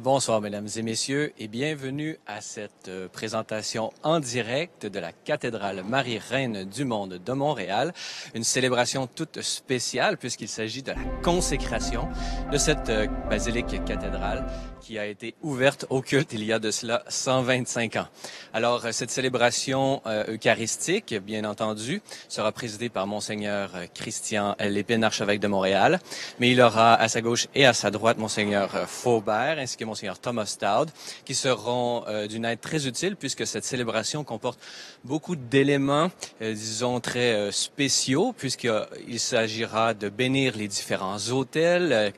Bonsoir, mesdames et messieurs, et bienvenue à cette présentation en direct de la cathédrale Marie-Reine du Monde de Montréal. Une célébration toute spéciale puisqu'il s'agit de la consécration de cette basilique cathédrale qui a été ouverte au culte il y a de cela 125 ans. Alors, cette célébration eucharistique, bien entendu, sera présidée par Monseigneur Christian Lépine, archevêque de Montréal, mais il aura à sa gauche et à sa droite Monseigneur Faubert ainsi que Monseigneur Thomas Stout, qui seront d'une aide très utile puisque cette célébration comporte beaucoup d'éléments, disons, très spéciaux, puisqu'il s'agira de bénir les différents autels,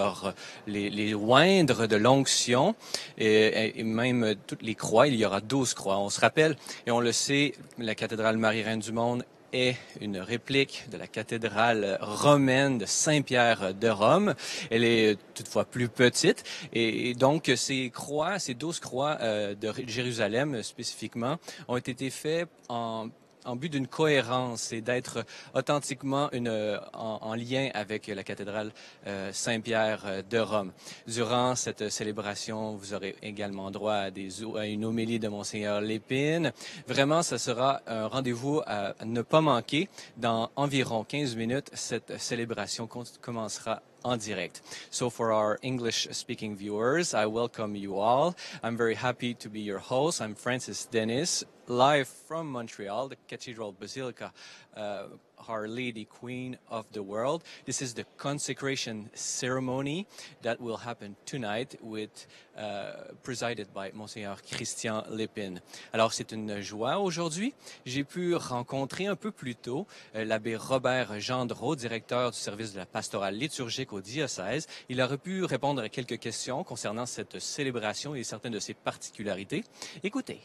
les oindres de l'onction et même toutes les croix. Il y aura 12 croix. On se rappelle, et on le sait, la cathédrale Marie-Reine du Monde est une réplique de la cathédrale romaine de Saint-Pierre de Rome. Elle est toutefois plus petite. Et donc, ces croix, ces 12 croix de Jérusalem spécifiquement, ont été faites en but d'une cohérence et d'être authentiquement en lien avec la cathédrale Saint-Pierre de Rome. Durant cette célébration, vous aurez également droit à une homélie de Monseigneur Lépine. Vraiment, ce sera un rendez-vous à ne pas manquer. Dans environ 15 minutes, cette célébration commencera en direct. So for our English-speaking viewers, I welcome you all. I'm very happy to be your host. I'm Francis Dennis, live from Montreal, the Cathedral Basilica, Our Lady Queen of the World. This is the consecration ceremony that will happen tonight presided by Monseigneur Christian Lépine. Alors, c'est une joie aujourd'hui. J'ai pu rencontrer un peu plus tôt l'abbé Robert Gendreau, directeur du service de la pastorale liturgique au diocèse. Il aurait pu répondre à quelques questions concernant cette célébration et certaines de ses particularités. Écoutez.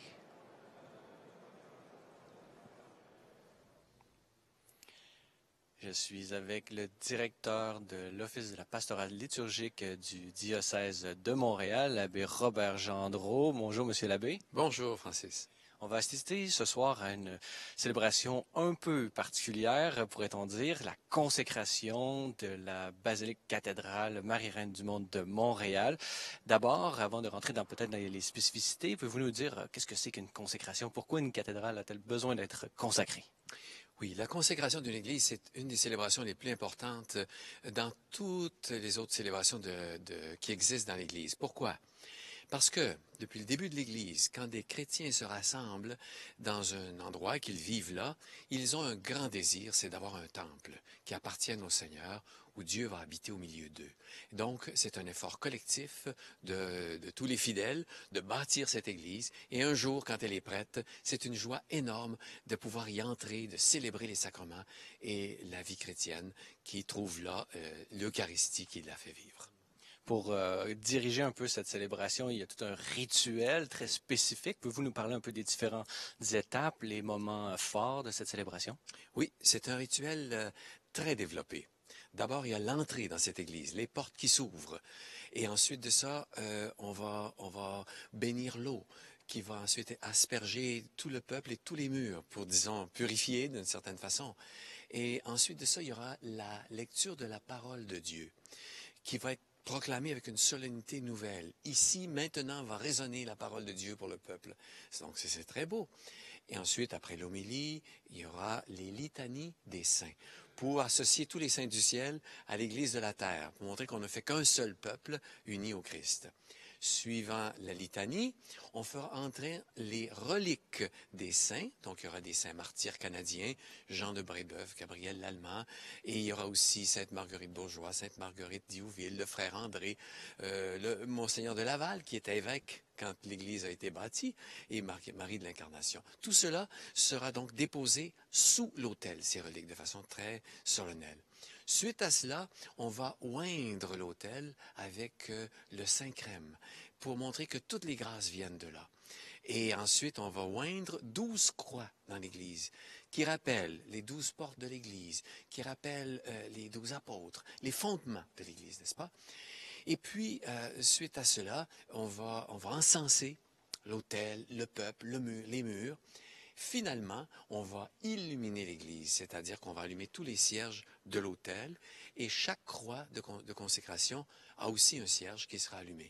Je suis avec le directeur de l'Office de la pastorale liturgique du diocèse de Montréal, l'abbé Robert Gendreau. Bonjour, monsieur l'abbé. Bonjour, Francis. On va assister ce soir à une célébration un peu particulière, pourrait-on dire, la consécration de la basilique cathédrale Marie-Reine du Monde de Montréal. D'abord, avant de rentrer peut-être dans les spécificités, pouvez-vous nous dire qu'est-ce que c'est qu'une consécration? Pourquoi une cathédrale a-t-elle besoin d'être consacrée? Oui, la consécration d'une église, c'est une des célébrations les plus importantes dans toutes les autres célébrations qui existent dans l'église. Pourquoi? Parce que depuis le début de l'Église, quand des chrétiens se rassemblent dans un endroit, qu'ils vivent là, ils ont un grand désir, c'est d'avoir un temple qui appartienne au Seigneur, où Dieu va habiter au milieu d'eux. Donc, c'est un effort collectif de tous les fidèles de bâtir cette Église. Et un jour, quand elle est prête, c'est une joie énorme de pouvoir y entrer, de célébrer les sacrements et la vie chrétienne qui trouve là l'Eucharistie qui la fait vivre. Pour diriger un peu cette célébration, il y a tout un rituel très spécifique. Pouvez-vous nous parler un peu des différentes étapes, les moments forts de cette célébration? Oui, c'est un rituel très développé. D'abord, il y a l'entrée dans cette église, les portes qui s'ouvrent. Et ensuite de ça, on va bénir l'eau qui va ensuite asperger tout le peuple et tous les murs pour, disons, purifier d'une certaine façon. Et ensuite de ça, il y aura la lecture de la parole de Dieu qui va être proclamé avec une solennité nouvelle. Ici, maintenant, va résonner la parole de Dieu pour le peuple. Donc, c'est très beau. Et ensuite, après l'homélie, il y aura les litanies des saints pour associer tous les saints du ciel à l'Église de la terre, pour montrer qu'on ne fait qu'un seul peuple uni au Christ. Suivant la litanie, on fera entrer les reliques des saints. Donc, il y aura des saints martyrs canadiens, Jean de Brébeuf, Gabriel Lallemand, et il y aura aussi Sainte Marguerite Bourgeois, Sainte Marguerite d'Iouville, le frère André, le Monseigneur de Laval, qui était évêque quand l'Église a été bâtie, et Marie de l'Incarnation. Tout cela sera donc déposé sous l'autel, ces reliques, de façon très solennelle. Suite à cela, on va oindre l'autel avec le Saint-Crème pour montrer que toutes les grâces viennent de là. Et ensuite, on va oindre 12 croix dans l'Église qui rappellent les 12 portes de l'Église, qui rappellent les 12 apôtres, les fondements de l'Église, n'est-ce pas? Et puis, suite à cela, on va encenser l'autel, le peuple, les murs. Finalement, on va illuminer l'église, c'est-à-dire qu'on va allumer tous les cierges de l'autel et chaque croix de consécration a aussi un cierge qui sera allumé.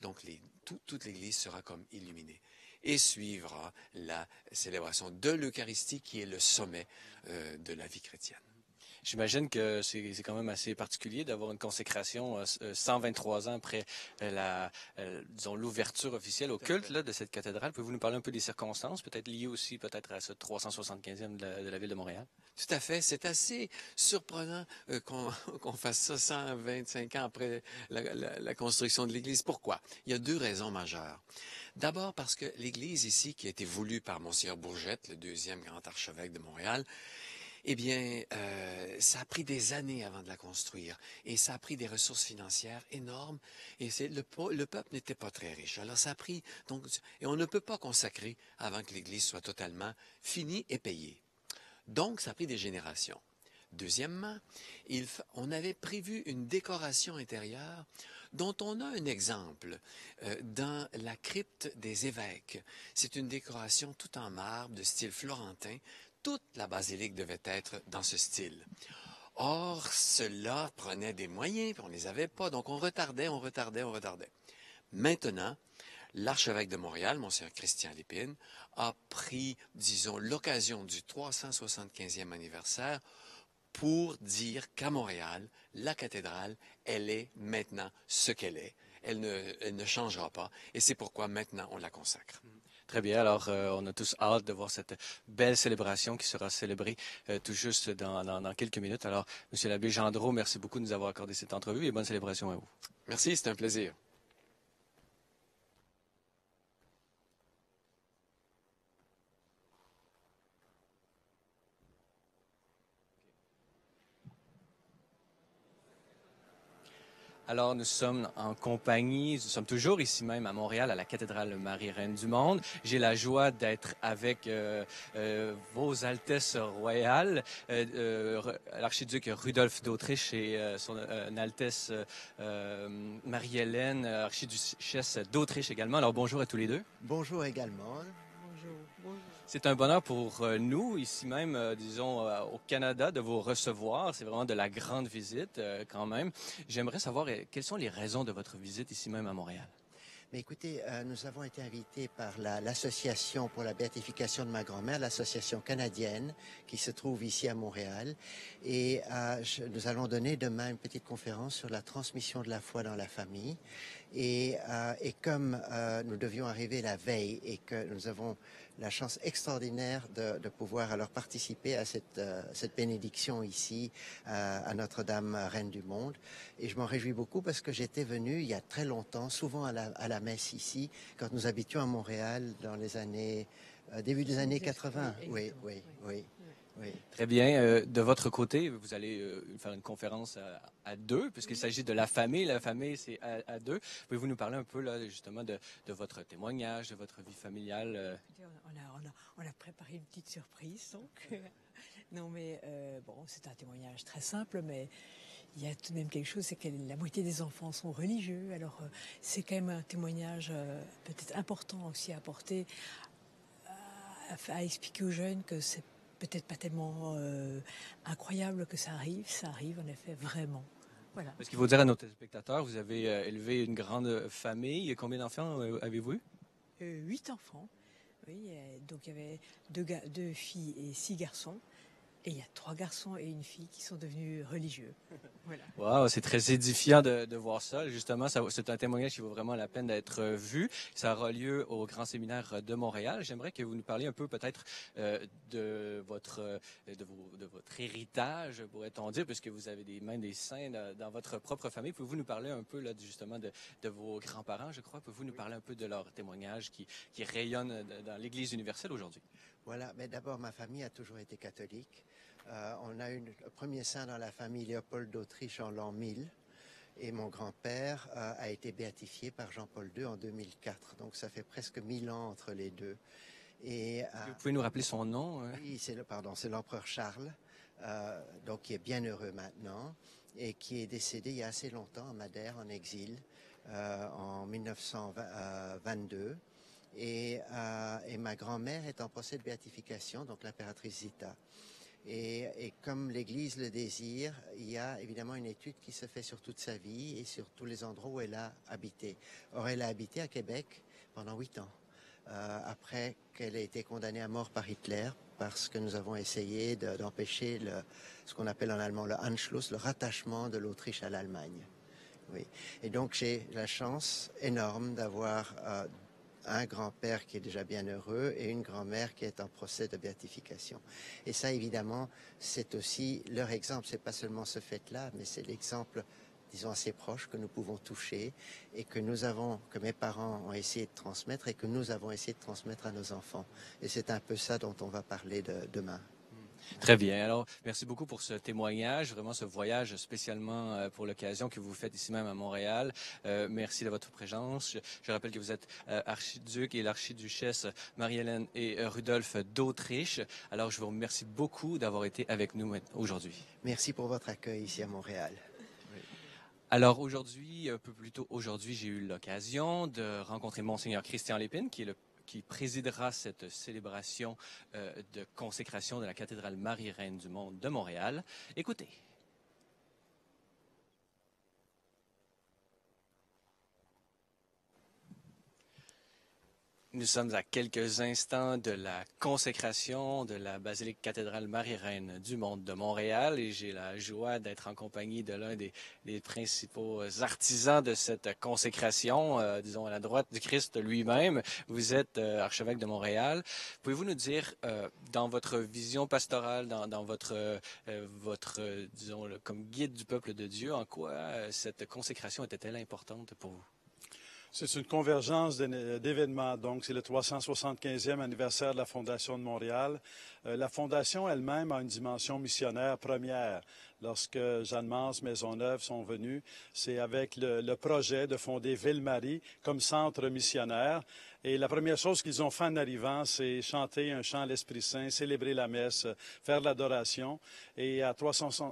Donc, toute l'Église sera comme illuminée. Et suivra la célébration de l'Eucharistie qui est le sommet de la vie chrétienne. J'imagine que c'est quand même assez particulier d'avoir une consécration 123 ans après disons, l'ouverture officielle au culte là, de cette cathédrale. Pouvez-vous nous parler un peu des circonstances, peut-être liées aussi peut-être à ce 375e de la ville de Montréal? Tout à fait. C'est assez surprenant qu'on fasse ça 125 ans après la construction de l'Église. Pourquoi? Il y a deux raisons majeures. D'abord parce que l'Église ici, qui a été voulue par Monseigneur Bourgette, le deuxième grand archevêque de Montréal, eh bien, ça a pris des années avant de la construire et ça a pris des ressources financières énormes et le peuple n'était pas très riche. Alors, ça a pris, donc, et on ne peut pas consacrer avant que l'Église soit totalement finie et payée. Donc, ça a pris des générations. Deuxièmement, on avait prévu une décoration intérieure dont on a un exemple dans la crypte des évêques. C'est une décoration tout en marbre de style florentin. Toute la basilique devait être dans ce style. Or, cela prenait des moyens, puis on ne les avait pas, donc on retardait. Maintenant, l'archevêque de Montréal, Monseigneur Christian Lépine, a pris, disons, l'occasion du 375e anniversaire pour dire qu'à Montréal, la cathédrale, elle est maintenant ce qu'elle est. Elle ne changera pas, et c'est pourquoi maintenant on la consacre. Très bien. Alors, on a tous hâte de voir cette belle célébration qui sera célébrée tout juste dans quelques minutes. Alors, Monsieur l'abbé Gendreau, merci beaucoup de nous avoir accordé cette entrevue et bonne célébration à vous. Merci, c'est un plaisir. Alors, nous sommes en compagnie, nous sommes toujours ici même à Montréal, à la cathédrale Marie-Reine du Monde. J'ai la joie d'être avec vos Altesses royales, l'archiduc Rudolf d'Autriche et son Altesse Marie-Hélène, archiduchesse d'Autriche également. Alors, bonjour à tous les deux. Bonjour également. C'est un bonheur pour nous, ici même, disons, au Canada, de vous recevoir. C'est vraiment de la grande visite, quand même. J'aimerais savoir quelles sont les raisons de votre visite ici même à Montréal. Mais écoutez, nous avons été invités par l'Association pour la béatification de ma grand-mère, l'association canadienne qui se trouve ici à Montréal. Et nous allons donner demain une petite conférence sur la transmission de la foi dans la famille. Et comme nous devions arriver la veille et que nous avons la chance extraordinaire de pouvoir alors participer à cette bénédiction ici à Notre-Dame, Reine du Monde. Et je m'en réjouis beaucoup parce que j'étais venu il y a très longtemps, souvent à la messe ici, quand nous habitions à Montréal dans les années, début des années 80. Oui. Très bien. De votre côté, vous allez faire une conférence à deux, puisqu'il s'agit de la famille. La famille, c'est à deux. Pouvez-vous nous parler un peu, là, justement, de votre témoignage, de votre vie familiale? On a préparé une petite surprise, donc. Non, mais bon, c'est un témoignage très simple, mais il y a tout de même quelque chose, c'est que la moitié des enfants sont religieux. Alors, c'est quand même un témoignage peut-être important aussi à apporter, à expliquer aux jeunes que c'est peut-être pas tellement incroyable que ça arrive en effet vraiment. Voilà. Est-ce qu'il faut dire à nos téléspectateurs, vous avez élevé une grande famille. Combien d'enfants avez-vous eu? 8 enfants, oui. Donc il y avait 2 filles et 6 garçons. Et il y a 3 garçons et une fille qui sont devenus religieux. Voilà. Wow, c'est très édifiant de voir ça. Justement, c'est un témoignage qui vaut vraiment la peine d'être vu. Ça aura lieu au Grand Séminaire de Montréal. J'aimerais que vous nous parliez un peu peut-être de votre héritage, pourrait-on dire, puisque vous avez des saints dans votre propre famille. Pouvez-vous nous parler un peu là, justement de vos grands-parents, je crois? Pouvez-vous nous parler un peu de leur témoignage qui rayonne dans l'Église universelle aujourd'hui? Voilà, mais d'abord, ma famille a toujours été catholique. On a eu le premier saint dans la famille, Léopold d'Autriche, en l'an 1000. Et mon grand-père a été béatifié par Jean-Paul II en 2004. Donc ça fait presque 1000 ans entre les deux. Et, vous pouvez nous rappeler son nom? Oui, c'est l'empereur Charles, donc qui est bien heureux maintenant et qui est décédé il y a assez longtemps à Madère, en exil, en 1922. Et ma grand-mère est en procès de béatification, donc l'impératrice Zita. Et comme l'Église le désire, il y a évidemment une étude qui se fait sur toute sa vie et sur tous les endroits où elle a habité. Or, elle a habité à Québec pendant 8 ans, après qu'elle ait été condamnée à mort par Hitler, parce que nous avons essayé d'empêcher ce qu'on appelle en allemand le Anschluss, le rattachement de l'Autriche à l'Allemagne. Oui. Et donc j'ai la chance énorme d'avoir un grand-père qui est déjà bien heureux et une grand-mère qui est en procès de béatification. Et ça, évidemment, c'est aussi leur exemple. C'est pas seulement ce fait-là, mais c'est l'exemple, disons, assez proche que nous pouvons toucher et que que mes parents ont essayé de transmettre et que nous avons essayé de transmettre à nos enfants. Et c'est un peu ça dont on va parler demain. Très bien. Alors, merci beaucoup pour ce témoignage, vraiment ce voyage spécialement pour l'occasion que vous faites ici même à Montréal. Merci de votre présence. Je rappelle que vous êtes archiduc et l'archiduchesse Marie-Hélène et Rudolf d'Autriche. Alors, je vous remercie beaucoup d'avoir été avec nous aujourd'hui. Merci pour votre accueil ici à Montréal. Alors aujourd'hui, un peu plus tôt aujourd'hui, j'ai eu l'occasion de rencontrer Monseigneur Christian Lépine, qui présidera cette célébration de consécration de la cathédrale Marie-Reine du Monde de Montréal. Écoutez. Nous sommes à quelques instants de la consécration de la basilique cathédrale Marie-Reine du Monde de Montréal et j'ai la joie d'être en compagnie de l'un des principaux artisans de cette consécration, disons à la droite du Christ lui-même. Vous êtes archevêque de Montréal. Pouvez-vous nous dire, dans votre vision pastorale, dans votre disons, comme guide du peuple de Dieu, en quoi cette consécration était-elle importante pour vous? C'est une convergence d'événements. Donc, c'est le 375e anniversaire de la Fondation de Montréal. La Fondation elle-même a une dimension missionnaire première. Lorsque Jeanne Mance, Maisonneuve sont venus, c'est avec le projet de fonder Ville-Marie comme centre missionnaire. Et la première chose qu'ils ont fait en arrivant, c'est chanter un chant à l'Esprit Saint, célébrer la messe, faire de l'adoration. Et à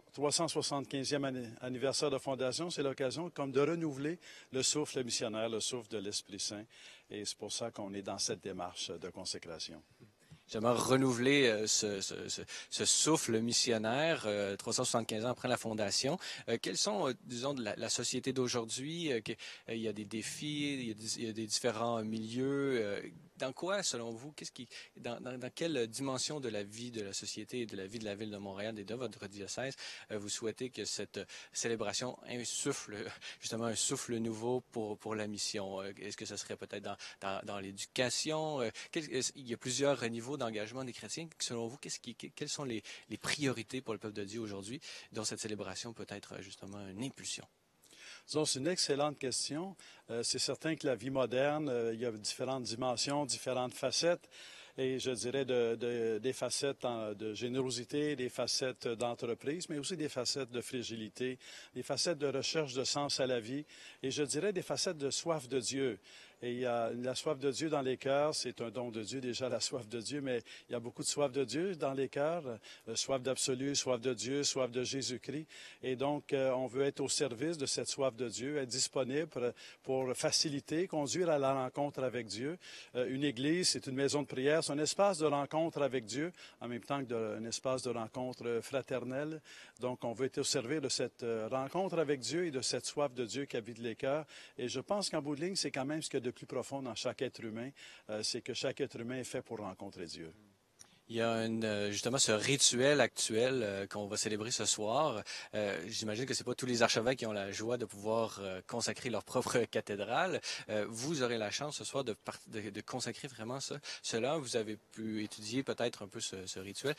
375e anniversaire de fondation, c'est l'occasion comme de renouveler le souffle missionnaire, le souffle de l'Esprit Saint. Et c'est pour ça qu'on est dans cette démarche de consécration. J'aimerais renouveler ce souffle missionnaire 375 ans après la Fondation. Quels sont, disons, de la société d'aujourd'hui? Il y a des défis, il y a des différents milieux. Dans quoi, selon vous, dans quelle dimension de la vie de la société et de la vie de la Ville de Montréal et de votre diocèse vous souhaitez que cette célébration insuffle justement un souffle nouveau pour la mission? Est-ce que ce serait peut-être dans l'éducation? Il y a plusieurs niveaux d'engagement des chrétiens. Selon vous, quelles sont les priorités pour le peuple de Dieu aujourd'hui, dont cette célébration peut être justement une impulsion? C'est une excellente question. C'est certain que la vie moderne, il y a différentes dimensions, différentes facettes. Et je dirais des facettes de générosité, des facettes d'entreprise, mais aussi des facettes de fragilité, des facettes de recherche de sens à la vie, et je dirais des facettes de soif de Dieu. Et il y a la soif de Dieu dans les cœurs, c'est un don de Dieu déjà, la soif de Dieu, mais il y a beaucoup de soif de Dieu dans les cœurs, soif d'absolu, soif de Dieu, soif de Jésus-Christ. Et donc, on veut être au service de cette soif de Dieu, être disponible pour faciliter, conduire à la rencontre avec Dieu. Une église, c'est une maison de prière, c'est un espace de rencontre avec Dieu, en même temps qu'un espace de rencontre fraternelle. Donc, on veut être au service de cette rencontre avec Dieu et de cette soif de Dieu qui habite les cœurs. Et je pense qu'en bout de ligne, c'est quand même ce qu'il y a de plus profond dans chaque être humain, c'est que chaque être humain est fait pour rencontrer Dieu. Il y a justement ce rituel actuel qu'on va célébrer ce soir. J'imagine que c'est pas tous les archevêques qui ont la joie de pouvoir consacrer leur propre cathédrale. Vous aurez la chance ce soir de consacrer vraiment cela. Vous avez pu étudier peut-être un peu ce rituel.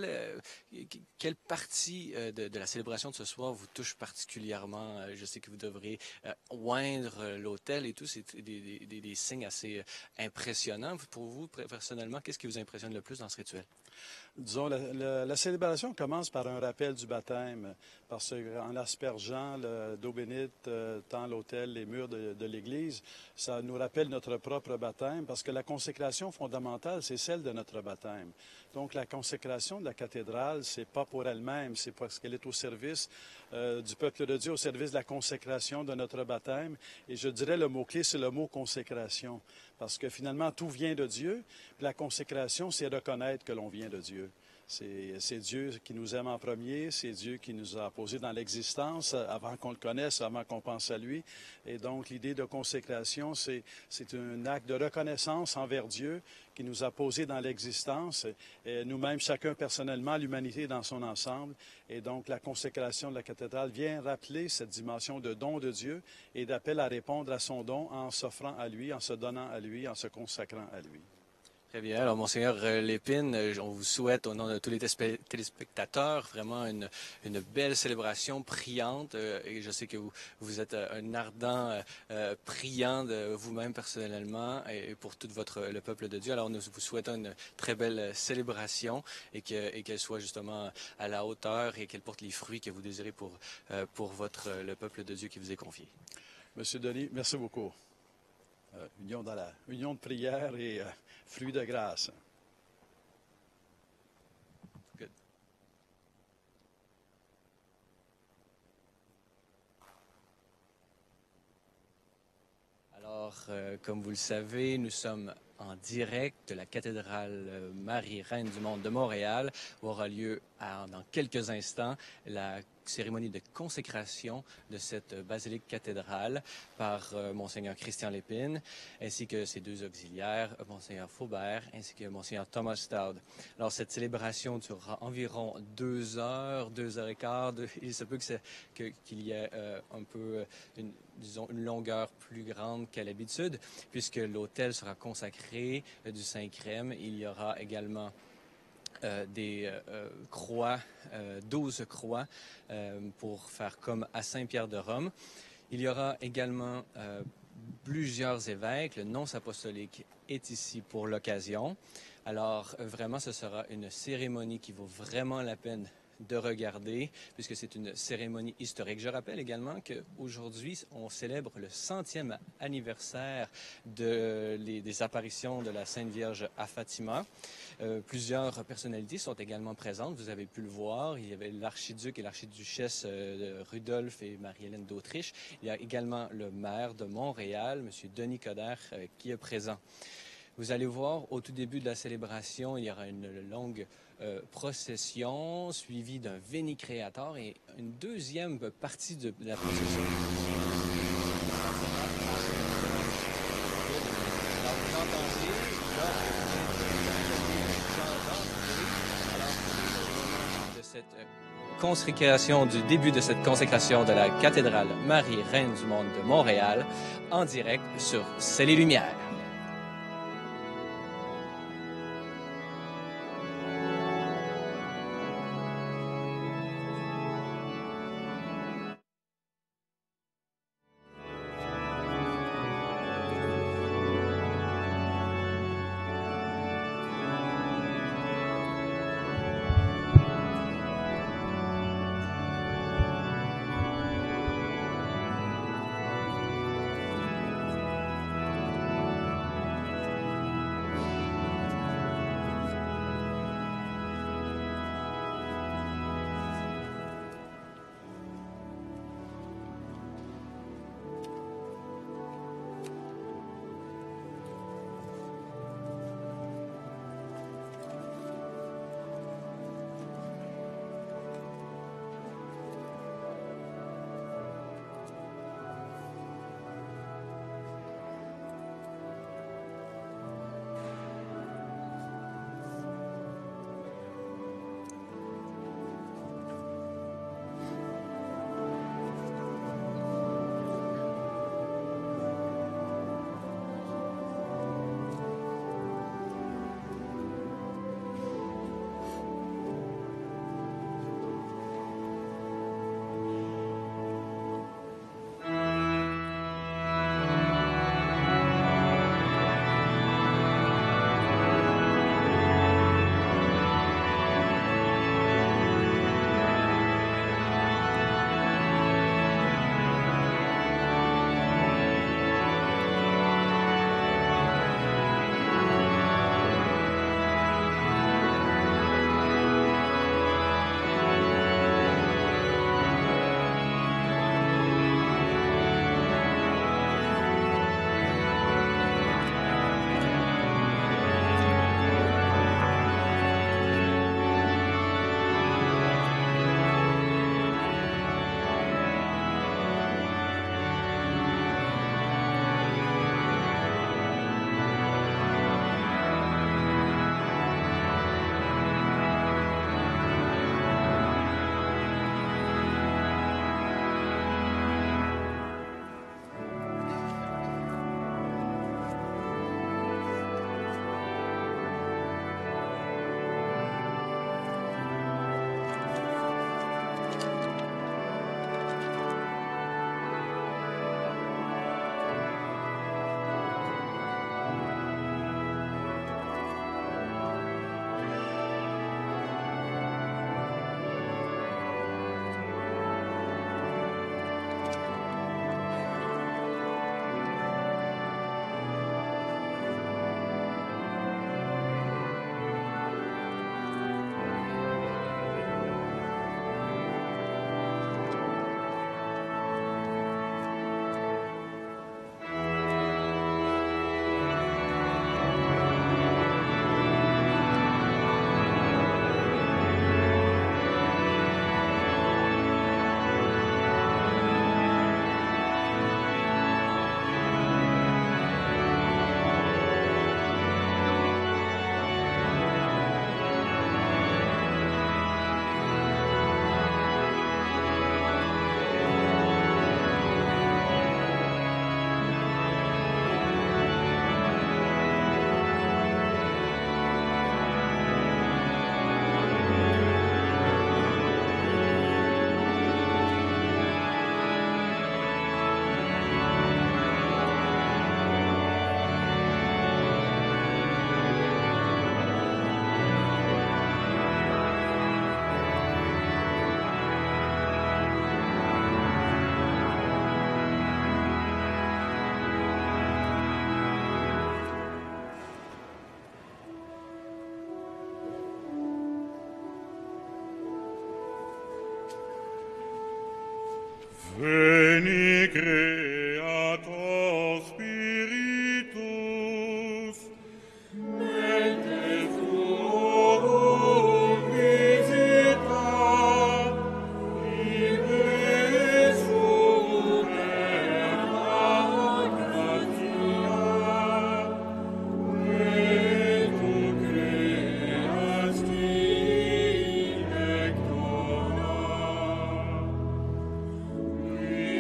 Quelle partie de la célébration de ce soir vous touche particulièrement? Je sais que vous devrez oindre l'autel et tout. C'est des signes assez impressionnants. Pour vous, personnellement, qu'est-ce qui vous impressionne le plus dans ce rituel? Disons, la célébration commence par un rappel du baptême, parce qu'en aspergeant d'eau bénite tant l'autel, les murs de l'Église, ça nous rappelle notre propre baptême, parce que la consécration fondamentale, c'est celle de notre baptême. Donc, la consécration de la cathédrale, c'est pas pour elle-même, c'est parce qu'elle est au service du peuple de Dieu, au service de la consécration de notre baptême. Et je dirais le mot-clé, c'est le mot consécration. Parce que finalement, tout vient de Dieu. Puis la consécration, c'est reconnaître que l'on vient de Dieu. C'est Dieu qui nous aime en premier, c'est Dieu qui nous a posés dans l'existence avant qu'on le connaisse, avant qu'on pense à lui. Et donc, l'idée de consécration, c'est un acte de reconnaissance envers Dieu qui nous a posés dans l'existence, nous-mêmes, chacun personnellement, l'humanité dans son ensemble. Et donc, la consécration de la cathédrale vient rappeler cette dimension de don de Dieu et d'appel à répondre à son don en s'offrant à lui, en se donnant à lui, en se consacrant à lui. Très bien. Alors, Monseigneur Lépine, on vous souhaite, au nom de tous les téléspectateurs, vraiment une belle célébration priante. Et je sais que vous êtes un ardent priant de vous-même personnellement et pour tout le peuple de Dieu. Alors, nous vous souhaitons une très belle célébration et qu'elle soit justement à la hauteur et qu'elle porte les fruits que vous désirez pour le peuple de Dieu qui vous est confié. Monsieur Denis, merci beaucoup. Union de prière et fruit de grâce. Good. Alors, comme vous le savez, nous sommes en direct de la cathédrale Marie-Reine du Monde de Montréal, où aura lieu dans quelques instants la cérémonie de consécration de cette basilique cathédrale par Monseigneur Christian Lépine, ainsi que ses deux auxiliaires, Monseigneur Faubert, ainsi que Monseigneur Thomas Stout. Alors, cette célébration durera environ 2 heures, 2 heures et quart. Il se peut qu'il y ait un peu, disons, une longueur plus grande qu'à l'habitude, puisque l'autel sera consacré du Saint-Crème. Il y aura également des croix, 12 croix, pour faire comme à Saint-Pierre de Rome. Il y aura également plusieurs évêques. Le nonce apostolique est ici pour l'occasion. Alors, vraiment, ce sera une cérémonie qui vaut vraiment la peine de regarder, puisque c'est une cérémonie historique. Je rappelle également qu'aujourd'hui, on célèbre le 100e anniversaire des apparitions de la Sainte Vierge à Fatima. Plusieurs personnalités sont également présentes. Vous avez pu le voir. Il y avait l'archiduc et l'archiduchesse Rudolphe et Marie-Hélène d'Autriche. Il y a également le maire de Montréal, M. Denis Coderre, qui est présent. Vous allez voir, au tout début de la célébration, il y aura une longue procession suivie d'un Veni Creator et une deuxième partie de la procession. Alors, vous entendez de cette consécration, du début de cette consécration de la cathédrale Marie-Reine du Monde de Montréal, en direct sur C'est les Lumières. Veni Creator Spiritus, mente tuorum visita, ibe super gratia, et tu creasti lectora.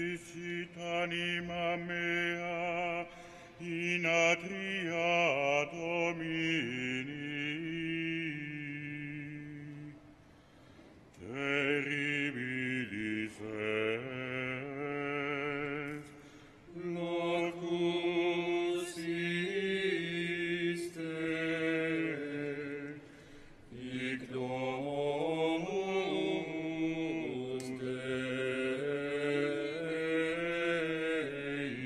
Requiescit anima mea in atria Domini. Terribilis est locus iste, hic domus Dei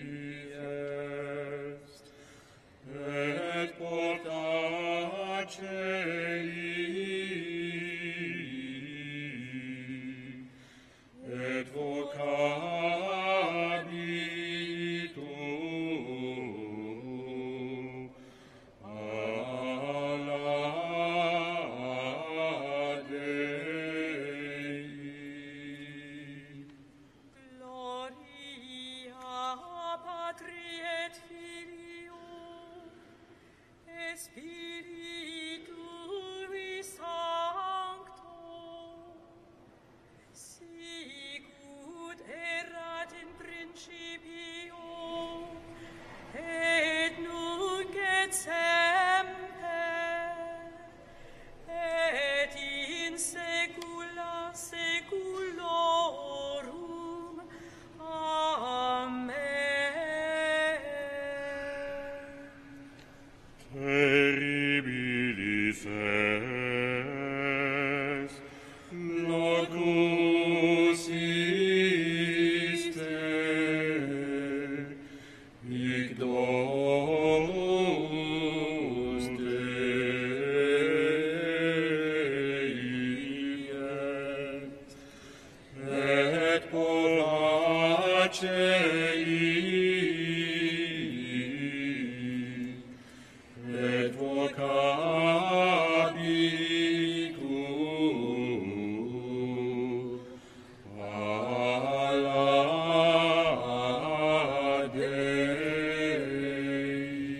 est, et porta celi, et vocabitur alla Dei. Gloria Patri et Filio et Spiritui Sancto, sicut erat in principio et nunc et semper et in saecula saeculorum. Amen. Terribilis est locus iste, hic domus Dei est, et porta celi, et vocabitur alla Dei.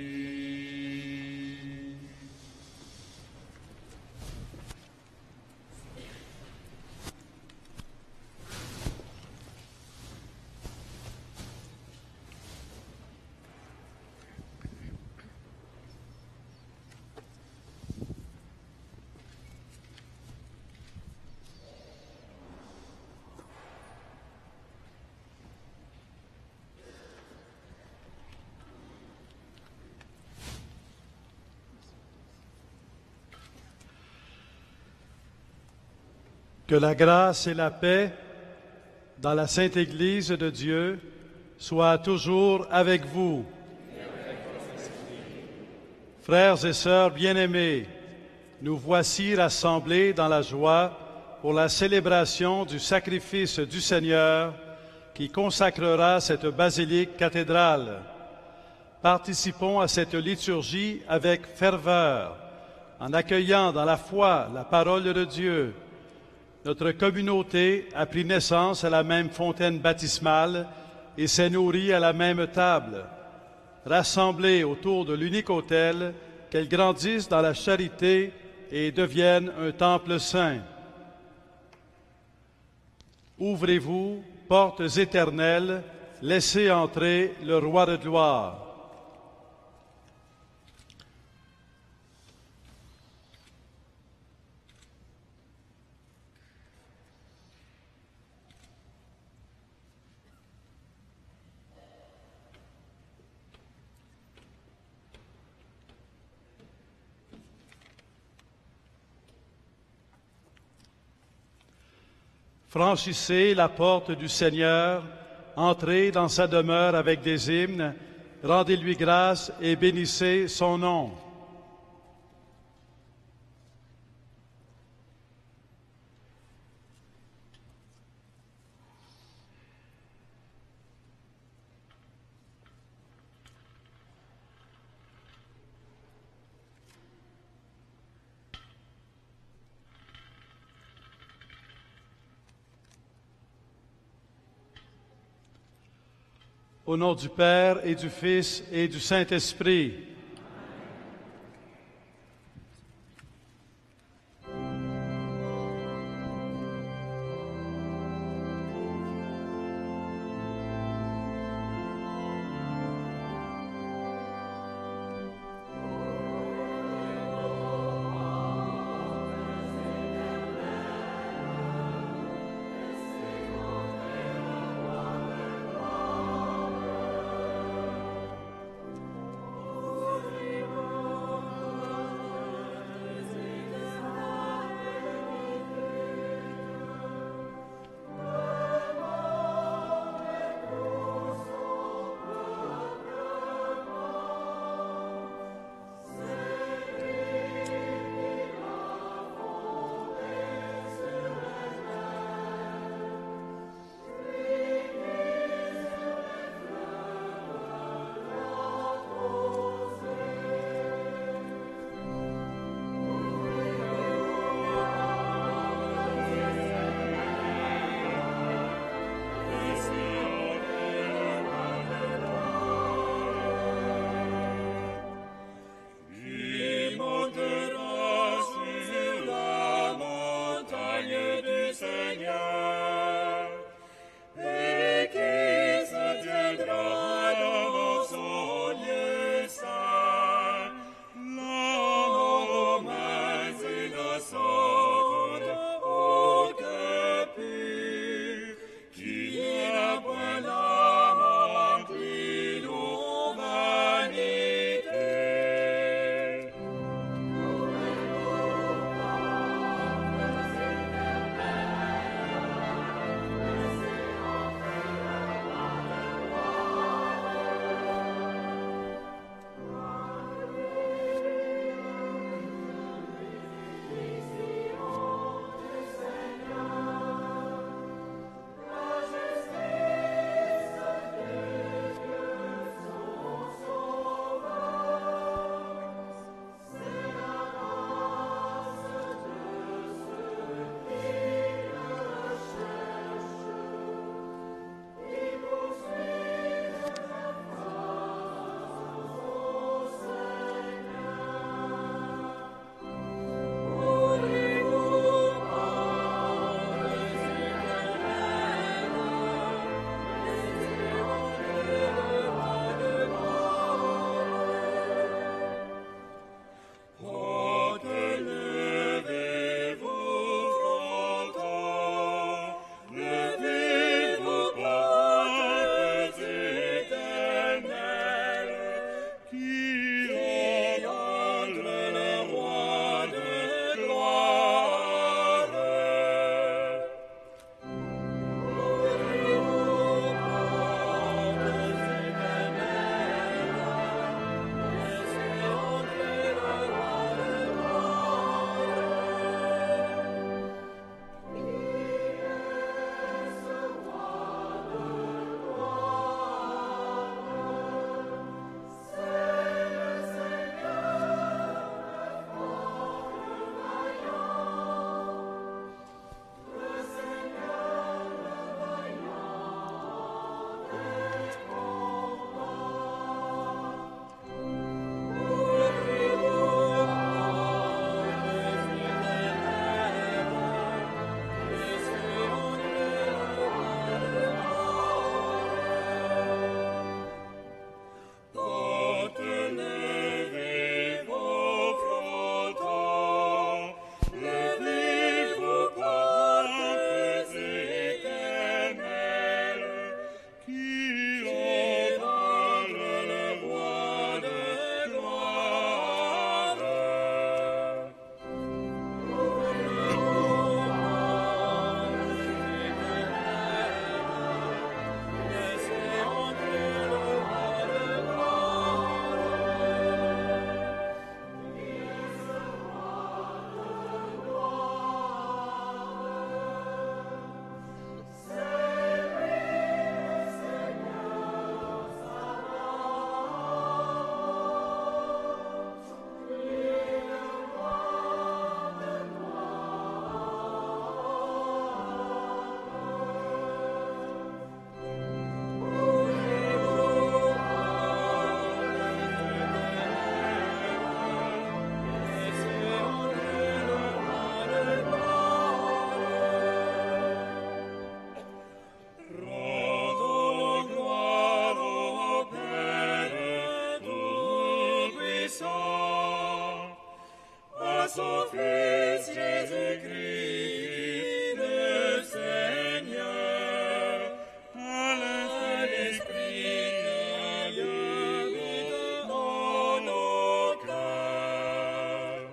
Que la grâce et la paix dans la Sainte Église de Dieu soient toujours avec vous. Frères et sœurs bien-aimés, nous voici rassemblés dans la joie pour la célébration du sacrifice du Seigneur qui consacrera cette basilique cathédrale. Participons à cette liturgie avec ferveur, en accueillant dans la foi la parole de Dieu. Notre communauté a pris naissance à la même fontaine baptismale et s'est nourrie à la même table. Rassemblées autour de l'unique autel, qu'elles grandissent dans la charité et deviennent un temple saint. Ouvrez-vous, portes éternelles, laissez entrer le Roi de gloire. Franchissez la porte du Seigneur, entrez dans sa demeure avec des hymnes, rendez-lui grâce et bénissez son nom. Au nom du Père et du Fils et du Saint-Esprit. Jésus-Christ, le Seigneur, à l'Esprit qui habite dans nos cœurs.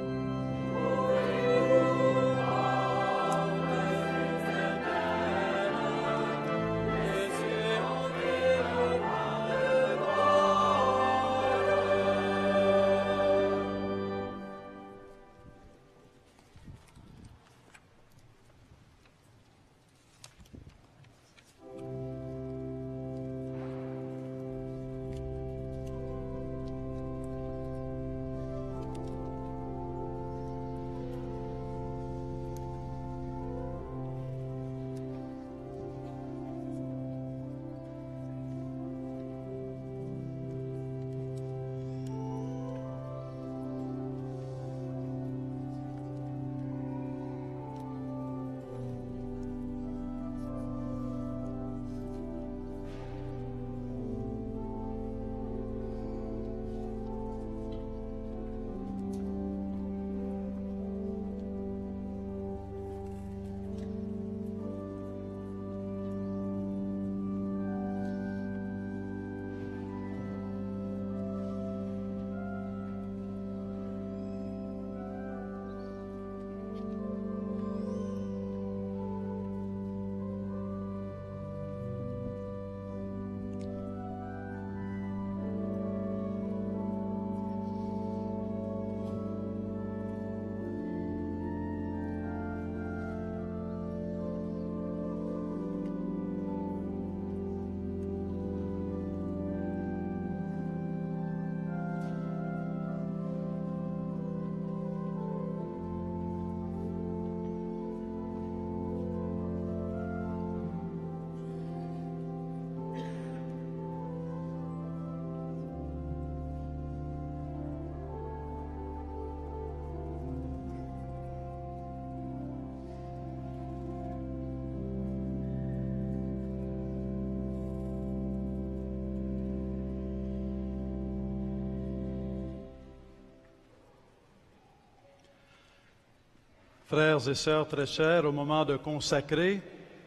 Frères et sœurs très chers, au moment de consacrer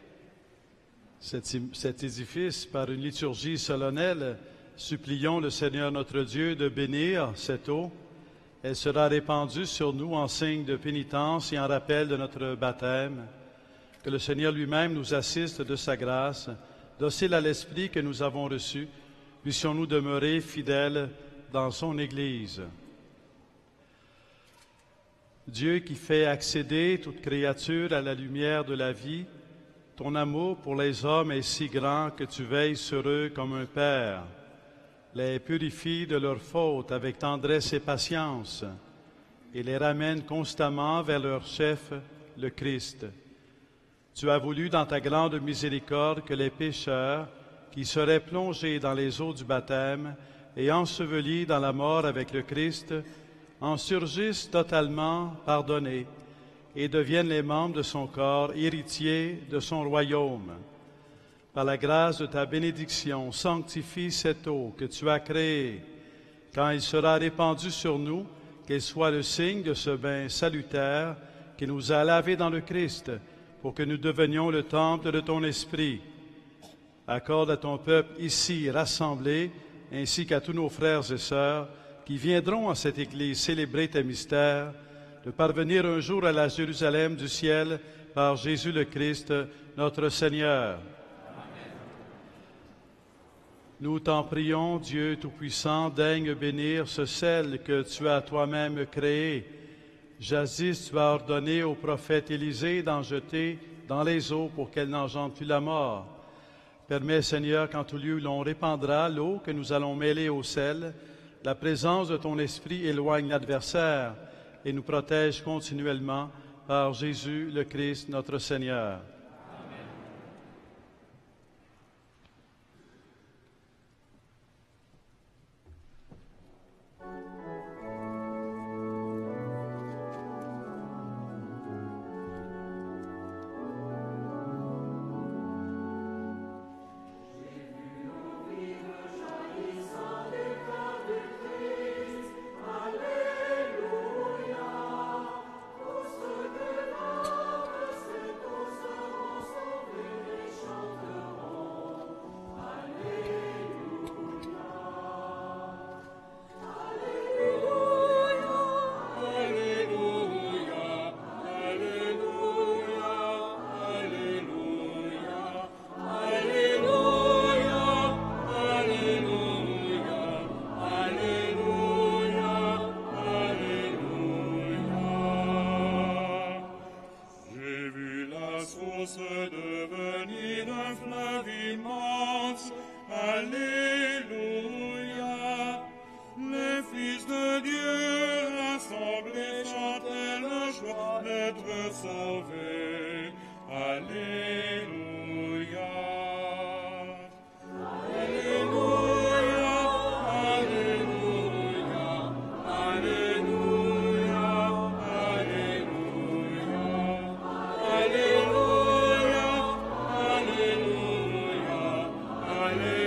cet édifice par une liturgie solennelle, supplions le Seigneur notre Dieu de bénir cette eau. Elle sera répandue sur nous en signe de pénitence et en rappel de notre baptême. Que le Seigneur lui-même nous assiste de sa grâce, docile à l'Esprit que nous avons reçu, puissions-nous demeurer fidèles dans son Église. Dieu qui fait accéder toute créature à la lumière de la vie, ton amour pour les hommes est si grand que tu veilles sur eux comme un père, les purifie de leurs fautes avec tendresse et patience, et les ramène constamment vers leur chef, le Christ. Tu as voulu dans ta grande miséricorde que les pécheurs, qui seraient plongés dans les eaux du baptême et ensevelis dans la mort avec le Christ, en surgissent totalement pardonnés et deviennent les membres de son corps, héritiers de son royaume. Par la grâce de ta bénédiction, sanctifie cette eau que tu as créée. Quand elle sera répandue sur nous, qu'elle soit le signe de ce bain salutaire qui nous a lavés dans le Christ, pour que nous devenions le temple de ton Esprit. Accorde à ton peuple ici rassemblé, ainsi qu'à tous nos frères et sœurs, qui viendront à cette Église célébrer tes mystères, de parvenir un jour à la Jérusalem du ciel par Jésus le Christ, notre Seigneur. Amen. Nous t'en prions, Dieu Tout-Puissant, daigne bénir ce sel que tu as toi-même créé. Jadis, tu as ordonné au prophète Élisée d'en jeter dans les eaux pour qu'elle n'engendre plus la mort. Permets, Seigneur, qu'en tout lieu où l'on répandra l'eau que nous allons mêler au sel, la présence de ton Esprit éloigne l'adversaire et nous protège continuellement par Jésus le Christ, notre Seigneur. Alléluia, devenir un fleuve immense. Alléluia. Les fils de Dieu rassemblés chantaient la joie d'être sauvés. Alléluia. Alléluia. Alléluia. Alléluia. Alléluia. Alléluia. Alléluia.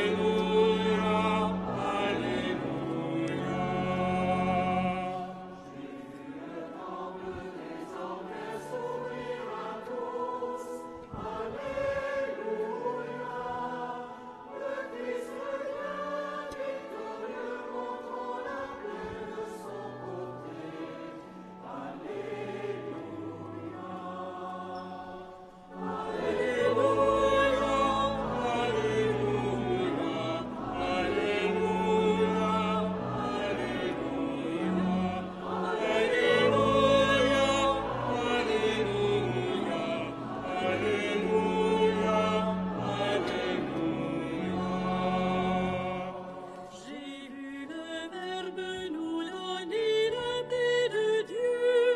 J'ai vu le Verbe nous l'année la paix de Dieu.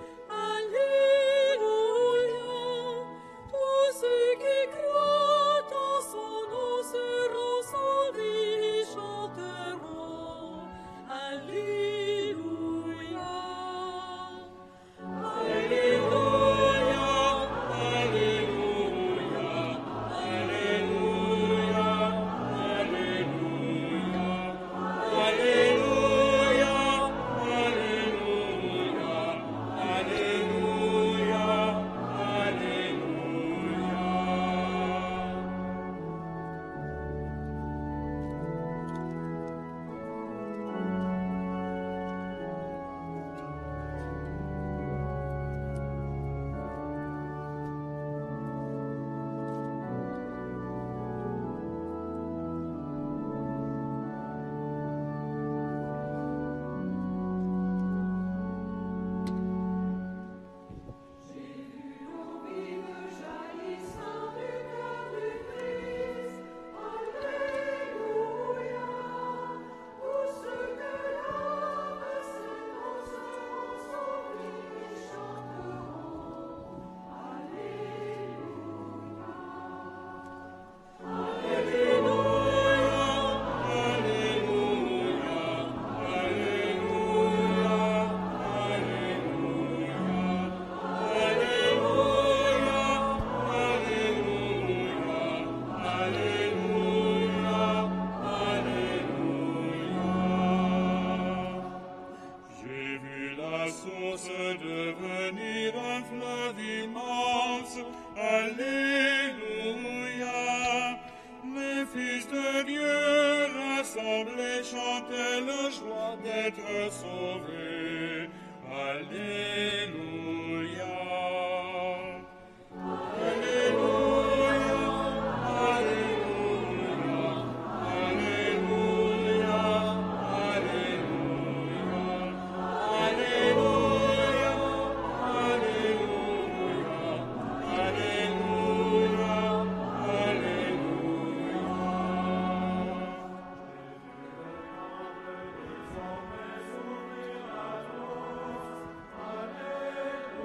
Alléluia. Tous ceux qui croient en son nom seront sauvés et chanteront. Alléluia. Alléluia. Alléluia. Alléluia. Alléluia. Alléluia. J'ai vu la source devenir un fleuve immense. Alléluia. Les fils de Dieu rassemblés chantaient la joie d'être sauvés. Alléluia. Alléluia. Alléluia. Alléluia. Alléluia. Alléluia. Alléluia.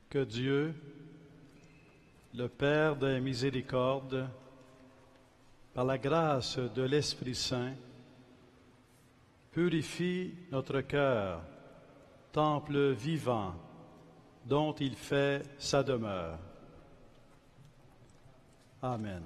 Que Dieu, le Père des miséricordes, par la grâce de l'Esprit Saint, purifie notre cœur, temple vivant dont il fait sa demeure. Amen.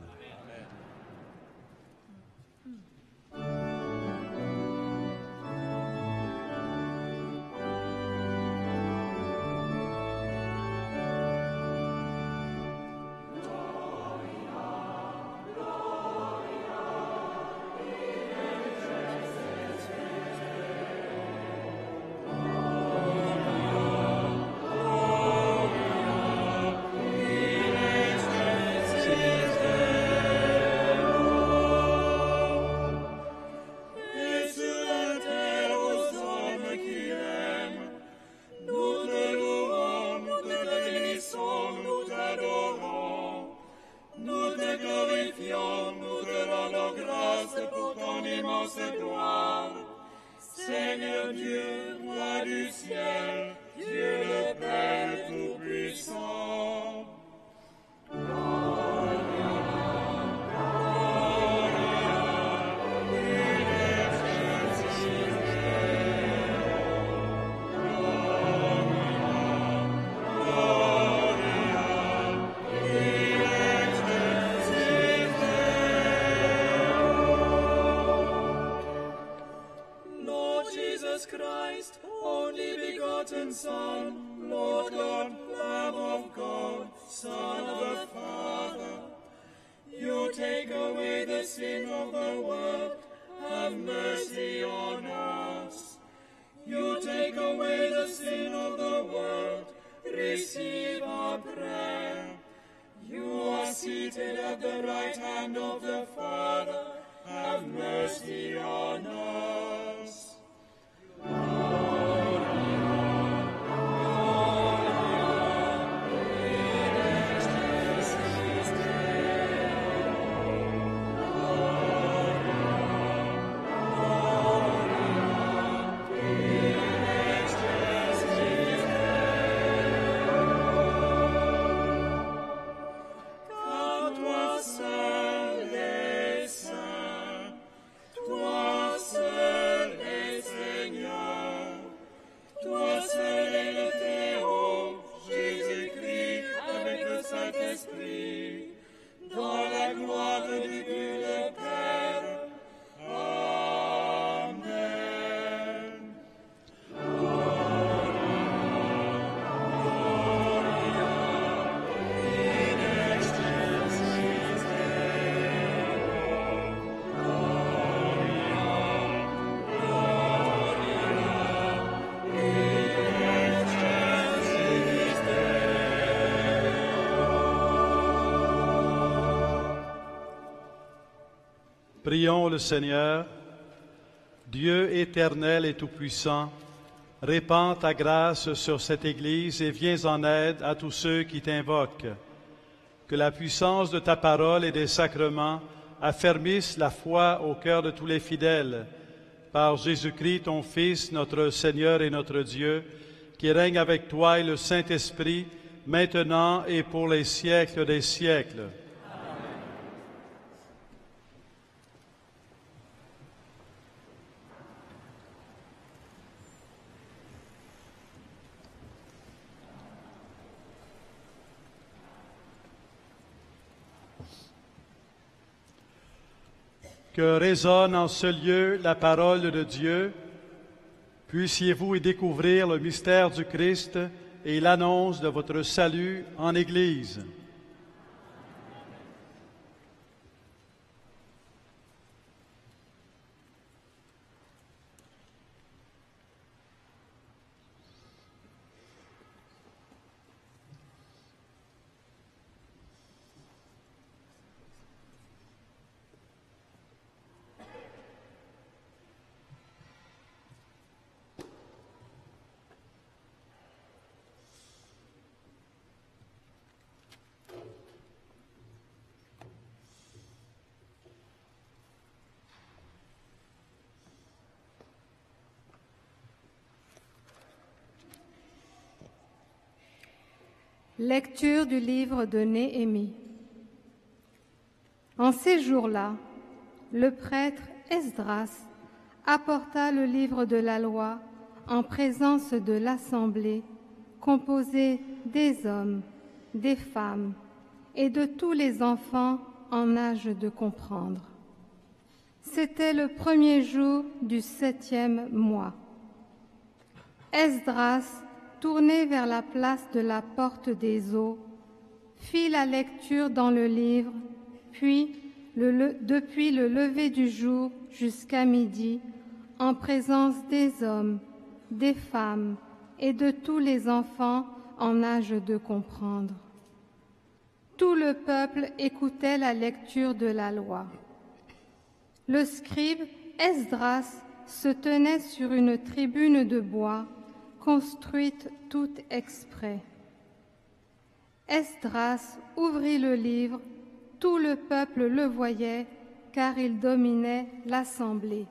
Prions le Seigneur. Dieu éternel et tout-puissant, répands ta grâce sur cette Église et viens en aide à tous ceux qui t'invoquent. Que la puissance de ta parole et des sacrements affermisse la foi au cœur de tous les fidèles. Par Jésus-Christ, ton Fils, notre Seigneur et notre Dieu, qui règne avec toi et le Saint-Esprit, maintenant et pour les siècles des siècles. Que résonne en ce lieu la parole de Dieu. Puissiez-vous y découvrir le mystère du Christ et l'annonce de votre salut en Église. Lecture du livre de Néhémie. En ces jours-là, le prêtre Esdras apporta le livre de la loi en présence de l'assemblée, composée des hommes, des femmes et de tous les enfants en âge de comprendre. C'était le premier jour du 7e mois. Esdras, tourné vers la place de la porte des eaux, fit la lecture dans le livre, puis, depuis le lever du jour jusqu'à midi, en présence des hommes, des femmes et de tous les enfants en âge de comprendre. Tout le peuple écoutait la lecture de la loi. Le scribe Esdras se tenait sur une tribune de bois, construite tout exprès. Esdras ouvrit le livre, tout le peuple le voyait, car il dominait l'assemblée.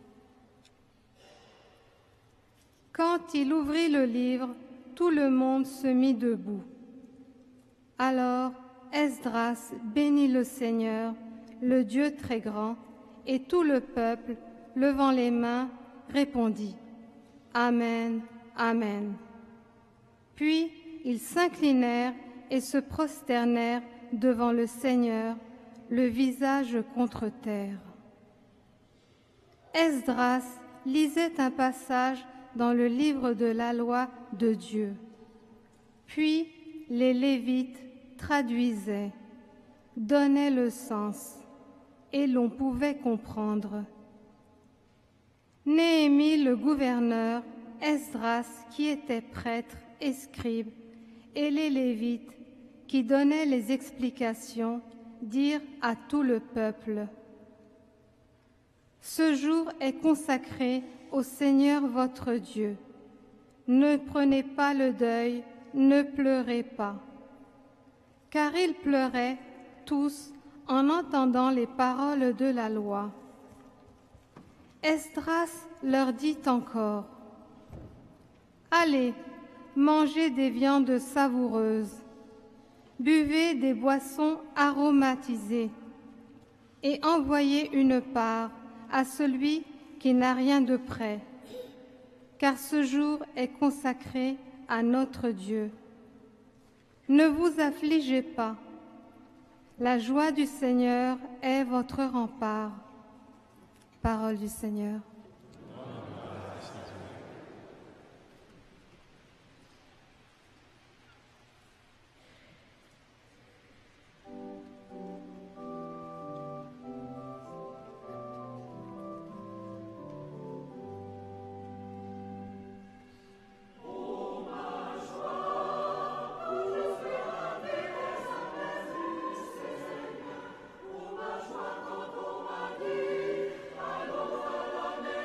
Quand il ouvrit le livre, tout le monde se mit debout. Alors Esdras bénit le Seigneur, le Dieu très grand, et tout le peuple, levant les mains, répondit « Amen, Amen ». Puis ils s'inclinèrent et se prosternèrent devant le Seigneur, le visage contre terre. Esdras lisait un passage dans le livre de la loi de Dieu. Puis les Lévites traduisaient, donnaient le sens, et l'on pouvait comprendre. Néhémie le gouverneur, Esdras qui était prêtre et scribe, et les Lévites qui donnaient les explications, dirent à tout le peuple: Ce jour est consacré au Seigneur votre Dieu. Ne prenez pas le deuil, ne pleurez pas. Car ils pleuraient tous en entendant les paroles de la loi. Esdras leur dit encore: Allez, mangez des viandes savoureuses, buvez des boissons aromatisées, et envoyez une part à celui qui n'a rien de prêt, car ce jour est consacré à notre Dieu. Ne vous affligez pas, la joie du Seigneur est votre rempart. Parole du Seigneur. Amen.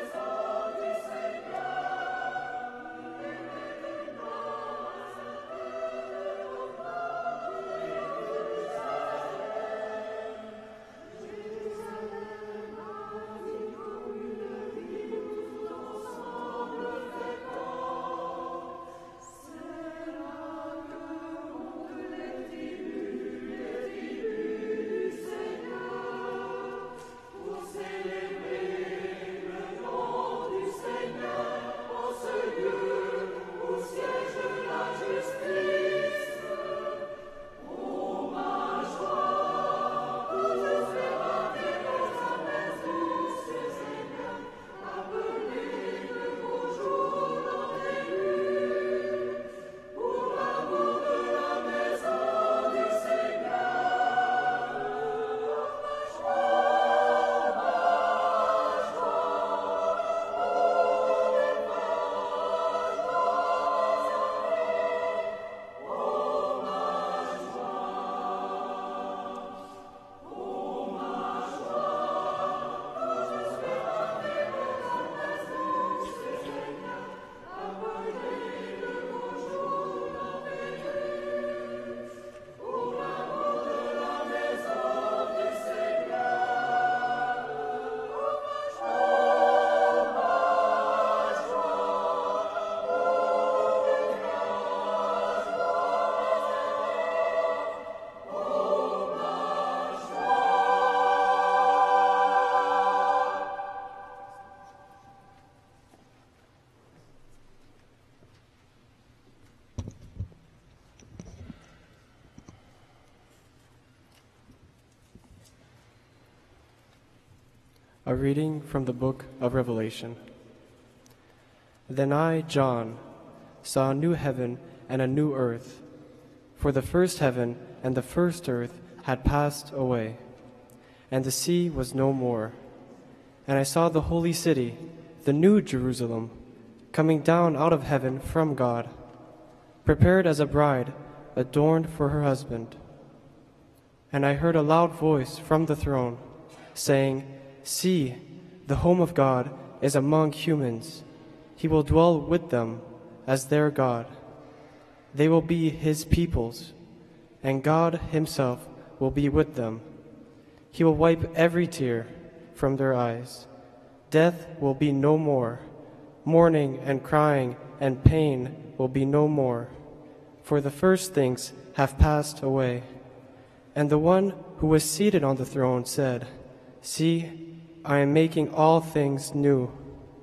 A reading from the book of Revelation. Then I, John, saw a new heaven and a new earth, for the first heaven and the first earth had passed away, and the sea was no more. And I saw the holy city, the new Jerusalem, coming down out of heaven from God, prepared as a bride adorned for her husband. And I heard a loud voice from the throne, saying, See, the home of God is among humans. He will dwell with them as their God. They will be his peoples, and God himself will be with them. He will wipe every tear from their eyes. Death will be no more. Mourning and crying and pain will be no more, for the first things have passed away. And the one who was seated on the throne said, See, I am making all things new.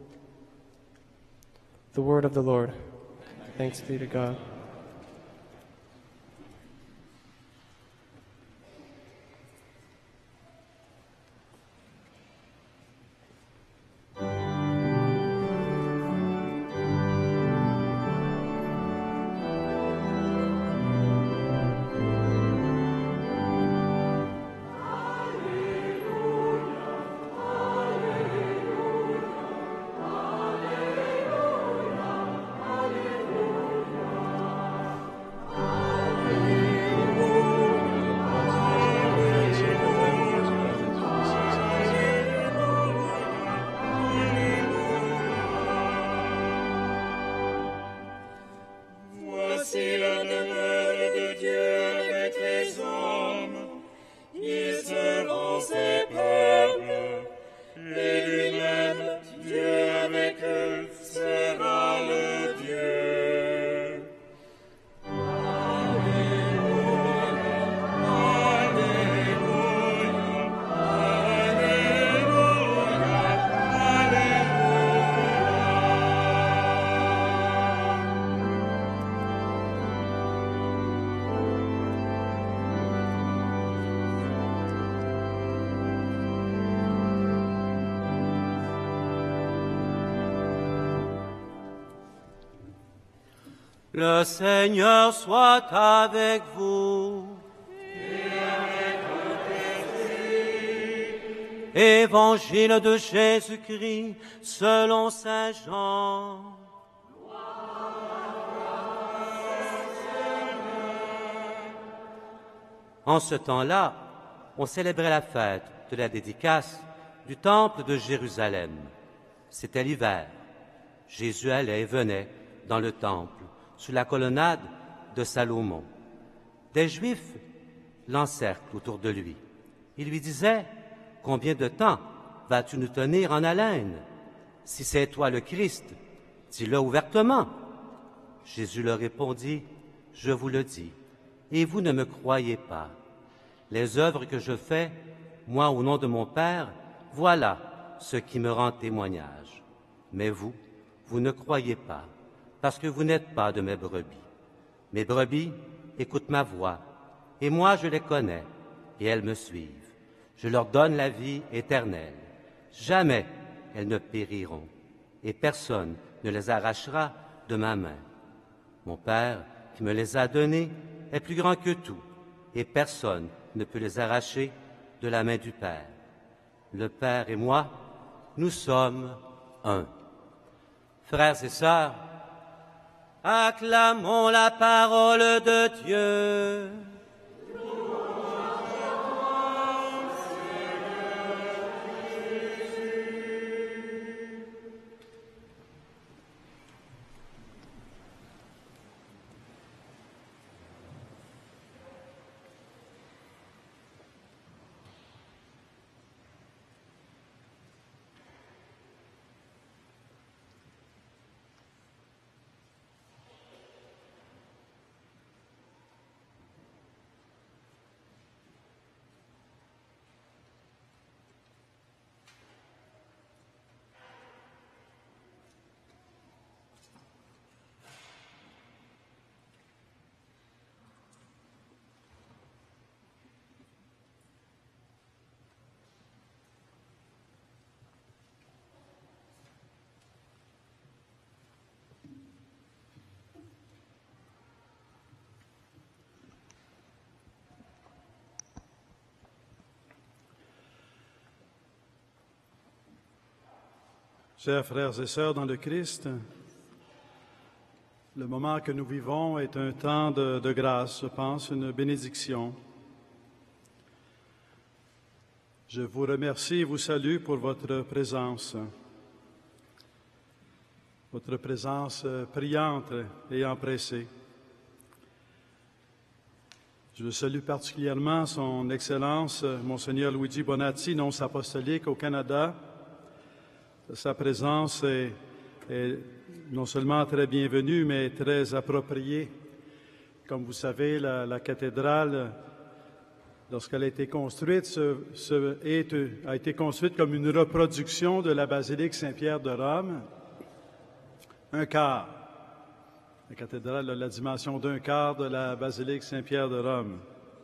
The word of the Lord. Thanks be to God. Voici la demeure de Dieu avec les hommes. Ils seront ses peuples, et lui-même, Dieu avec eux, sera le Dieu. Le Seigneur soit avec vous. Évangile de Jésus-Christ selon saint Jean. En ce temps-là, on célébrait la fête de la dédicace du temple de Jérusalem. C'était l'hiver. Jésus allait et venait dans le temple, sous la colonnade de Salomon. Des Juifs l'encerclent autour de lui. Ils lui disaient, « Combien de temps vas-tu nous tenir en haleine? Si c'est toi le Christ, dis-le ouvertement. » Jésus leur répondit, « Je vous le dis, et vous ne me croyez pas. Les œuvres que je fais, moi au nom de mon Père, voilà ce qui me rend témoignage. Mais vous, vous ne croyez pas, parce que vous n'êtes pas de mes brebis. Mes brebis écoutent ma voix, et moi je les connais, et elles me suivent. Je leur donne la vie éternelle. Jamais elles ne périront, et personne ne les arrachera de ma main. Mon Père, qui me les a donnés, est plus grand que tout, et personne ne peut les arracher de la main du Père. Le Père et moi, nous sommes un. Frères et sœurs, acclamons la parole de Dieu. Chers frères et sœurs dans le Christ, le moment que nous vivons est un temps de grâce, je pense, une bénédiction. Je vous remercie et vous salue pour votre présence priante et empressée. Je salue particulièrement son Excellence, Monseigneur Luigi Bonatti, nonce apostolique au Canada. Sa présence est non seulement très bienvenue, mais très appropriée. Comme vous savez, la cathédrale, lorsqu'elle a été construite, a été construite comme une reproduction de la basilique Saint-Pierre de Rome. Un quart. La cathédrale a la dimension d'un quart de la basilique Saint-Pierre de Rome.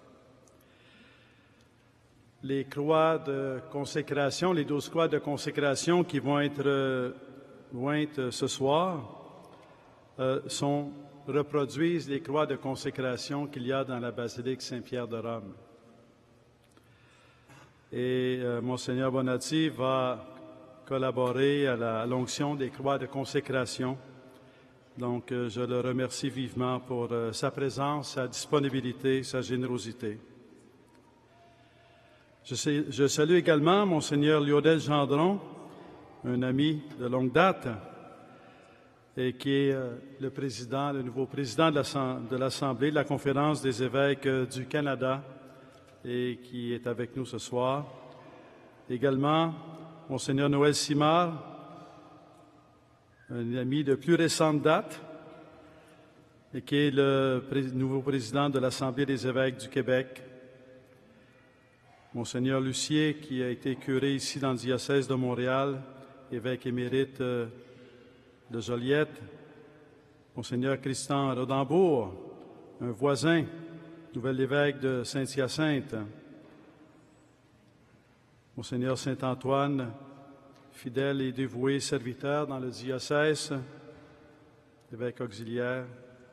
Les croix de consécration, les 12 croix de consécration qui vont être jointes ce soir, reproduisent les croix de consécration qu'il y a dans la basilique Saint-Pierre de Rome. Et Monseigneur Bonatti va collaborer à l'onction des croix de consécration. Donc, je le remercie vivement pour sa présence, sa disponibilité, sa générosité. Je salue également Monseigneur Lionel Gendron, un ami de longue date, et qui est le nouveau président de l'Assemblée de la Conférence des évêques du Canada, et qui est avec nous ce soir. Également, Monseigneur Noël Simard, un ami de plus récente date, et qui est le nouveau président de l'Assemblée des évêques du Québec. Monseigneur Lucier, qui a été curé ici dans le diocèse de Montréal, évêque émérite de Joliette. Monseigneur Christian Rodambourg, un voisin, nouvel évêque de Saint-Hyacinthe. Monseigneur Saint-Antoine, fidèle et dévoué serviteur dans le diocèse, évêque auxiliaire.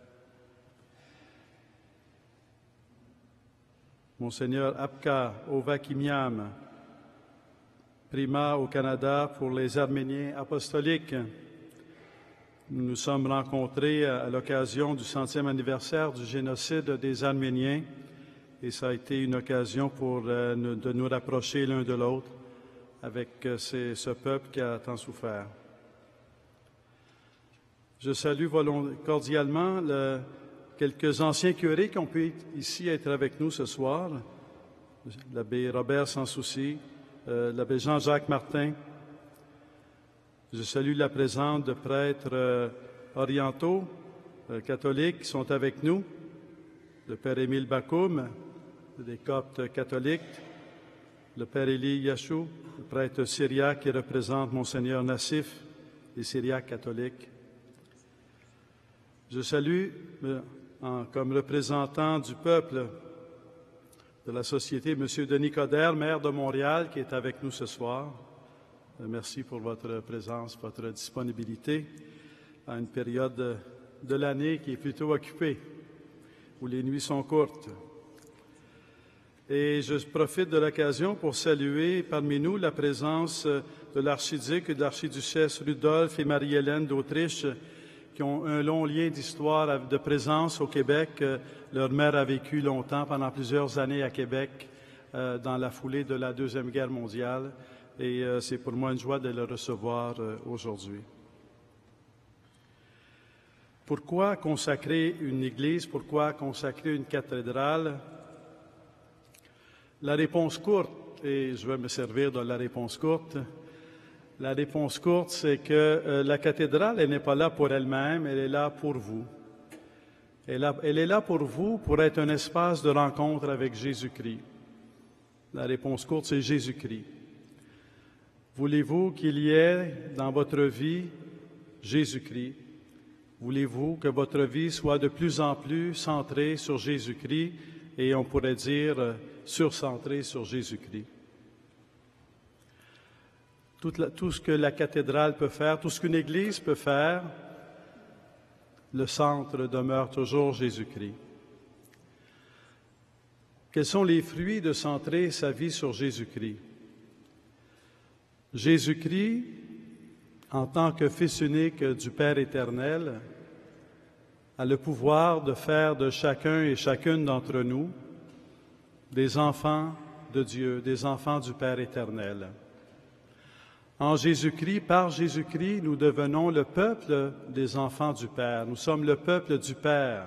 Monseigneur Apka Ovakimiam, primat au Canada pour les Arméniens apostoliques. Nous nous sommes rencontrés à l'occasion du 100e anniversaire du génocide des Arméniens et ça a été une occasion de nous rapprocher l'un de l'autre avec ce peuple qui a tant souffert. Je salue cordialement quelques anciens curés qui ont pu ici être avec nous ce soir, l'abbé Robert Sanssouci, l'abbé Jean-Jacques Martin. Je salue la présence de prêtres orientaux, catholiques, qui sont avec nous, le père Émile Bakoum, des Coptes catholiques, le père Élie Yachou, le prêtre syriaque qui représente Monseigneur Nassif, les Syriaques catholiques. Je salue, comme représentant du peuple de la société, M. Denis Coderre, maire de Montréal, qui est avec nous ce soir. Merci pour votre présence, votre disponibilité à une période de l'année qui est plutôt occupée, où les nuits sont courtes. Et je profite de l'occasion pour saluer parmi nous la présence de l'archiduc et de l'archiduchesse Rudolf et Marie-Hélène d'Autriche, qui ont un long lien d'histoire de présence au Québec. Leur mère a vécu longtemps, pendant plusieurs années à Québec, dans la foulée de la Deuxième Guerre mondiale. Et c'est pour moi une joie de le recevoir aujourd'hui. Pourquoi consacrer une église? Pourquoi consacrer une cathédrale? La réponse courte, et je vais me servir de la réponse courte, la réponse courte, c'est que la cathédrale, elle n'est pas là pour elle-même, elle est là pour vous. Elle est là pour vous, pour être un espace de rencontre avec Jésus-Christ. La réponse courte, c'est Jésus-Christ. Voulez-vous qu'il y ait dans votre vie Jésus-Christ? Voulez-vous que votre vie soit de plus en plus centrée sur Jésus-Christ et on pourrait dire surcentrée sur Jésus-Christ? Tout ce que la cathédrale peut faire, tout ce qu'une église peut faire, le centre demeure toujours Jésus-Christ. Quels sont les fruits de centrer sa vie sur Jésus-Christ? Jésus-Christ en tant que Fils unique du Père éternel, a le pouvoir de faire de chacun et chacune d'entre nous des enfants de Dieu, des enfants du Père éternel. En Jésus-Christ, par Jésus-Christ, nous devenons le peuple des enfants du Père. Nous sommes le peuple du Père,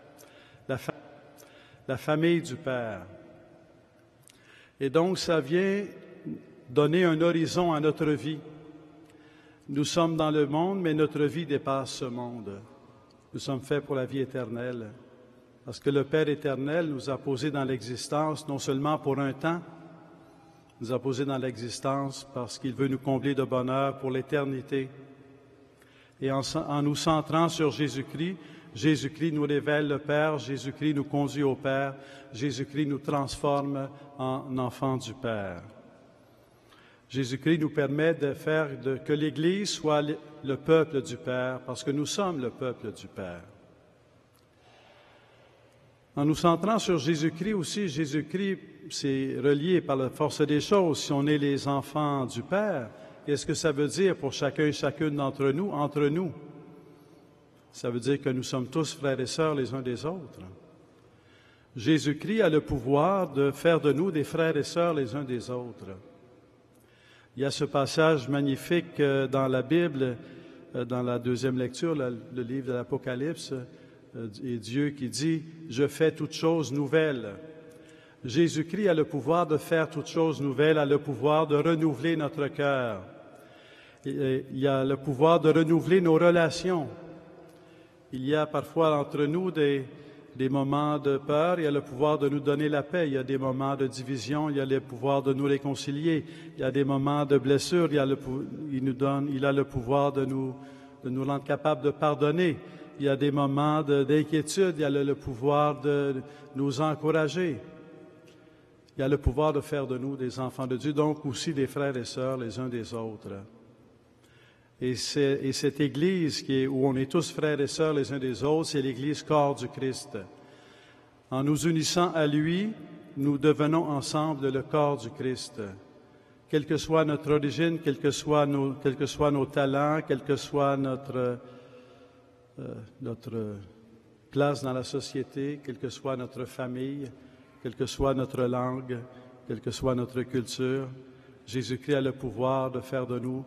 la famille du Père. Et donc, ça vient donner un horizon à notre vie. Nous sommes dans le monde, mais notre vie dépasse ce monde. Nous sommes faits pour la vie éternelle. Parce que le Père éternel nous a posés dans l'existence, non seulement pour un temps, nous a posés dans l'existence parce qu'il veut nous combler de bonheur pour l'éternité. Et en nous centrant sur Jésus-Christ, Jésus-Christ nous révèle le Père, Jésus-Christ nous conduit au Père, Jésus-Christ nous transforme en enfants du Père. Jésus-Christ nous permet de faire que l'Église soit le peuple du Père, parce que nous sommes le peuple du Père. En nous centrant sur Jésus-Christ aussi, Jésus-Christ, c'est relié par la force des choses. Si on est les enfants du Père, qu'est-ce que ça veut dire pour chacun et chacune d'entre nous, entre nous? Ça veut dire que nous sommes tous frères et sœurs les uns des autres. Jésus-Christ a le pouvoir de faire de nous des frères et sœurs les uns des autres. Il y a ce passage magnifique dans la Bible, dans la deuxième lecture, le livre de l'Apocalypse, et Dieu qui dit « Je fais toutes choses nouvelles ». Jésus-Christ a le pouvoir de faire toutes choses nouvelles, a le pouvoir de renouveler notre cœur. Il a le pouvoir de renouveler nos relations. Il y a parfois entre nous des moments de peur, il a le pouvoir de nous donner la paix. Il y a des moments de division, il a le pouvoir de nous réconcilier. Il y a des moments de blessure, il a le pouvoir de nous rendre capables de pardonner. Il y a des moments d'inquiétude, il a le pouvoir de nous encourager. Il a le pouvoir de faire de nous des enfants de Dieu, donc aussi des frères et sœurs les uns des autres. Et cette Église où on est tous frères et sœurs les uns des autres, c'est l'Église corps du Christ. En nous unissant à lui, nous devenons ensemble le corps du Christ. Quelle que soit notre origine, quels que soient nos talents, quelle que soit notre place dans la société, quelle que soit notre famille, quelle que soit notre langue, quelle que soit notre culture, Jésus-Christ a le pouvoir de faire de nous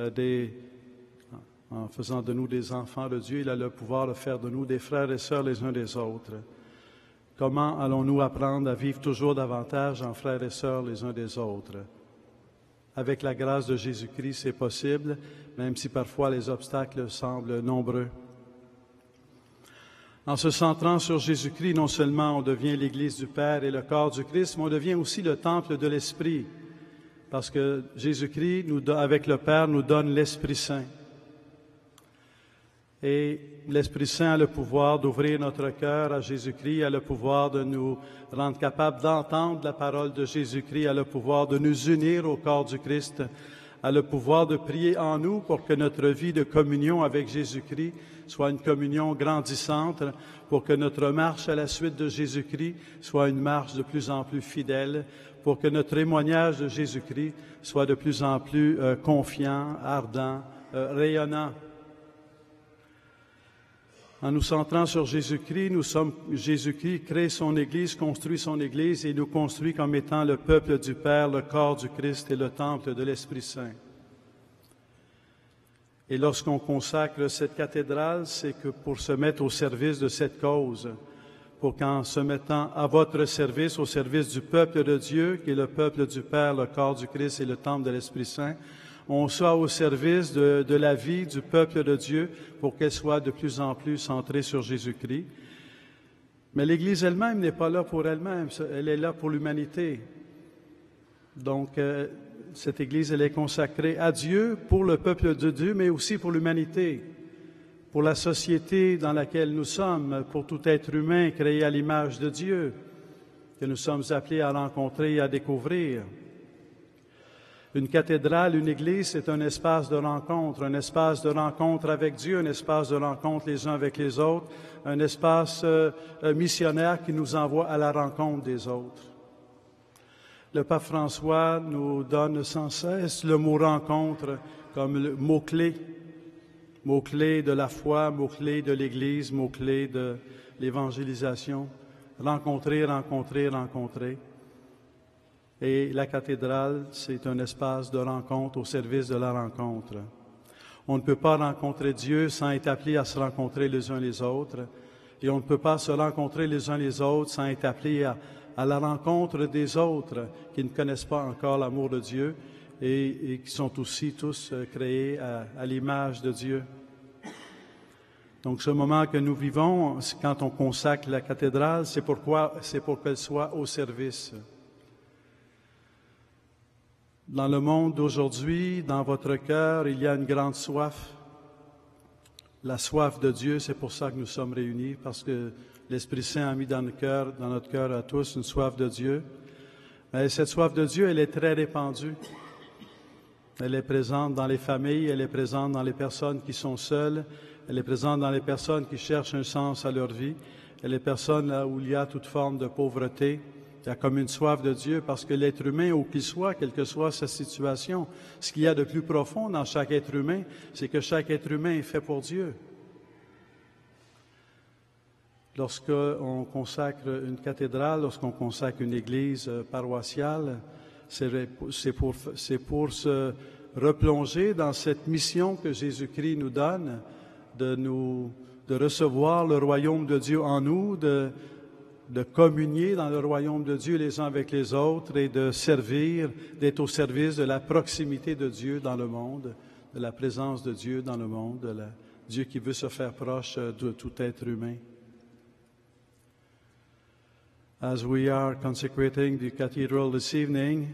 en faisant de nous des enfants de Dieu, il a le pouvoir de faire de nous des frères et sœurs les uns des autres. Comment allons-nous apprendre à vivre toujours davantage en frères et sœurs les uns des autres? Avec la grâce de Jésus-Christ, c'est possible, même si parfois les obstacles semblent nombreux. En se centrant sur Jésus-Christ, non seulement on devient l'Église du Père et le corps du Christ, mais on devient aussi le temple de l'Esprit, parce que Jésus-Christ, avec le Père, nous donne l'Esprit Saint. Et l'Esprit Saint a le pouvoir d'ouvrir notre cœur à Jésus-Christ, a le pouvoir de nous rendre capables d'entendre la parole de Jésus-Christ, a le pouvoir de nous unir au corps du Christ, a le pouvoir de prier en nous pour que notre vie de communion avec Jésus-Christ soit une communion grandissante, pour que notre marche à la suite de Jésus-Christ soit une marche de plus en plus fidèle, pour que notre témoignage de Jésus-Christ soit de plus en plus confiant, ardent, rayonnant. En nous centrant sur Jésus-Christ, Jésus-Christ crée son Église, construit son Église et nous construit comme étant le peuple du Père, le corps du Christ et le temple de l'Esprit Saint. Et lorsqu'on consacre cette cathédrale, c'est que pour se mettre au service de cette cause, pour qu'en se mettant à votre service, au service du peuple de Dieu, qui est le peuple du Père, le corps du Christ et le temple de l'Esprit Saint, on soit au service de la vie du peuple de Dieu pour qu'elle soit de plus en plus centrée sur Jésus-Christ. Mais l'Église elle-même n'est pas là pour elle-même, elle est là pour l'humanité. Donc, cette Église, elle est consacrée à Dieu, pour le peuple de Dieu, mais aussi pour l'humanité, pour la société dans laquelle nous sommes, pour tout être humain créé à l'image de Dieu, que nous sommes appelés à rencontrer et à découvrir. Une cathédrale, une église, c'est un espace de rencontre avec Dieu, un espace de rencontre les uns avec les autres, un espace missionnaire qui nous envoie à la rencontre des autres. le pape François nous donne sans cesse le mot rencontre comme le mot-clé de la foi, mot-clé de l'Église, mot-clé de l'évangélisation. Rencontrer, rencontrer, rencontrer. Et la cathédrale, c'est un espace de rencontre au service de la rencontre. On ne peut pas rencontrer Dieu sans être appelé à se rencontrer les uns les autres. Et on ne peut pas se rencontrer les uns les autres sans être appelé à la rencontre des autres qui ne connaissent pas encore l'amour de Dieu et qui sont aussi tous créés à l'image de Dieu. Donc ce moment que nous vivons, quand on consacre la cathédrale, c'est pour qu'elle soit au service. Dans le monde d'aujourd'hui, dans votre cœur, il y a une grande soif. La soif de Dieu, c'est pour ça que nous sommes réunis, parce que l'Esprit Saint a mis dans notre cœur à tous, une soif de Dieu. Mais cette soif de Dieu, elle est très répandue. Elle est présente dans les familles, elle est présente dans les personnes qui sont seules, elle est présente dans les personnes qui cherchent un sens à leur vie, elle est personne là où il y a toute forme de pauvreté. Il y a comme une soif de Dieu parce que l'être humain, où qu'il soit, quelle que soit sa situation, ce qu'il y a de plus profond dans chaque être humain, c'est que chaque être humain est fait pour Dieu. Lorsqu'on consacre une cathédrale, lorsqu'on consacre une église paroissiale, c'est pour se replonger dans cette mission que Jésus-Christ nous donne, de recevoir le royaume de Dieu en nous, de communier dans le royaume de Dieu les uns avec les autres et de servir, d'être au service de la proximité de Dieu dans le monde, de la présence de Dieu dans le monde, de Dieu qui veut se faire proche de tout être humain. As we are consecrating the cathedral this evening,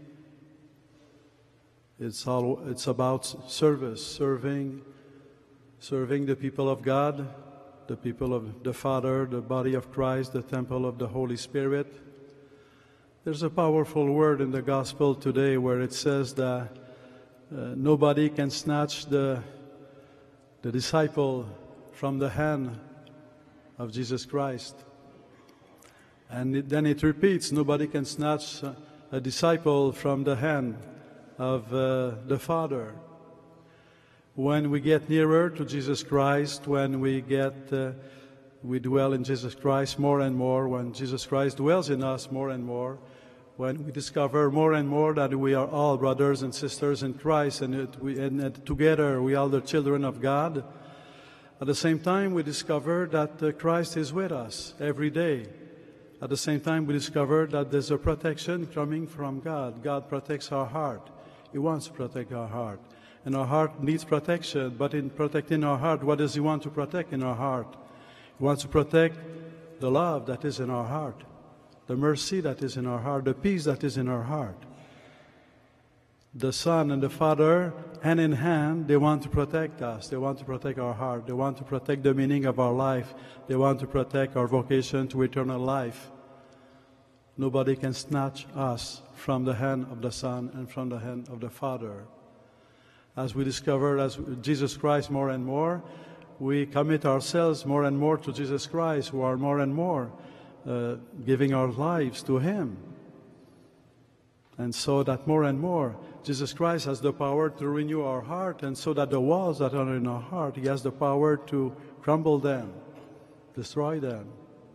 it's about service, serving the people of God, the people of the Father, the body of Christ, the temple of the Holy Spirit. There's a powerful word in the gospel today where it says that nobody can snatch the disciple from the hand of Jesus Christ. And then it repeats, nobody can snatch a disciple from the hand of the Father. When we get nearer to Jesus Christ, when we dwell in Jesus Christ more and more, when Jesus Christ dwells in us more and more, when we discover more and more that we are all brothers and sisters in Christ and together we are the children of God, at the same time we discover that Christ is with us every day. At the same time we discover that there's a protection coming from God. God protects our heart. He wants to protect our heart. And our heart needs protection, but in protecting our heart, what does He want to protect in our heart? He wants to protect the love that is in our heart, the mercy that is in our heart, the peace that is in our heart. The Son and the Father, hand in hand, they want to protect us. They want to protect our heart. They want to protect the meaning of our life. They want to protect our vocation to eternal life. Nobody can snatch us from the hand of the Son and from the hand of the Father. As we discover as Jesus Christ more and more, we commit ourselves more and more to Jesus Christ, who are more and more giving our lives to Him. And so that more and more, Jesus Christ has the power to renew our heart, and so that the walls that are in our heart, He has the power to crumble them, destroy them.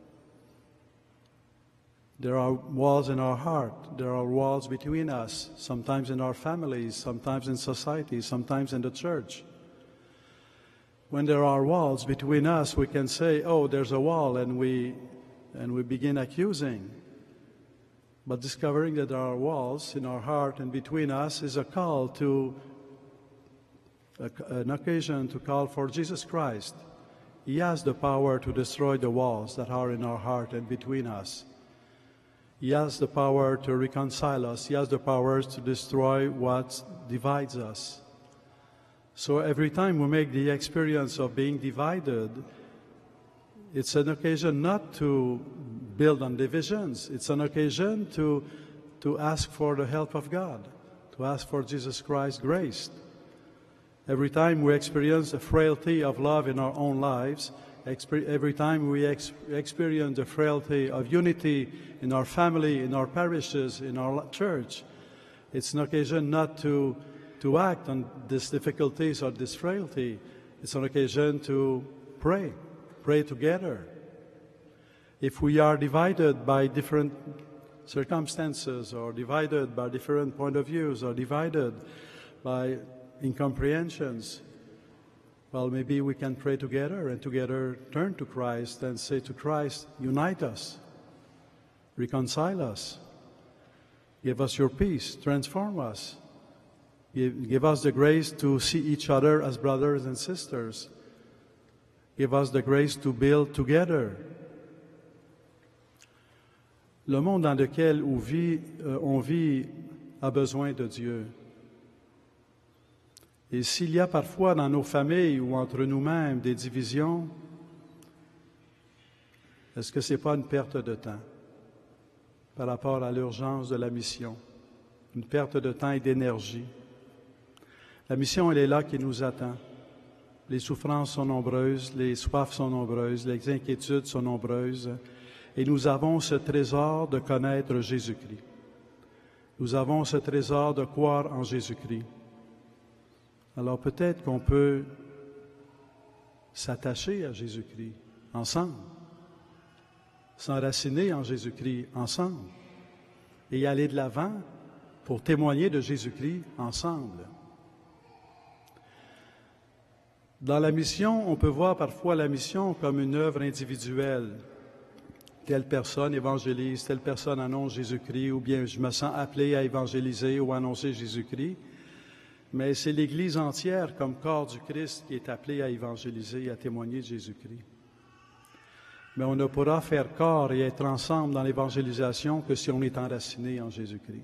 There are walls in our heart. There are walls between us, sometimes in our families, sometimes in society, sometimes in the church. When there are walls between us, we can say, oh, there's a wall, and we begin accusing. But discovering that there are walls in our heart and between us is a call to, an occasion to call for Jesus Christ. He has the power to destroy the walls that are in our heart and between us. He has the power to reconcile us. He has the power to destroy what divides us. So every time we make the experience of being divided, it's an occasion not to build on divisions. It's an occasion to ask for the help of God, to ask for Jesus Christ's grace. Every time we experience the frailty of love in our own lives, every time we experience the frailty of unity in our family, in our parishes, in our church, it's an occasion not to act on these difficulties or this frailty. It's an occasion to pray together. If we are divided by different circumstances or divided by different point of views or divided by incomprehensions, well, maybe we can pray together and together turn to Christ and say to Christ, unite us, reconcile us, give us your peace, transform us, give us the grace to see each other as brothers and sisters, give us the grace to build together. Le monde dans lequel on vit a besoin de Dieu. Et s'il y a parfois dans nos familles ou entre nous-mêmes des divisions, est-ce que ce n'est pas une perte de temps par rapport à l'urgence de la mission? Une perte de temps et d'énergie. La mission, elle est là qui nous attend. Les souffrances sont nombreuses, les soifs sont nombreuses, les inquiétudes sont nombreuses. Et nous avons ce trésor de connaître Jésus-Christ. Nous avons ce trésor de croire en Jésus-Christ. Alors peut-être qu'on peut s'attacher à Jésus-Christ ensemble, s'enraciner en Jésus-Christ ensemble et aller de l'avant pour témoigner de Jésus-Christ ensemble. Dans la mission, on peut voir parfois la mission comme une œuvre individuelle. Telle personne évangélise, telle personne annonce Jésus-Christ, ou bien je me sens appelé à évangéliser ou à annoncer Jésus-Christ. Mais c'est l'Église entière, comme corps du Christ, qui est appelée à évangéliser et à témoigner de Jésus-Christ. Mais on ne pourra faire corps et être ensemble dans l'évangélisation que si on est enraciné en Jésus-Christ.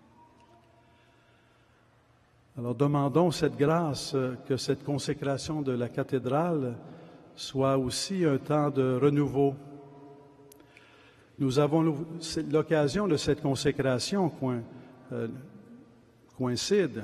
Alors demandons cette grâce, que cette consécration de la cathédrale soit aussi un temps de renouveau. Nous avons l'occasion de cette consécration coïncide.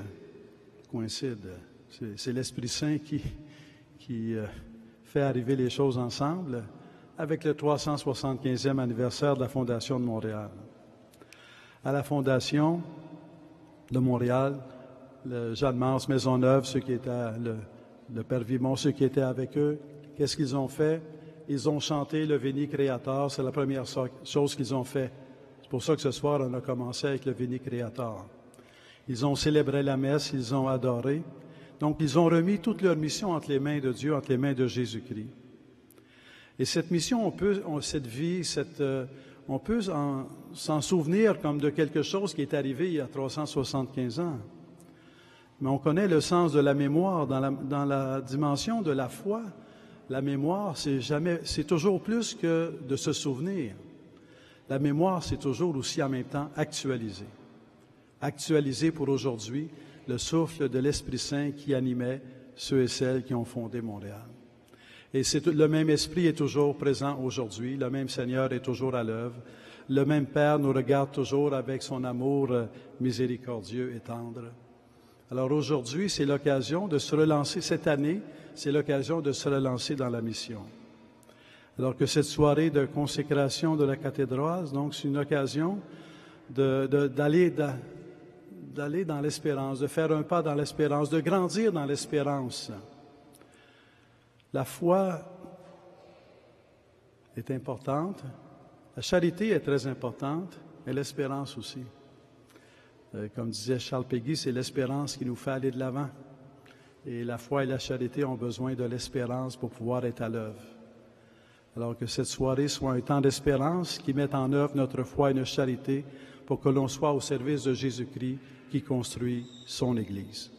C'est l'Esprit Saint qui fait arriver les choses ensemble avec le 375e anniversaire de la Fondation de Montréal. À la Fondation de Montréal, le Jeanne-Mance Maisonneuve, ceux qui étaient, le Père Vimont, ceux qui étaient avec eux, qu'est-ce qu'ils ont fait? Ils ont chanté le Veni Creator, c'est la première chose qu'ils ont fait. C'est pour ça que ce soir, on a commencé avec le Veni Creator. Ils ont célébré la messe, ils ont adoré. Donc, ils ont remis toute leur mission entre les mains de Dieu, entre les mains de Jésus-Christ. Et cette mission, on peut s'en souvenir comme de quelque chose qui est arrivé il y a 375 ans. Mais on connaît le sens de la mémoire dans la dimension de la foi. La mémoire, c'est toujours plus que de se souvenir. La mémoire, c'est toujours aussi en même temps actualisé. Actualisé pour aujourd'hui le souffle de l'Esprit Saint qui animait ceux et celles qui ont fondé Montréal. Et le même Esprit est toujours présent aujourd'hui, le même Seigneur est toujours à l'œuvre, le même Père nous regarde toujours avec son amour miséricordieux et tendre. Alors aujourd'hui, c'est l'occasion de se relancer, cette année, c'est l'occasion de se relancer dans la mission. Alors que cette soirée de consécration de la cathédrale, donc c'est une occasion d'aller dans l'espérance, de faire un pas dans l'espérance, de grandir dans l'espérance. La foi est importante, la charité est très importante, mais l'espérance aussi. Comme disait Charles Péguy, c'est l'espérance qui nous fait aller de l'avant. Et la foi et la charité ont besoin de l'espérance pour pouvoir être à l'œuvre. Alors que cette soirée soit un temps d'espérance qui mette en œuvre notre foi et notre charité pour que l'on soit au service de Jésus-Christ qui construit son Église.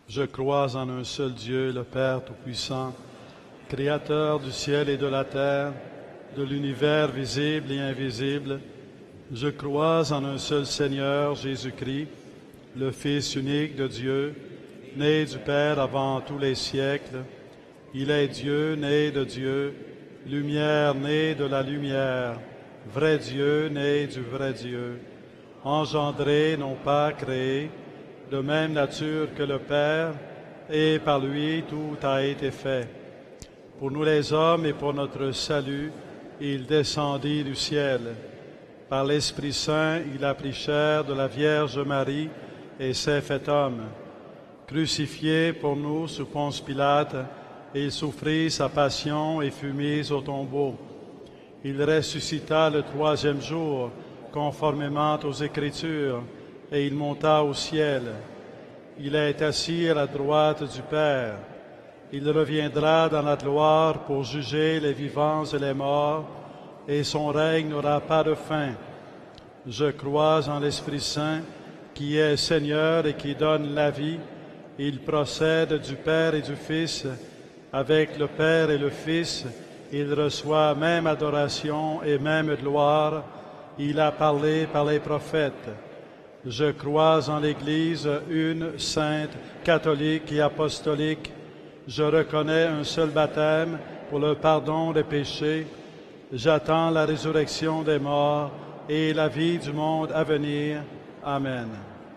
Je crois en un seul Dieu, le Père Tout-Puissant, Créateur du ciel et de la terre, de l'univers visible et invisible. Je crois en un seul Seigneur, Jésus-Christ, le Fils unique de Dieu, né du Père avant tous les siècles. Il est Dieu, né de Dieu, lumière née de la lumière, vrai Dieu, né du vrai Dieu, engendré, non pas créé, de même nature que le Père, et par lui tout a été fait. Pour nous les hommes et pour notre salut, il descendit du ciel. Par l'Esprit Saint, il a pris chair de la Vierge Marie et s'est fait homme. Crucifié pour nous sous Ponce Pilate, il souffrit sa passion et fut mis au tombeau. Il ressuscita le troisième jour, conformément aux Écritures, et il monta au ciel. Il est assis à la droite du Père. Il reviendra dans la gloire pour juger les vivants et les morts, et son règne n'aura pas de fin. Je crois en l'Esprit Saint, qui est Seigneur et qui donne la vie. Il procède du Père et du Fils. Avec le Père et le Fils, il reçoit même adoration et même gloire. Il a parlé par les prophètes. Je crois en l'Église une, sainte, catholique et apostolique. Je reconnais un seul baptême pour le pardon des péchés. J'attends la résurrection des morts et la vie du monde à venir. Amen.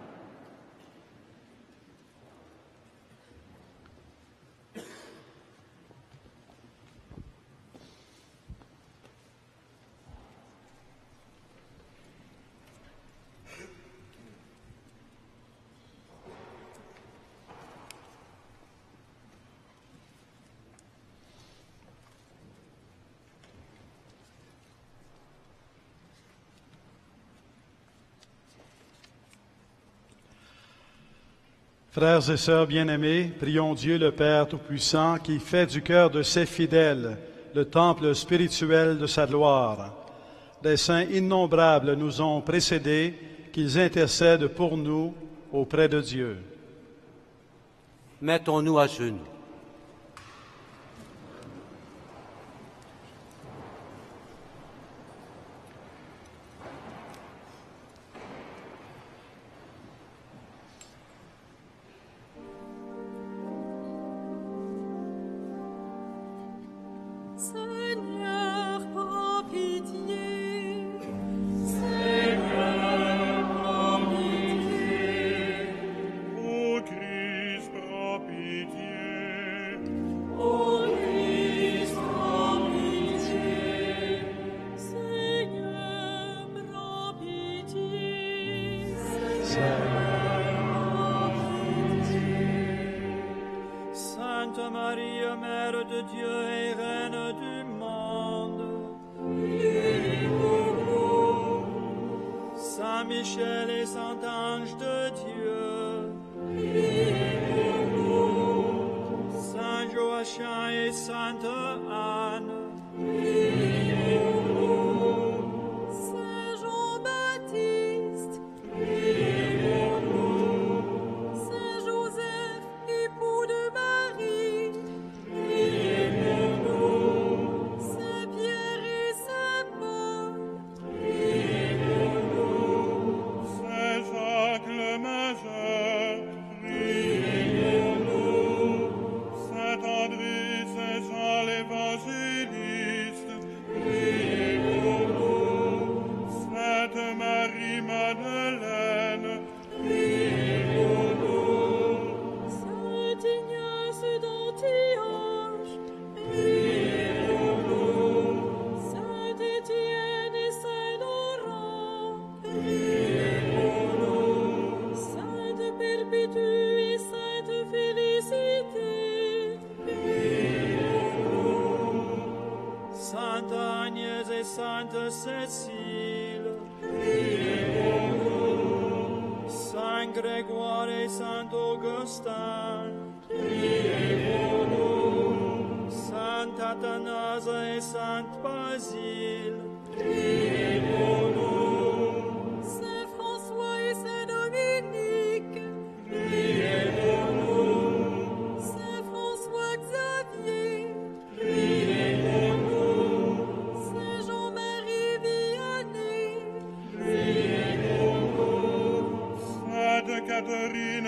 Frères et sœurs bien-aimés, prions Dieu le Père Tout-Puissant qui fait du cœur de ses fidèles le temple spirituel de sa gloire. Des saints innombrables nous ont précédés, qu'ils intercèdent pour nous auprès de Dieu. Mettons-nous à genoux. Seigneur, prends pitié. Ô Christ, prends pitié. Seigneur, prends pitié. Sainte Marie, Mère de Dieu et Reine du monde, Saint Michel et Saint Ange de Dieu, Saint Joachim et Sainte Anne, Saint Jean-Baptiste, Saint Joseph, époux de Marie, Saint Pierre et Saint Paul, Saint Jacques le Majeur, Saint André, Saint Jean l'Évangéliste, Sainte Marie Madeleine, Saint Ignace d'Antioche, Saint Étienne et Saint Laurent, Sainte Perpétue et Sainte Félicité, Sainte Agnès et Sainte Cécile, Saint Grégoire et Saint Augustin, Saint Athanase et Sainte Basile, Saint François et Saint Dominique,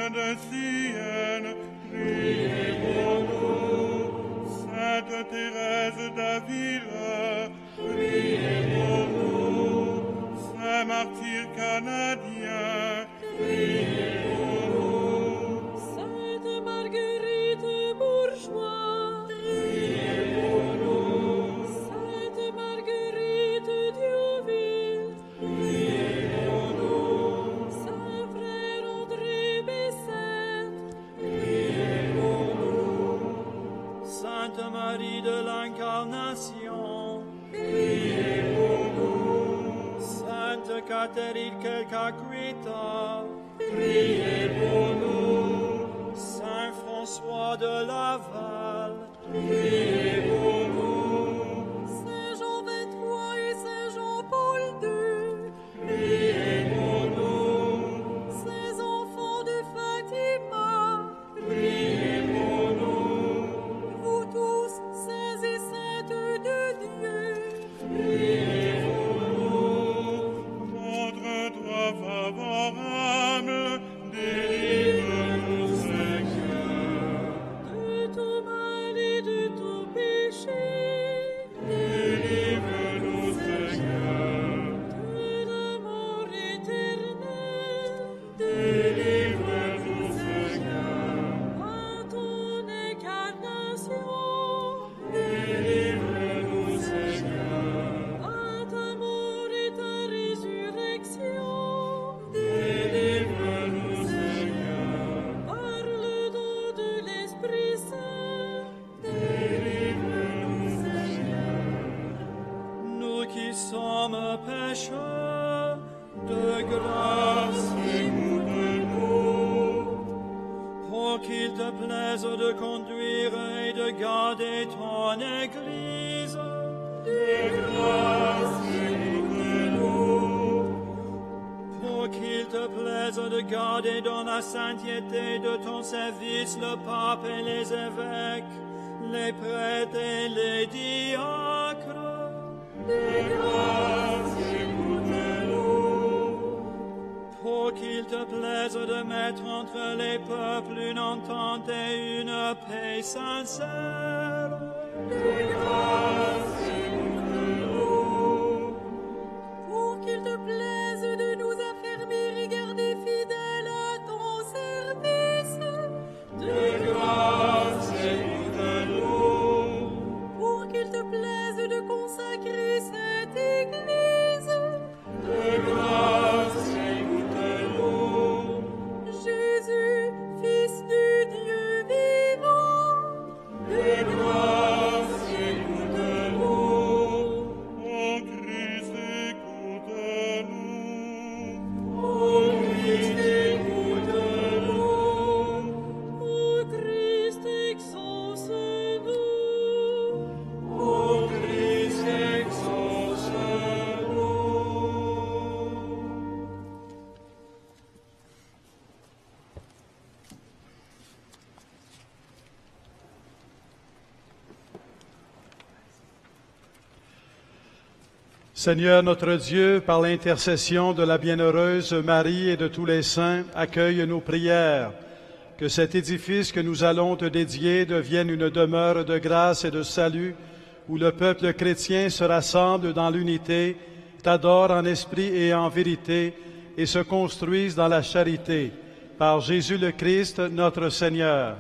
Catherine de Sienne, priez pour nous. Sainte Thérèse d'Avila, priez pour nous. Saint Martyr canadien, priez pour nous. Sainte Marguerite Bourgeois, priez pour nous. Sainte Marguerite Diouville, priez pour nous. Saint Frère André Bessette, priez pour nous. Sainte Marie de l'Incarnation, priez pour nous. Sainte Catherine Quelcaquita, priez pour nous. Saint François de Laval, priez pour nous. Saint Jean XXIII et Saint Jean-Paul II, priez pour nous. ces enfants de Fatima, priez pour nous. vous tous, saints et saintes de Dieu, priez pour nous. Montre-toi favorable, délivre-nous, Seigneur. de tout mal et de tout péché, Délivre-nous, Seigneur. de la mort éternelle, Délivre-nous, Seigneur. par ton incarnation, Délivre-nous, Seigneur. par ta mort et ta résurrection, Délivre-nous, Seigneur. par le don de l'Esprit Saint, Délivre-nous, Seigneur. nous qui sommes pécheurs, de grâce Écoute-nous. pour qu'il te plaise de conduire et de garder ton Église, De grâce, écoute-nous. pour qu'il te plaise de garder dans la sainteté de ton service le pape et les évêques, les prêtres et les diacres, De grâce, écoute-nous. pour qu'il te plaise de mettre entre les peuples une entente et une paix sincère, De grâce, écoute-nous. pour qu'il te plaise de nous affermir et garder fidèles à ton service, De grâce, écoute-nous. pour qu'il te plaise de consacrer cette Église, De grâce, écoute-nous. Jésus, Fils du Dieu vivant, De grâce, écoute-nous. Ô Christ, écoute-nous. Ô Christ, écoute-nous. ô Christ, exauce-nous. Ô Christ, exauce-nous. Seigneur notre Dieu, par l'intercession de la bienheureuse Marie et de tous les saints, accueille nos prières. Que cet édifice que nous allons te dédier devienne une demeure de grâce et de salut, où le peuple chrétien se rassemble dans l'unité, t'adore en esprit et en vérité, et se construise dans la charité. Par Jésus le Christ, notre Seigneur.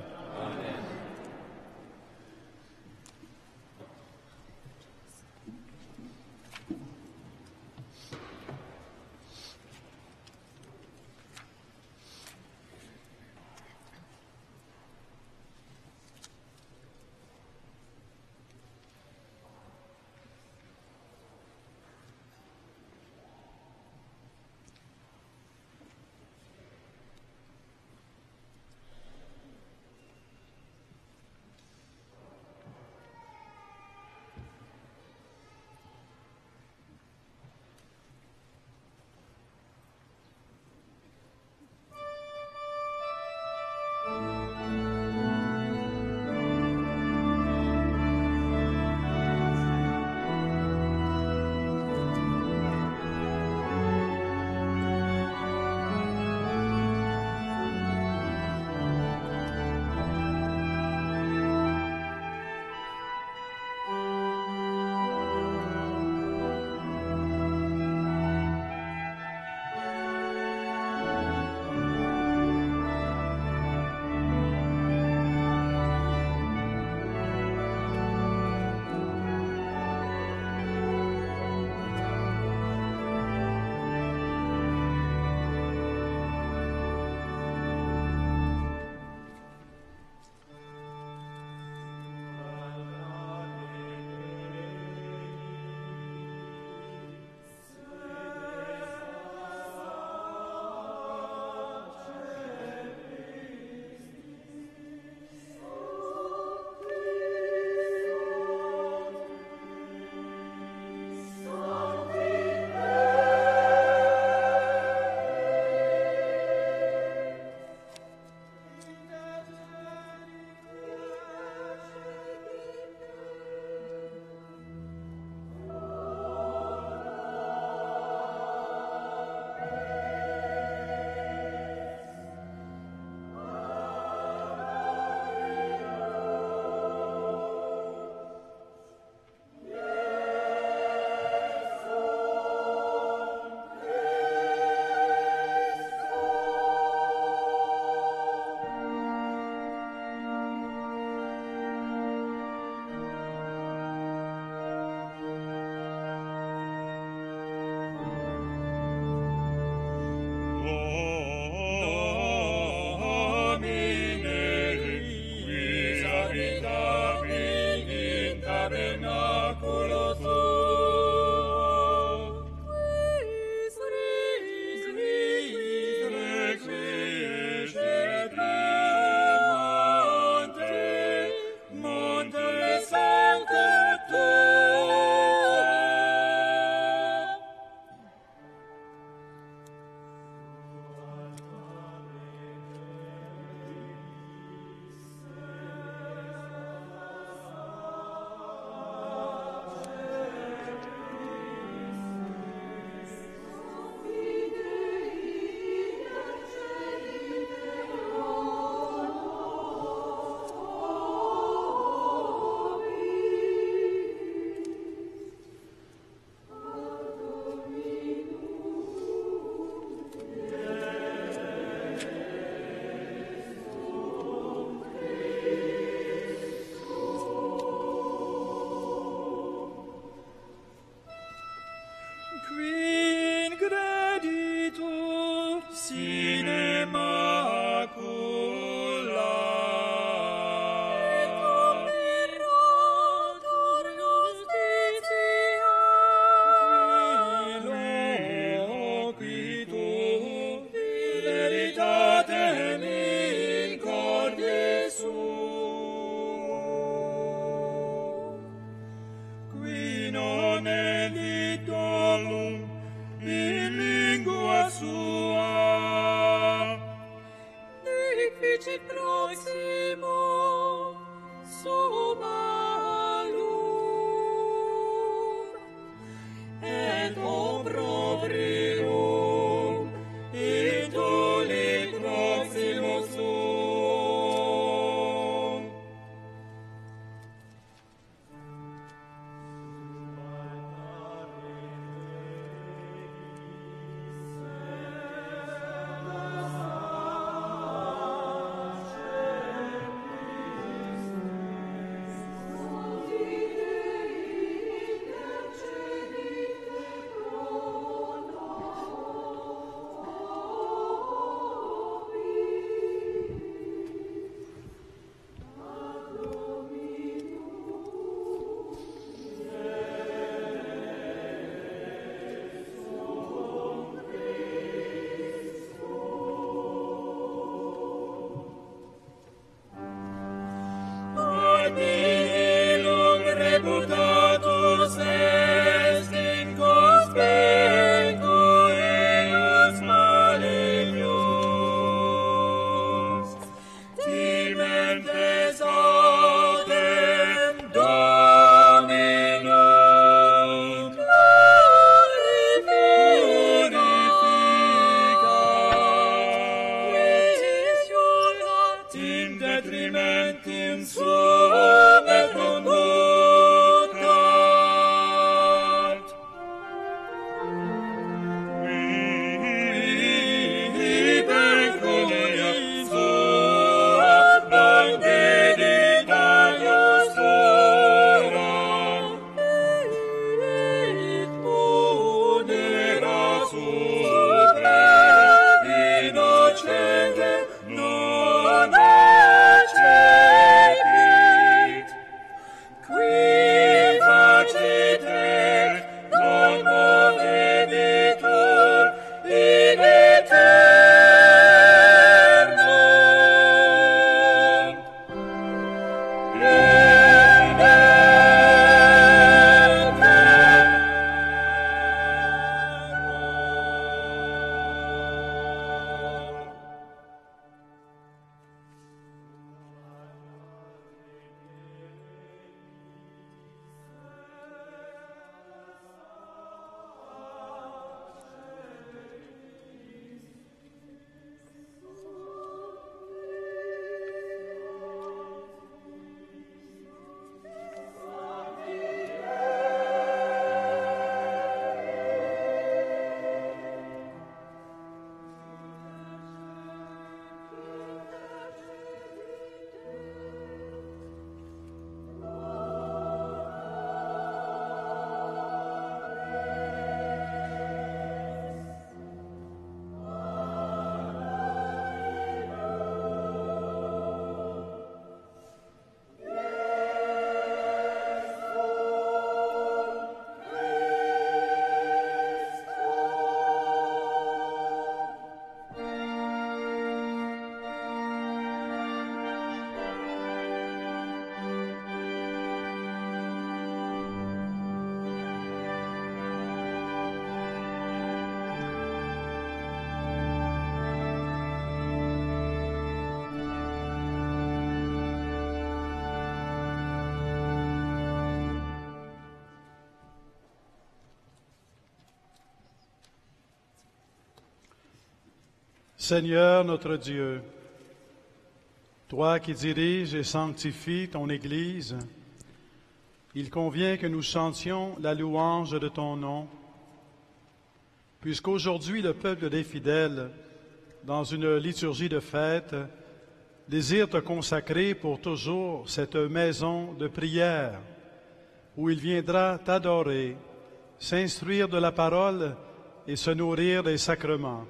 titulum in lingua sua. Nec ficit proximo sumalum, et oprobrium intuli proximo sum. Ad nihilum reputatus est in conspectu eius malignus, timentes autem Dominum glorificat, in detrimentum suum et conducat. Qui pecunia sum non dedita iustura, et munera super innocente non accepit. Qui facit non movebitur in aeternum. Seigneur notre Dieu, toi qui diriges et sanctifies ton Église, il convient que nous chantions la louange de ton nom, puisqu'aujourd'hui le peuple des fidèles, dans une liturgie de fête, désire te consacrer pour toujours cette maison de prière, où il viendra t'adorer, s'instruire de la parole et se nourrir des sacrements.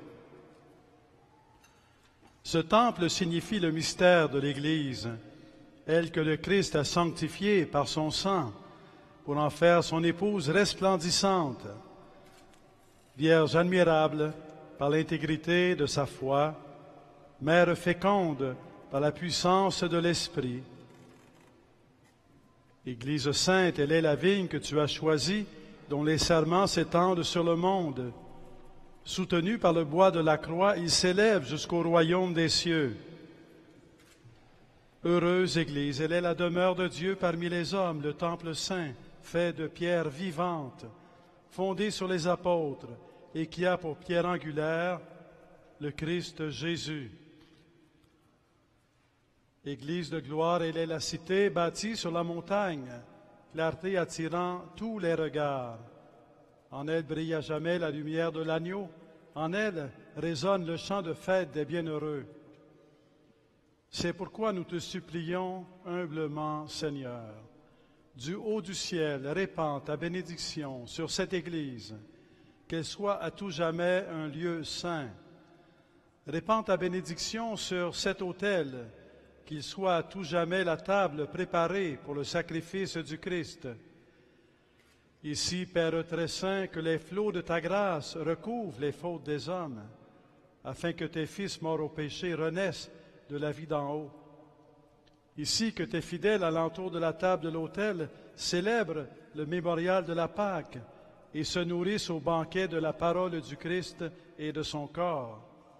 Ce temple signifie le mystère de l'Église, elle que le Christ a sanctifiée par son sang pour en faire son épouse resplendissante, Vierge admirable par l'intégrité de sa foi, Mère féconde par la puissance de l'Esprit. Église sainte, elle est la vigne que tu as choisie dont les serments s'étendent sur le monde. Soutenu par le bois de la croix, il s'élève jusqu'au royaume des cieux. Heureuse Église, elle est la demeure de Dieu parmi les hommes, le temple saint, fait de pierres vivantes, fondé sur les apôtres, et qui a pour pierre angulaire le Christ Jésus. Église de gloire, elle est la cité bâtie sur la montagne, clarté attirant tous les regards. En elle brille à jamais la lumière de l'agneau, en elle résonne le chant de fête des bienheureux. C'est pourquoi nous te supplions humblement, Seigneur, du haut du ciel, répands ta bénédiction sur cette Église, qu'elle soit à tout jamais un lieu saint. Répands ta bénédiction sur cet autel, qu'il soit à tout jamais la table préparée pour le sacrifice du Christ. Ici, Père très saint, que les flots de ta grâce recouvrent les fautes des hommes, afin que tes fils morts au péché renaissent de la vie d'en haut. Ici, que tes fidèles alentour de la table de l'autel célèbrent le mémorial de la Pâque et se nourrissent au banquet de la parole du Christ et de son corps.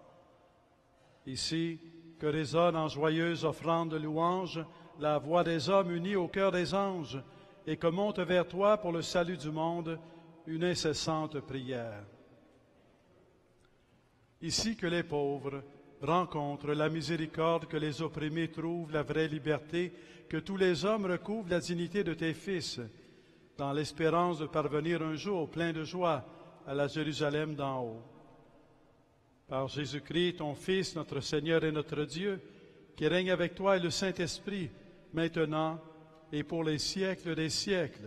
Ici, que résonne en joyeuse offrande de louange la voix des hommes unis au cœur des anges, et que monte vers toi pour le salut du monde une incessante prière. Ici que les pauvres rencontrent la miséricorde, que les opprimés trouvent la vraie liberté, que tous les hommes recouvrent la dignité de tes fils, dans l'espérance de parvenir un jour plein de joie à la Jérusalem d'en haut. Par Jésus-Christ, ton Fils, notre Seigneur et notre Dieu, qui règne avec toi et le Saint-Esprit, maintenant et pour les siècles des siècles.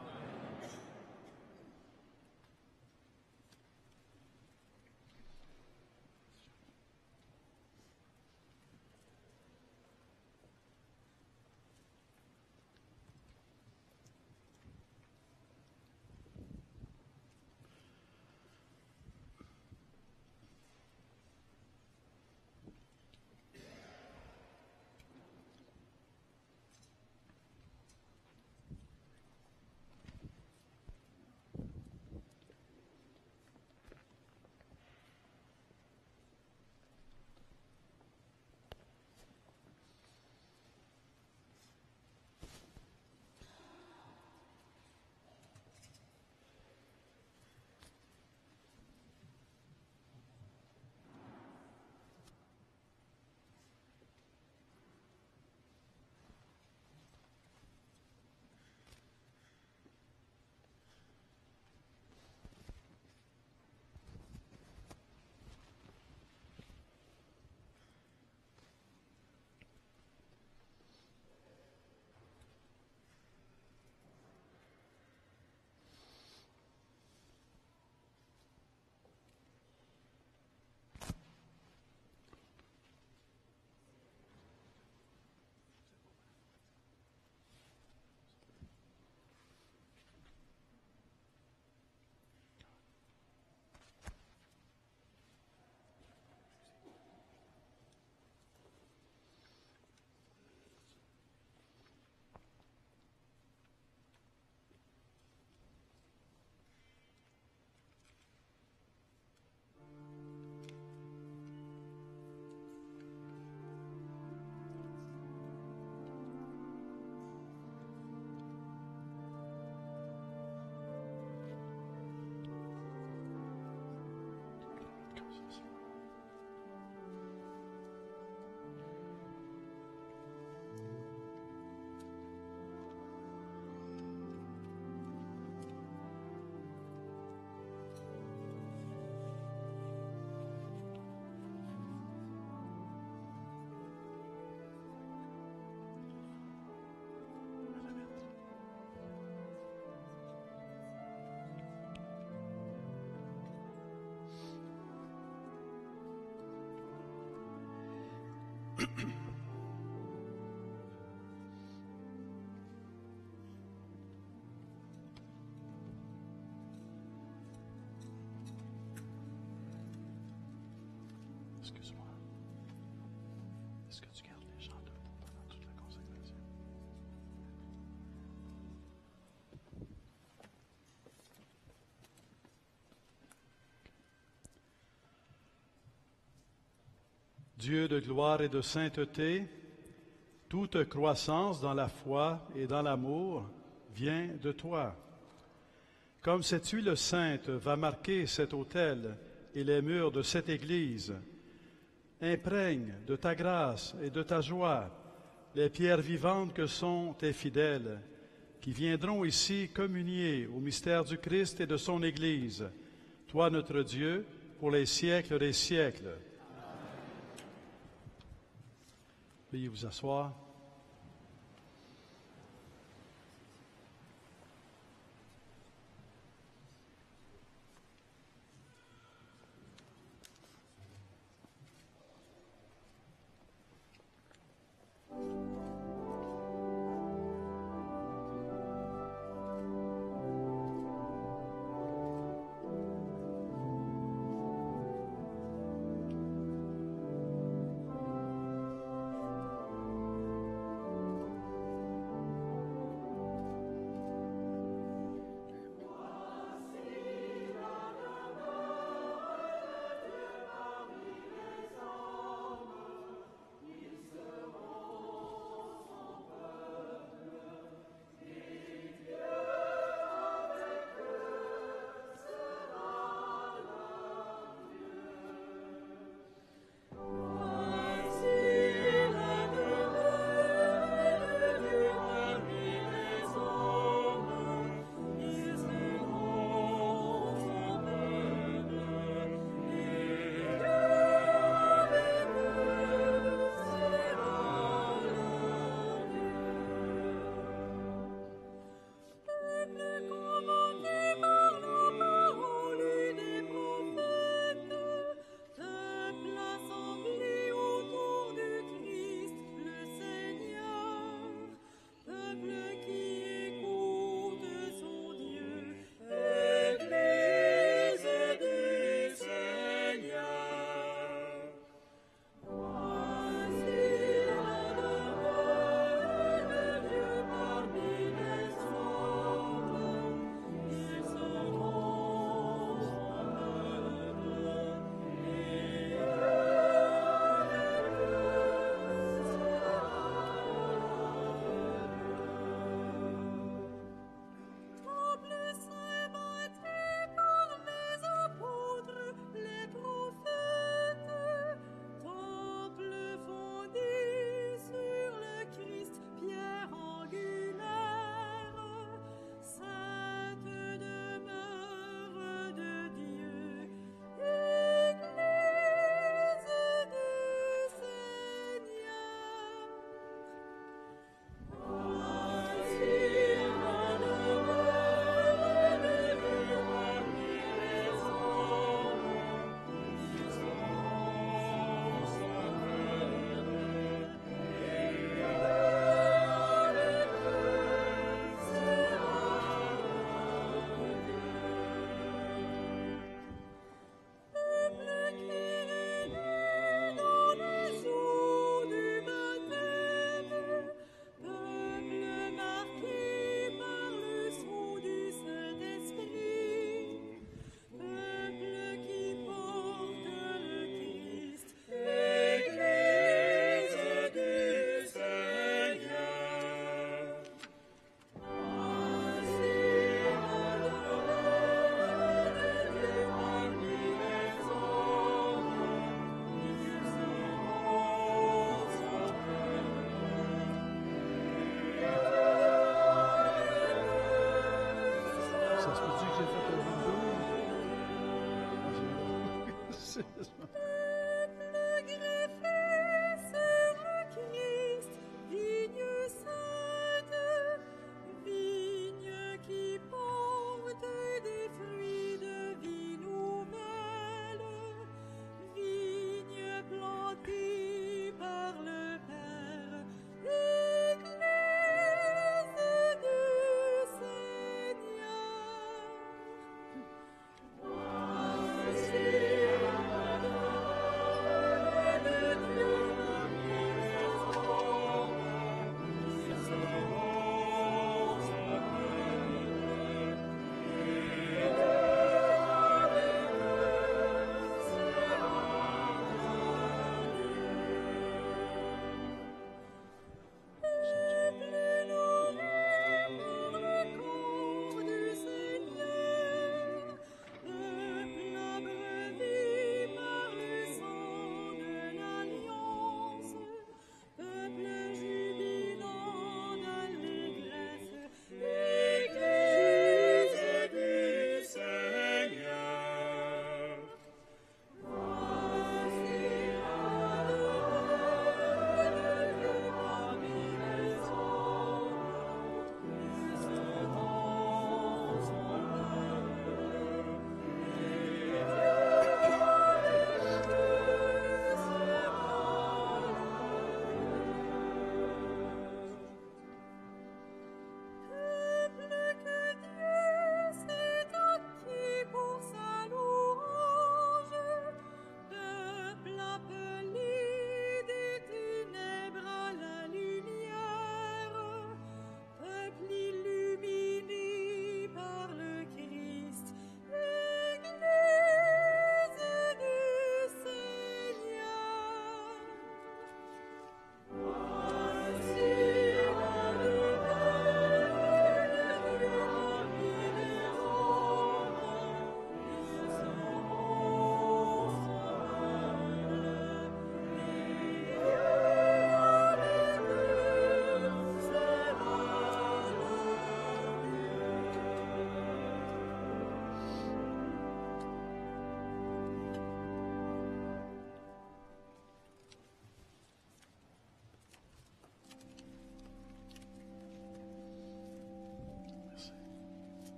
Excuse-moi. Est-ce que tu gardes les gens debout pendant toute la consécration? Dieu de gloire et de sainteté, toute croissance dans la foi et dans l'amour vient de toi. Comme cette huile sainte va marquer cet autel et les murs de cette Église, imprègne de ta grâce et de ta joie les pierres vivantes que sont tes fidèles, qui viendront ici communier au mystère du Christ et de son Église, toi notre Dieu, pour les siècles des siècles. Veuillez vous asseoir.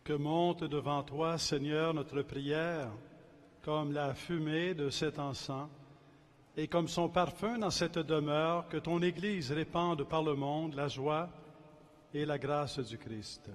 que monte devant toi, Seigneur, notre prière, comme la fumée de cet encens, et comme son parfum dans cette demeure, que ton Église répande par le monde la joie et la grâce du Christ.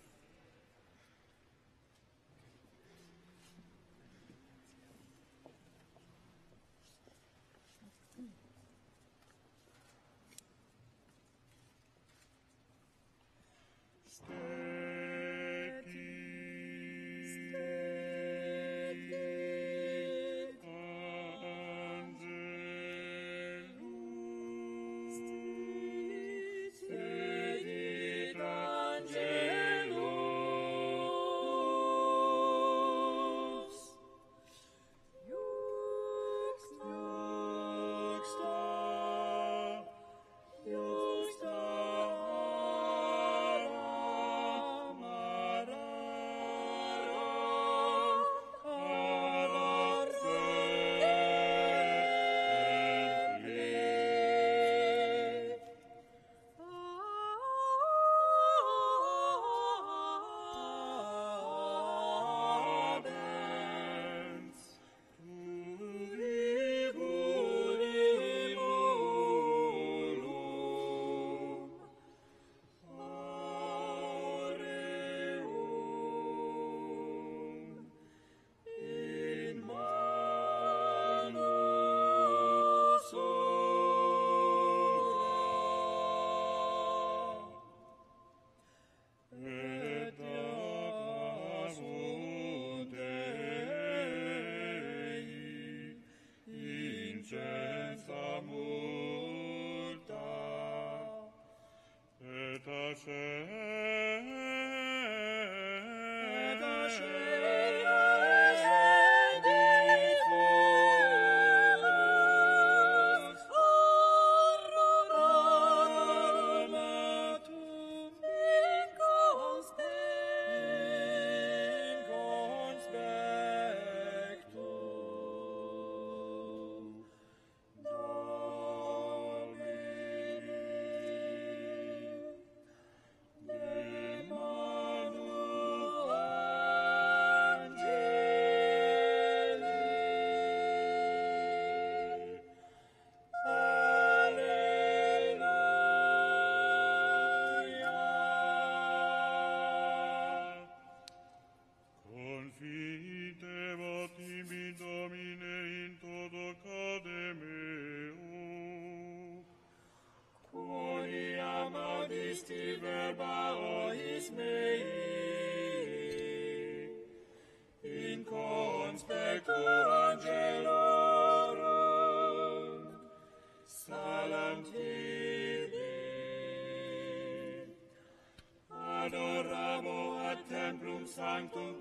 Sanctum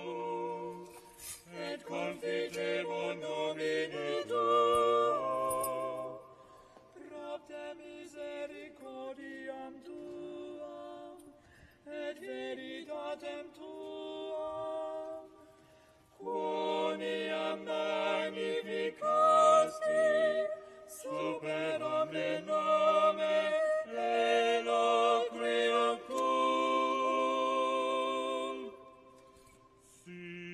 tuum, et confitebo nomine tuo, propter misericordiam tuam, et veritatem tuam, quoniam magnificasti, super omne nome, eloquium tuum.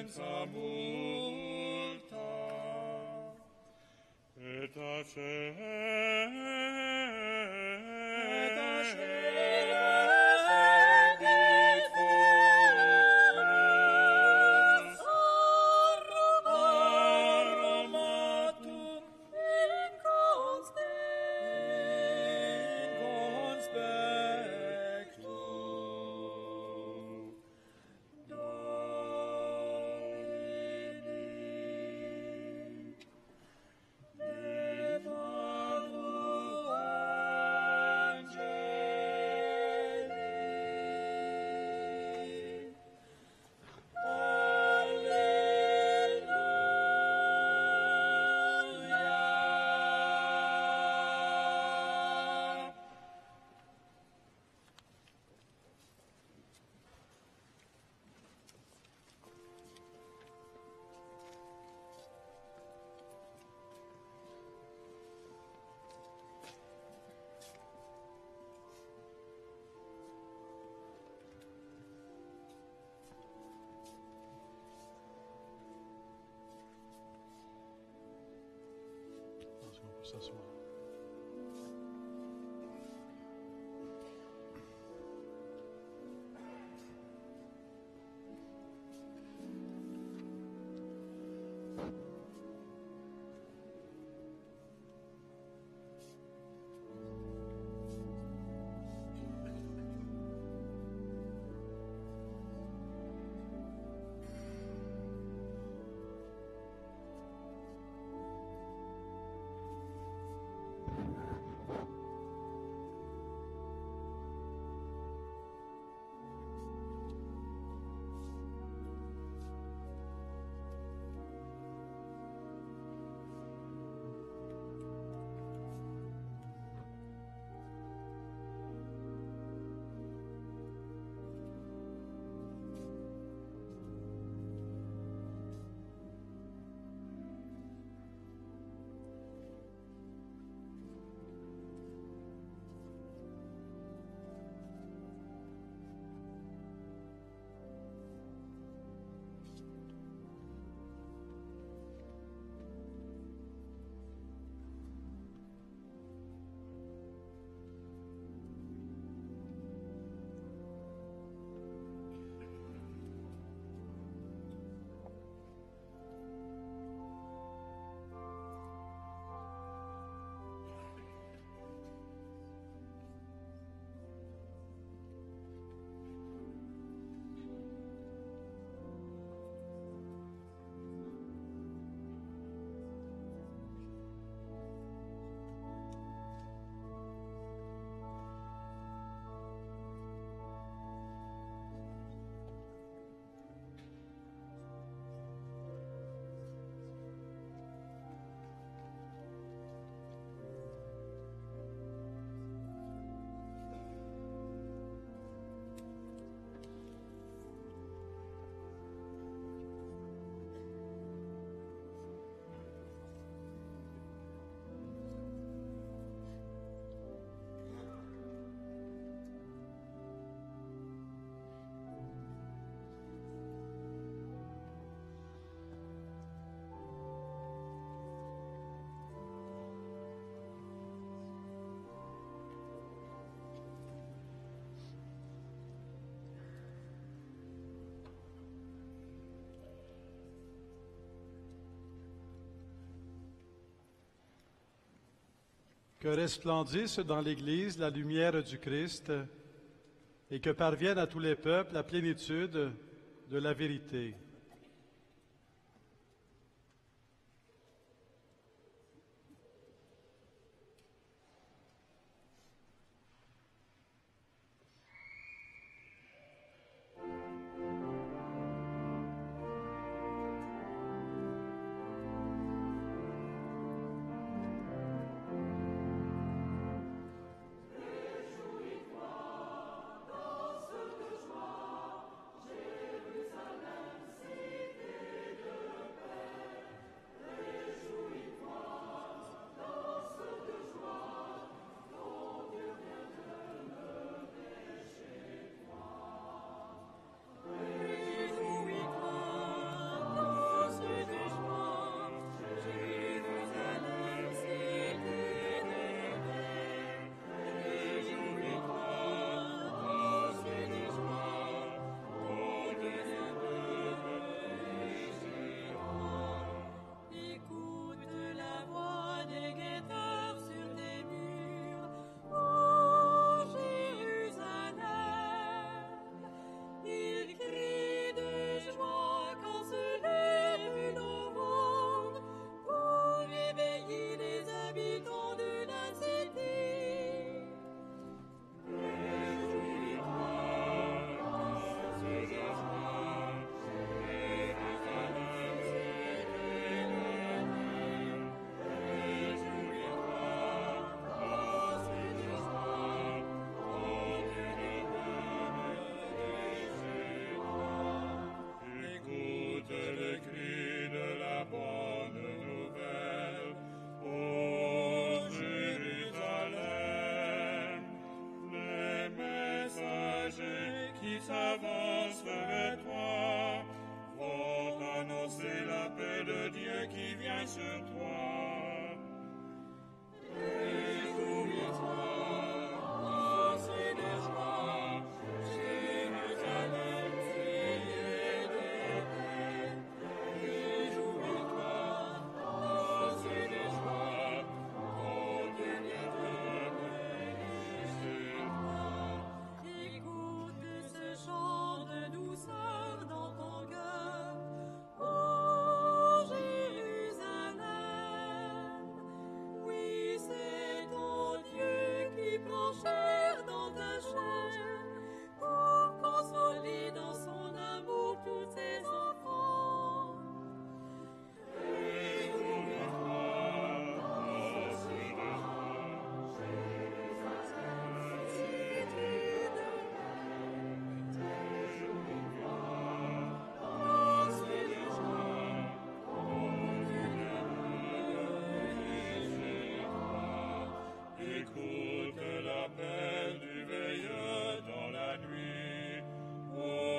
senza multa, et s'asseoir. Que resplendisse dans l'Église la lumière du Christ et que parvienne à tous les peuples la plénitude de la vérité. Jérusalem, avance vers toi, vont annoncer la paix de Dieu qui vient sur toi. Réjouis-toi, dansez de joie, Jérusalem, fille de paix. Réjouis-toi, dansez de joie, ton Dieu vient sur toi. Écoute ce chant de douceur dans ton cœur, ô Jérusalem. Oui, c'est ton Dieu qui prend chair dans ta chair pour consoler dans son amour tous ses enfants. Réjouis-toi, dansez de joie, Jérusalem, cité de Réjouis-toi, dansez de joie, ton Dieu vient sur toi. Écoute l'appel du veilleur dans la nuit, ô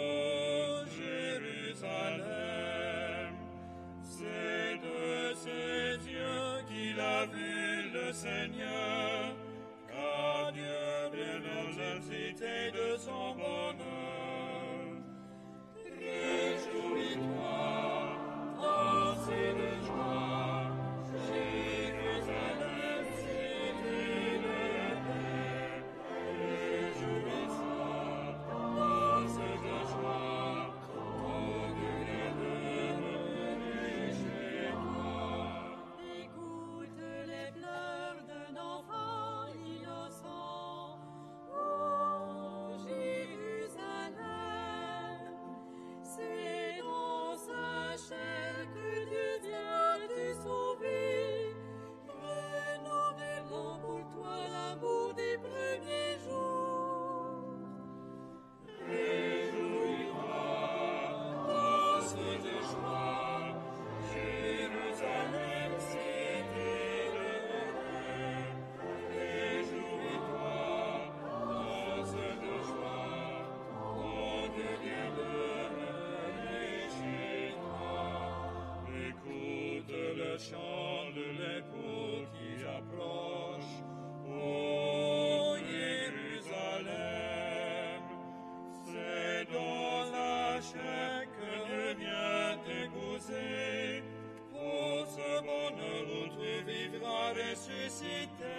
Jérusalem. C'est de ses yeux qu'il a vu le Seigneur, car Dieu vient dans la cité de son bonheur. Réjouis-toi, dansez de joie, Jérusalem, cité de paix. Réjouis-toi, dansez de joie, ton Dieu vient demeurer chez toi. Écoute les pleurs d'un enfant innocent, ô Jérusalem. C'est dans sa chair que Dieu vient te sauver, renouvelant pour toi l'amour des premiers jours. Réjouis-toi, dansez de joie, Jérusalem, cité de paix. Réjouis-toi, dansez de joie, ton Dieu vient demeurer chez toi. Écoute le chant de l'époux qui approche, ô Jérusalem. C'est dans la chair que Dieu vient t'épouser. Pour ce bonheur où tu vivras ressuscité.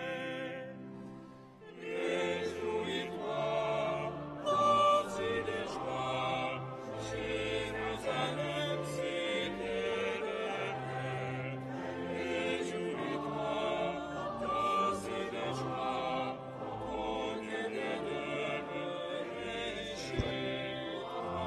Réjouis-toi, dansez de joie, Jérusalem, cité de paix. Réjouis-toi, dansez de joie, ton Dieu vient demeurer chez toi.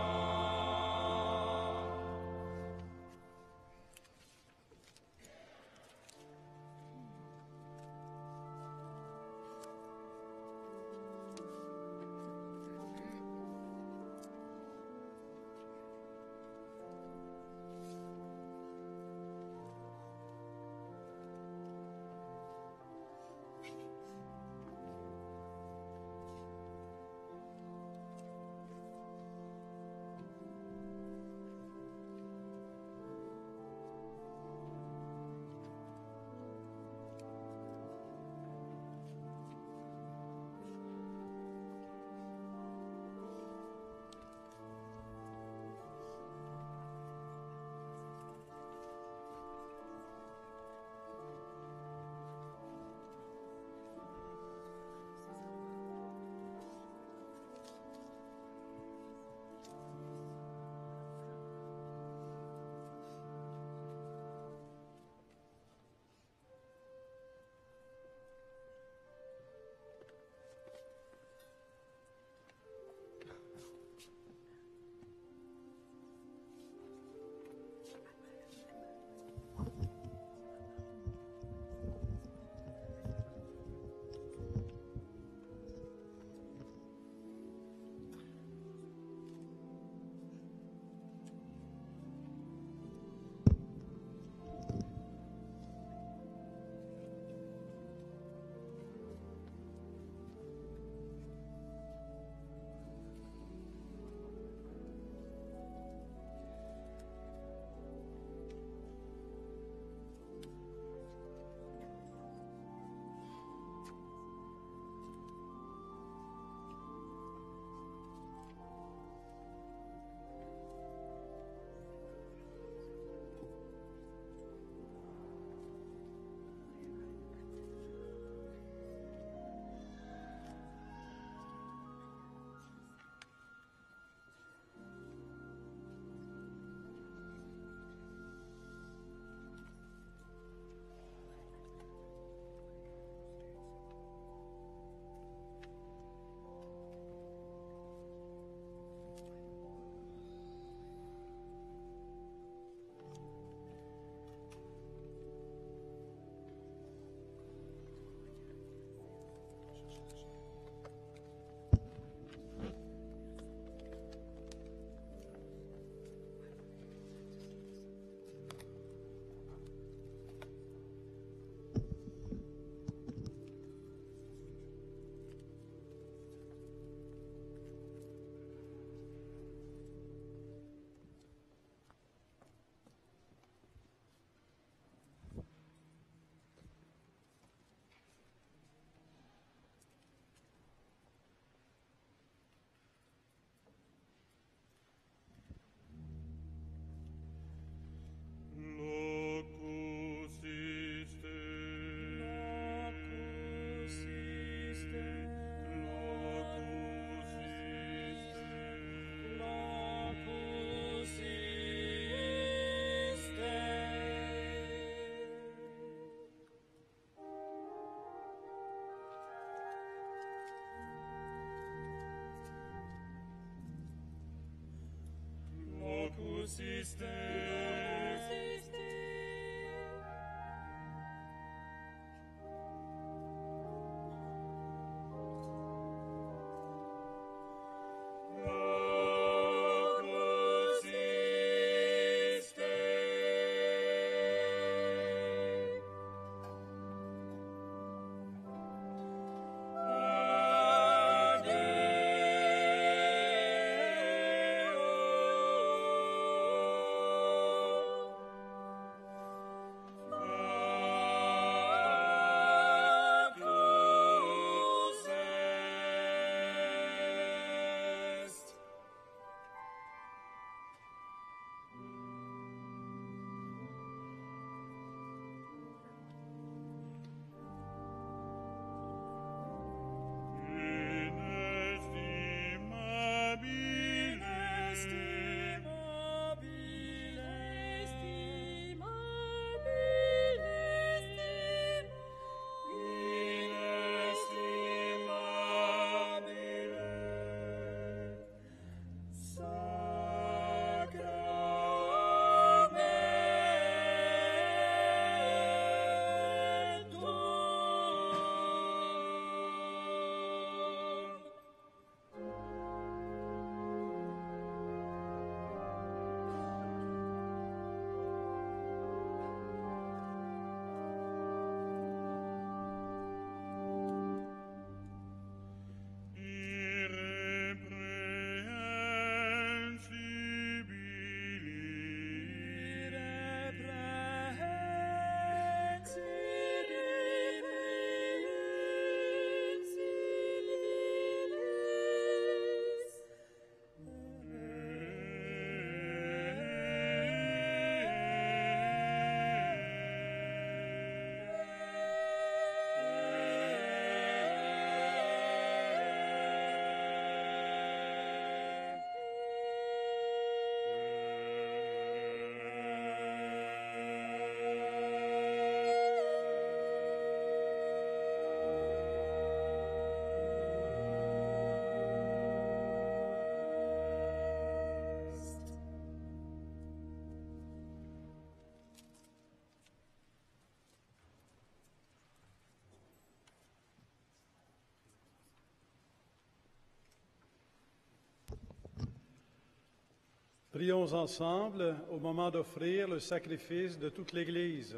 Prions ensemble au moment d'offrir le sacrifice de toute l'Église.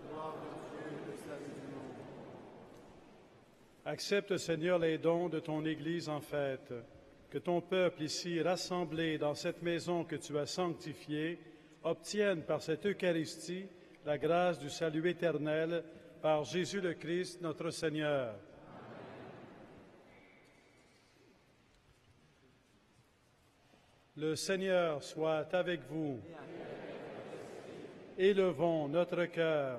Accepte, Seigneur, les dons de ton Église en fête, que ton peuple ici rassemblé dans cette maison que tu as sanctifiée obtienne par cette Eucharistie la grâce du salut éternel par Jésus le Christ, notre Seigneur. Le Seigneur soit avec vous. Élevons notre cœur.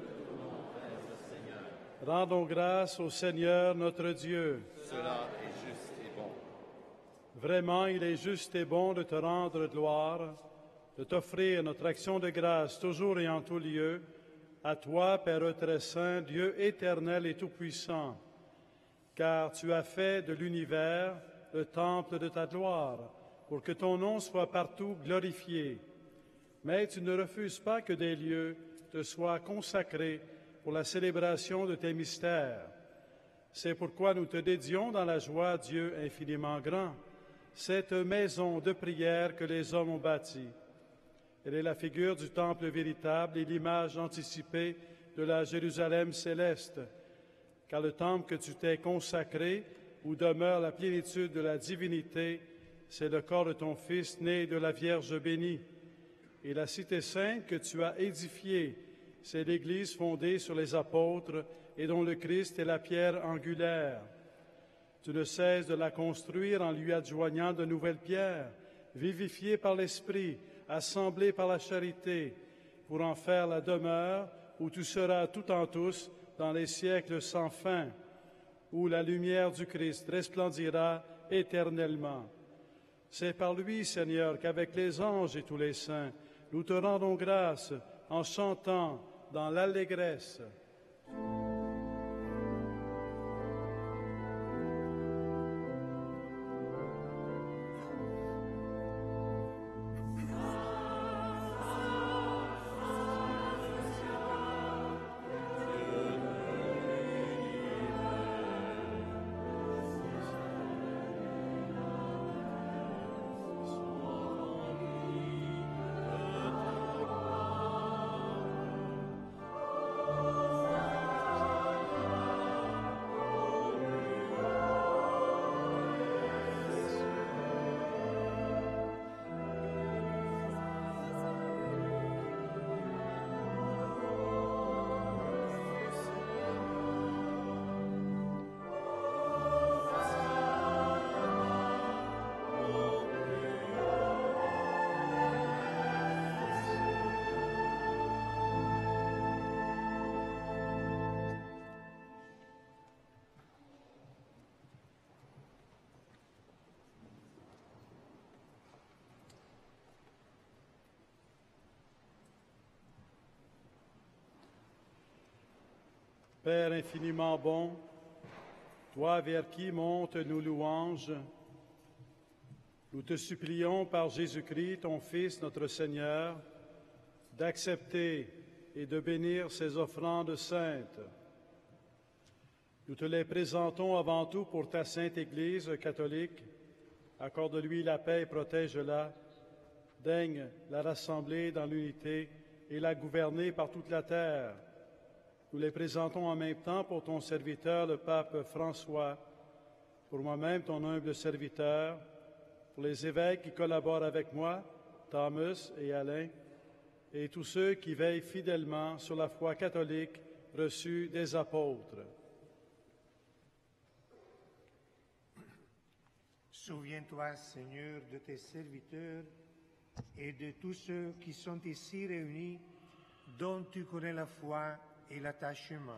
Rendons grâce au Seigneur notre Dieu. Cela est juste et bon. Vraiment, il est juste et bon de te rendre gloire, de t'offrir notre action de grâce toujours et en tout lieu, à toi, Père très saint, Dieu éternel et tout-puissant, car tu as fait de l'univers le temple de ta gloire, pour que ton nom soit partout glorifié. Mais tu ne refuses pas que des lieux te soient consacrés pour la célébration de tes mystères. C'est pourquoi nous te dédions dans la joie, Dieu infiniment grand, cette maison de prière que les hommes ont bâtie. Elle est la figure du temple véritable et l'image anticipée de la Jérusalem céleste, car le temple que tu t'es consacré, où demeure la plénitude de la divinité, c'est le corps de ton Fils né de la Vierge bénie. Et la cité sainte que tu as édifiée, c'est l'Église fondée sur les apôtres et dont le Christ est la pierre angulaire. Tu ne cesses de la construire en lui adjoignant de nouvelles pierres, vivifiées par l'Esprit, assemblées par la charité, pour en faire la demeure où tu seras tout en tous dans les siècles sans fin, où la lumière du Christ resplendira éternellement. C'est par lui, Seigneur, qu'avec les anges et tous les saints, nous te rendons grâce en chantant dans l'allégresse. Père infiniment bon, toi vers qui montent nos louanges, nous te supplions par Jésus-Christ, ton Fils, notre Seigneur, d'accepter et de bénir ces offrandes saintes. Nous te les présentons avant tout pour ta sainte Église catholique. Accorde-lui la paix et protège-la. Daigne la rassembler dans l'unité et la gouverner par toute la terre. Nous les présentons en même temps pour ton serviteur, le pape François, pour moi-même, ton humble serviteur, pour les évêques qui collaborent avec moi, Thomas et Alain, et tous ceux qui veillent fidèlement sur la foi catholique reçue des apôtres. Souviens-toi, Seigneur, de tes serviteurs et de tous ceux qui sont ici réunis, dont tu connais la foi et l'attachement.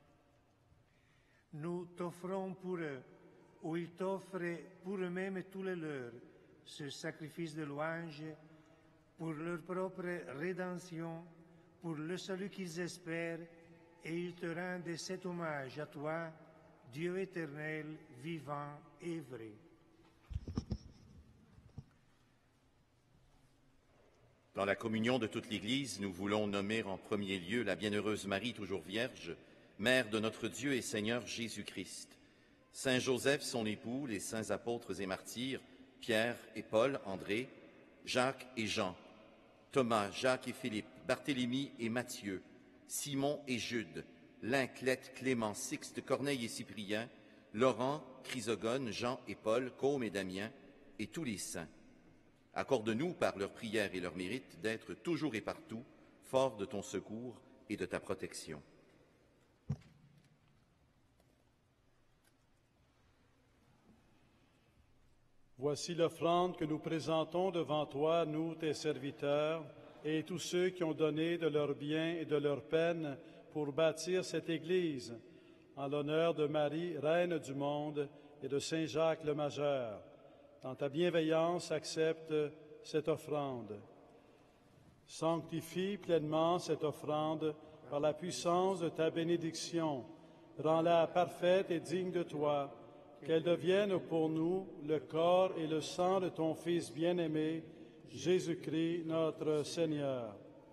Nous t'offrons pour eux, ou ils t'offrent pour eux-mêmes et tous les leurs, ce sacrifice de louange pour leur propre rédemption, pour le salut qu'ils espèrent, et ils te rendent cet hommage à toi, Dieu éternel, vivant et vrai. Dans la communion de toute l'Église, nous voulons nommer en premier lieu la bienheureuse Marie, toujours vierge, mère de notre Dieu et Seigneur Jésus-Christ, Saint Joseph, son époux, les saints apôtres et martyrs, Pierre et Paul, André, Jacques et Jean, Thomas, Jacques et Philippe, Barthélemy et Matthieu, Simon et Jude, Linclette, Clément, Sixte, Corneille et Cyprien, Laurent, Chrysogone, Jean et Paul, Côme et Damien, et tous les saints. Accorde-nous, par leurs prières et leurs mérites, d'être toujours et partout forts de ton secours et de ta protection. Voici l'offrande que nous présentons devant toi, nous, tes serviteurs, et tous ceux qui ont donné de leurs biens et de leur peine pour bâtir cette Église, en l'honneur de Marie, Reine du monde, et de Saint Jacques le Majeur. Dans ta bienveillance, accepte cette offrande. Sanctifie pleinement cette offrande par la puissance de ta bénédiction. Rends-la parfaite et digne de toi, qu'elle devienne pour nous le corps et le sang de ton Fils bien-aimé, Jésus-Christ, notre Seigneur.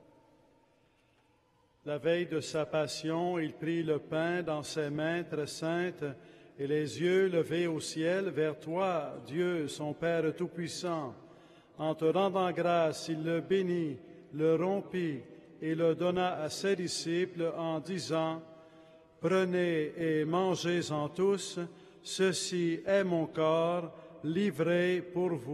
La veille de sa passion, il prit le pain dans ses mains très saintes et les yeux levés au ciel vers toi, Dieu, son Père Tout-Puissant. En te rendant grâce, il le bénit, le rompit et le donna à ses disciples en disant « Prenez et mangez-en tous, ceci est mon corps livré pour vous. »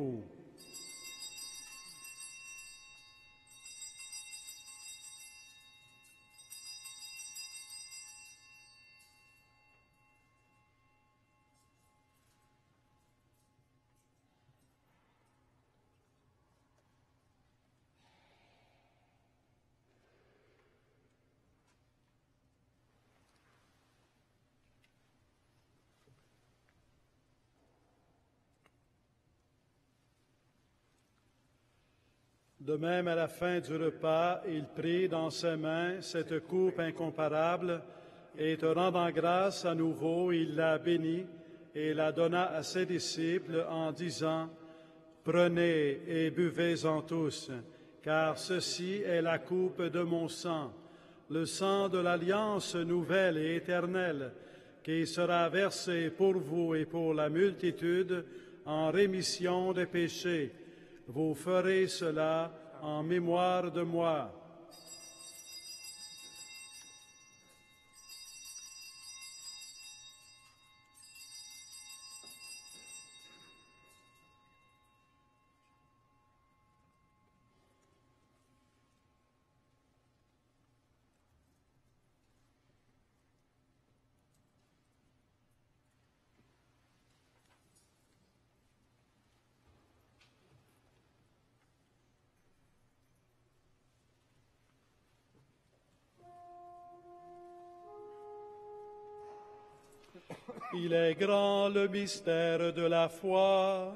De même, à la fin du repas, il prit dans ses mains cette coupe incomparable, et te rendant grâce à nouveau, il la bénit et la donna à ses disciples en disant « Prenez et buvez-en tous, car ceci est la coupe de mon sang, le sang de l'alliance nouvelle et éternelle, qui sera versé pour vous et pour la multitude en rémission des péchés. Vous ferez cela en mémoire de moi. » Il est grand le mystère de la foi.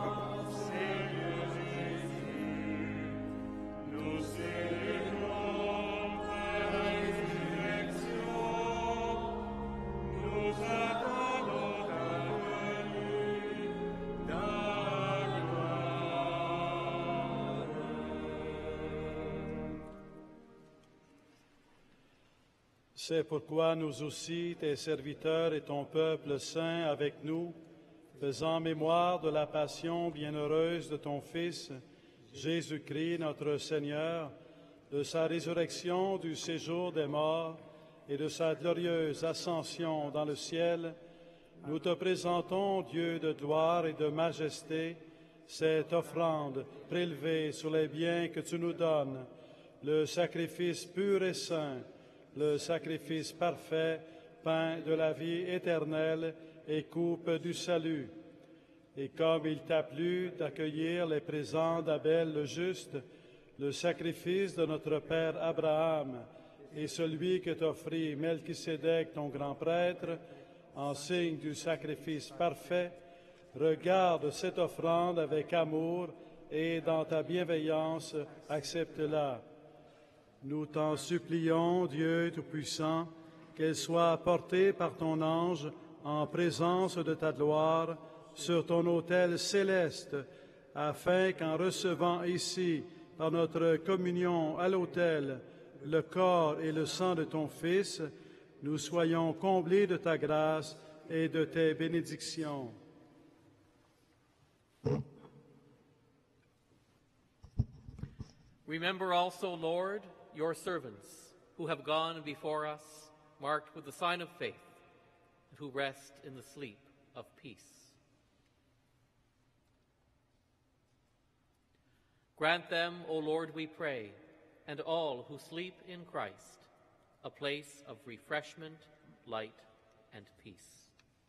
Nous célébrons C'est pourquoi nous aussi, tes serviteurs et ton peuple saint avec nous, faisant mémoire de la passion bienheureuse de ton Fils, Jésus-Christ notre Seigneur, de sa résurrection du séjour des morts et de sa glorieuse ascension dans le ciel, nous te présentons, Dieu de gloire et de majesté, cette offrande prélevée sur les biens que tu nous donnes, le sacrifice pur et saint, le sacrifice parfait, pain de la vie éternelle et coupe du salut. Et comme il t'a plu d'accueillir les présents d'Abel le juste, le sacrifice de notre père Abraham et celui que t'offrit Melchisédek, ton grand prêtre, en signe du sacrifice parfait, regarde cette offrande avec amour et dans ta bienveillance, accepte-la. Nous t'en supplions, Dieu Tout-Puissant, qu'elle soit apportée par ton ange en présence de ta gloire sur ton autel céleste, afin qu'en recevant ici, par notre communion à l'autel, le corps et le sang de ton Fils, nous soyons comblés de ta grâce et de tes bénédictions. Remember also, Lord, your servants who have gone before us, marked with the sign of faith, and who rest in the sleep of peace. Grant them, O Lord, we pray, and all who sleep in Christ, a place of refreshment, light, and peace.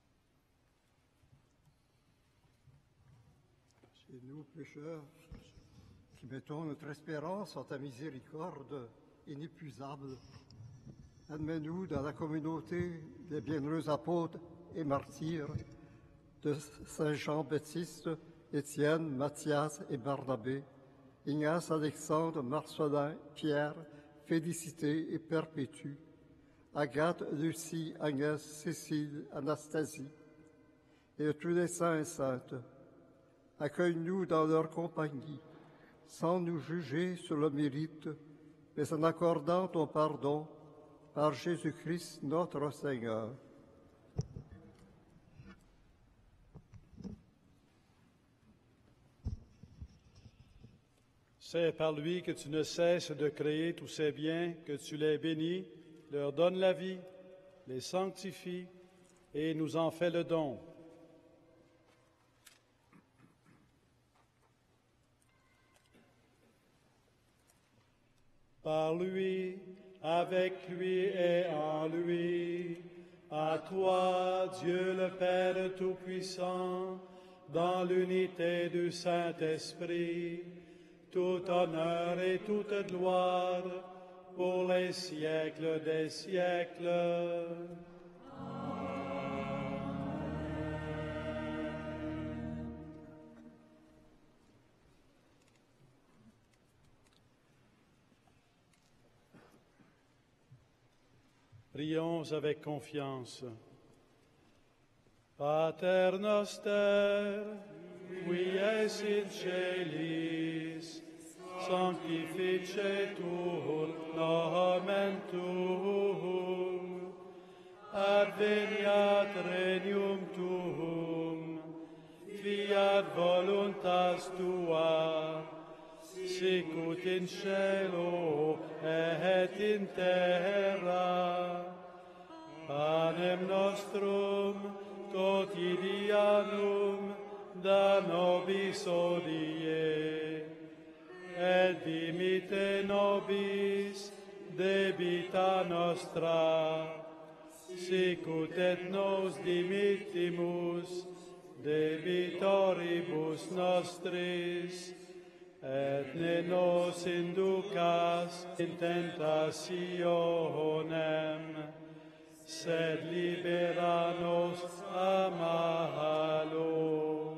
Et nous, pécheurs, qui mettons notre espérance en ta miséricorde inépuisable, admets-nous dans la communauté des bienheureux apôtres et martyrs de Saint Jean-Baptiste, Étienne, Matthias et Barnabé, Ignace, Alexandre, Marcelin, Pierre, Félicité et Perpétue, Agathe, Lucie, Agnès, Cécile, Anastasie, et de tous les saints et saintes. Accueille-nous dans leur compagnie, sans nous juger sur le mérite, mais en accordant ton pardon par Jésus-Christ notre Seigneur. C'est par lui que tu ne cesses de créer tous ces biens, que tu les bénis, leur donnes la vie, les sanctifies et nous en fais le don. Par lui, avec lui et en lui, à toi, Dieu le Père Tout-Puissant, dans l'unité du Saint-Esprit, tout honneur et toute gloire pour les siècles des siècles. Prions avec confiance. Pater noster, qui es in celis, sanctificetur nomen tuum, adveniat regnum tuum, fiat voluntas tua, sicut in cielo et in terra. Panem nostrum quotidianum da nobis hodie, et dimitte nobis debita nostra, sicut et nos dimittimus debitoribus nostris, et ne nos inducas in tentationem, sed libera nos a malo.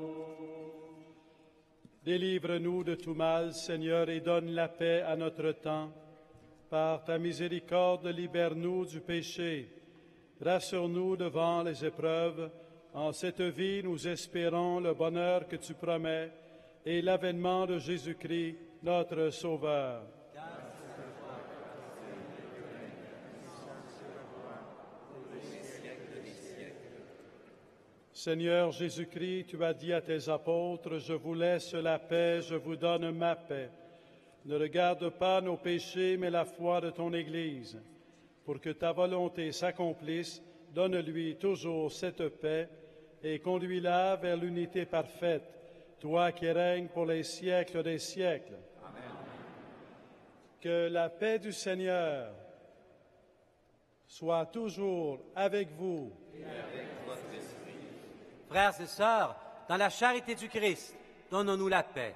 Délivre-nous de tout mal, Seigneur, et donne la paix à notre temps. Par ta miséricorde, libère-nous du péché. Rassure-nous devant les épreuves. En cette vie, nous espérons le bonheur que tu promets et l'avènement de Jésus-Christ, notre Sauveur. Seigneur Jésus-Christ, tu as dit à tes apôtres, je vous laisse la paix, je vous donne ma paix. Ne regarde pas nos péchés, mais la foi de ton Église. Pour que ta volonté s'accomplisse, donne-lui toujours cette paix et conduis-la vers l'unité parfaite, toi qui règnes pour les siècles des siècles. Amen. Que la paix du Seigneur soit toujours avec vous. Et avec votre esprit. Frères et sœurs, dans la charité du Christ, donnons-nous la paix.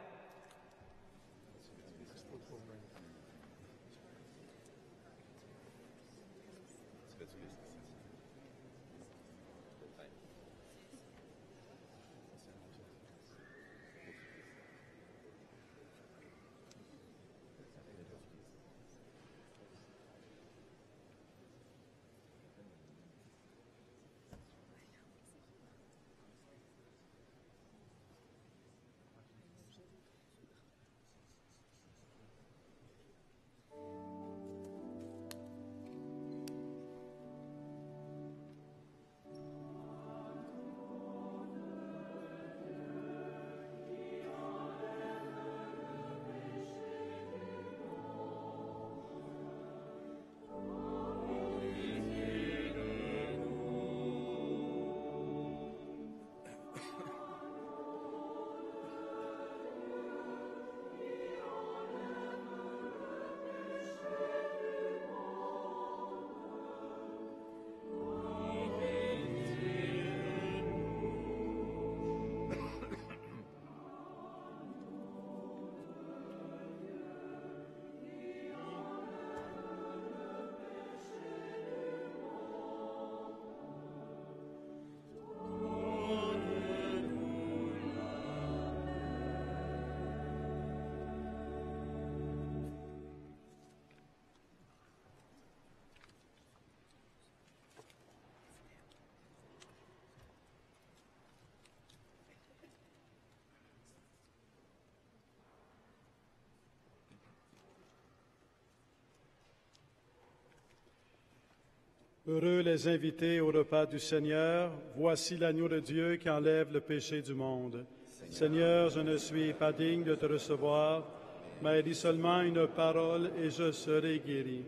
Heureux les invités au repas du Seigneur, voici l'agneau de Dieu qui enlève le péché du monde. Seigneur, je ne suis pas digne de te recevoir, mais dis seulement une parole et je serai guéri.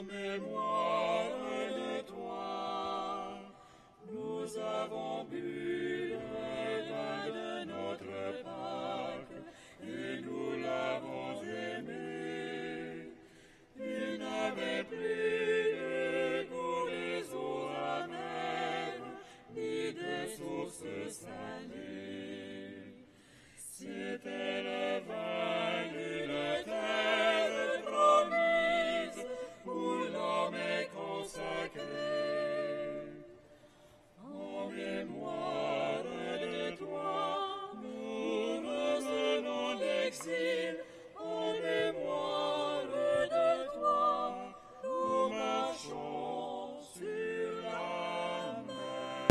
mémoire de toi, nous avons bu le vin de notre Pâques et nous l'avons aimé. Il n'avait plus de goût des eaux amères, ni de sources salées. C'était le vin d'une terre promise, où l'homme est consacré. En mémoire de toi, nous revenons d'exil. En mémoire de toi, nous marchons sur la mer.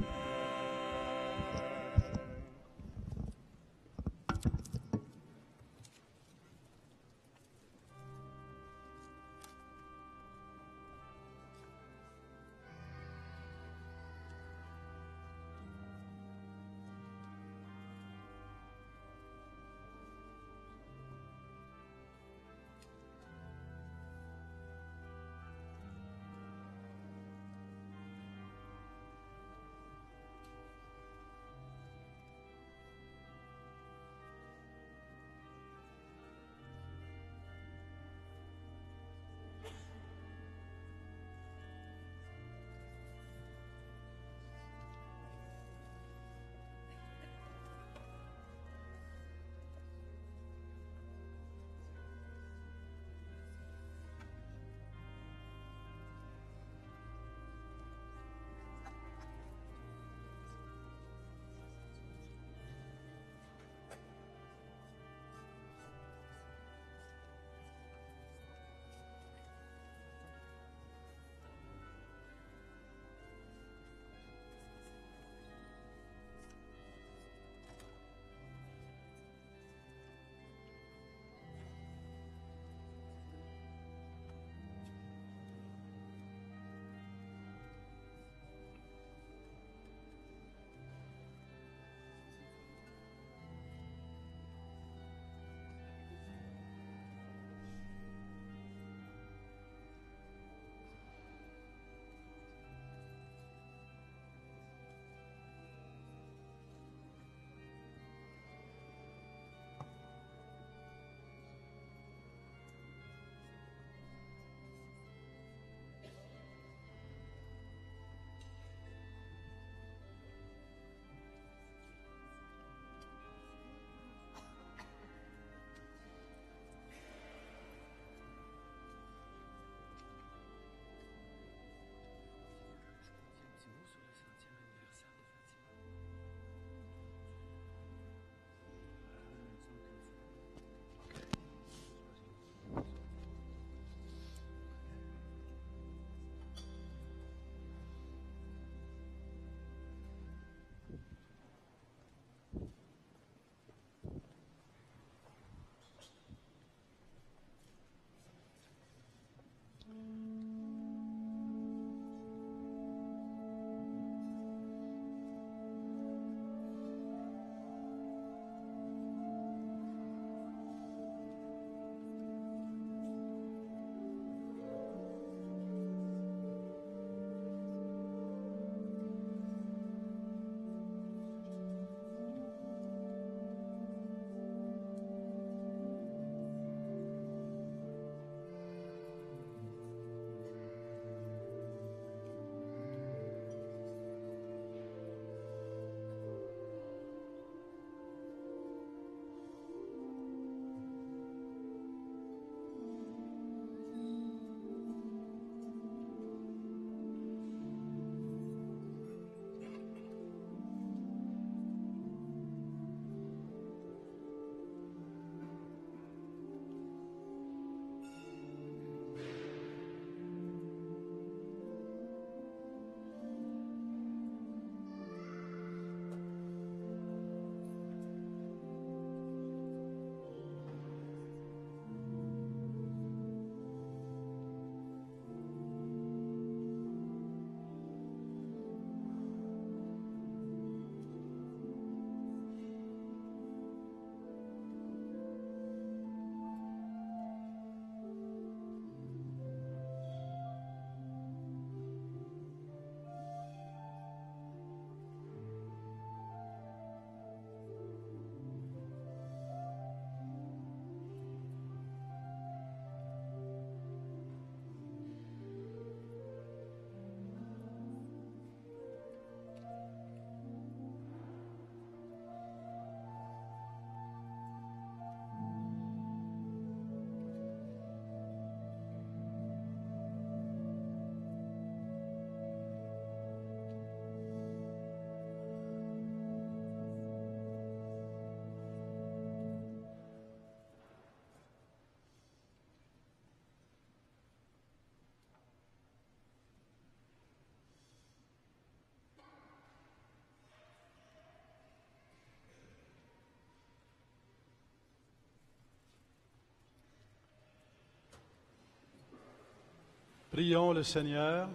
Prions le Seigneur.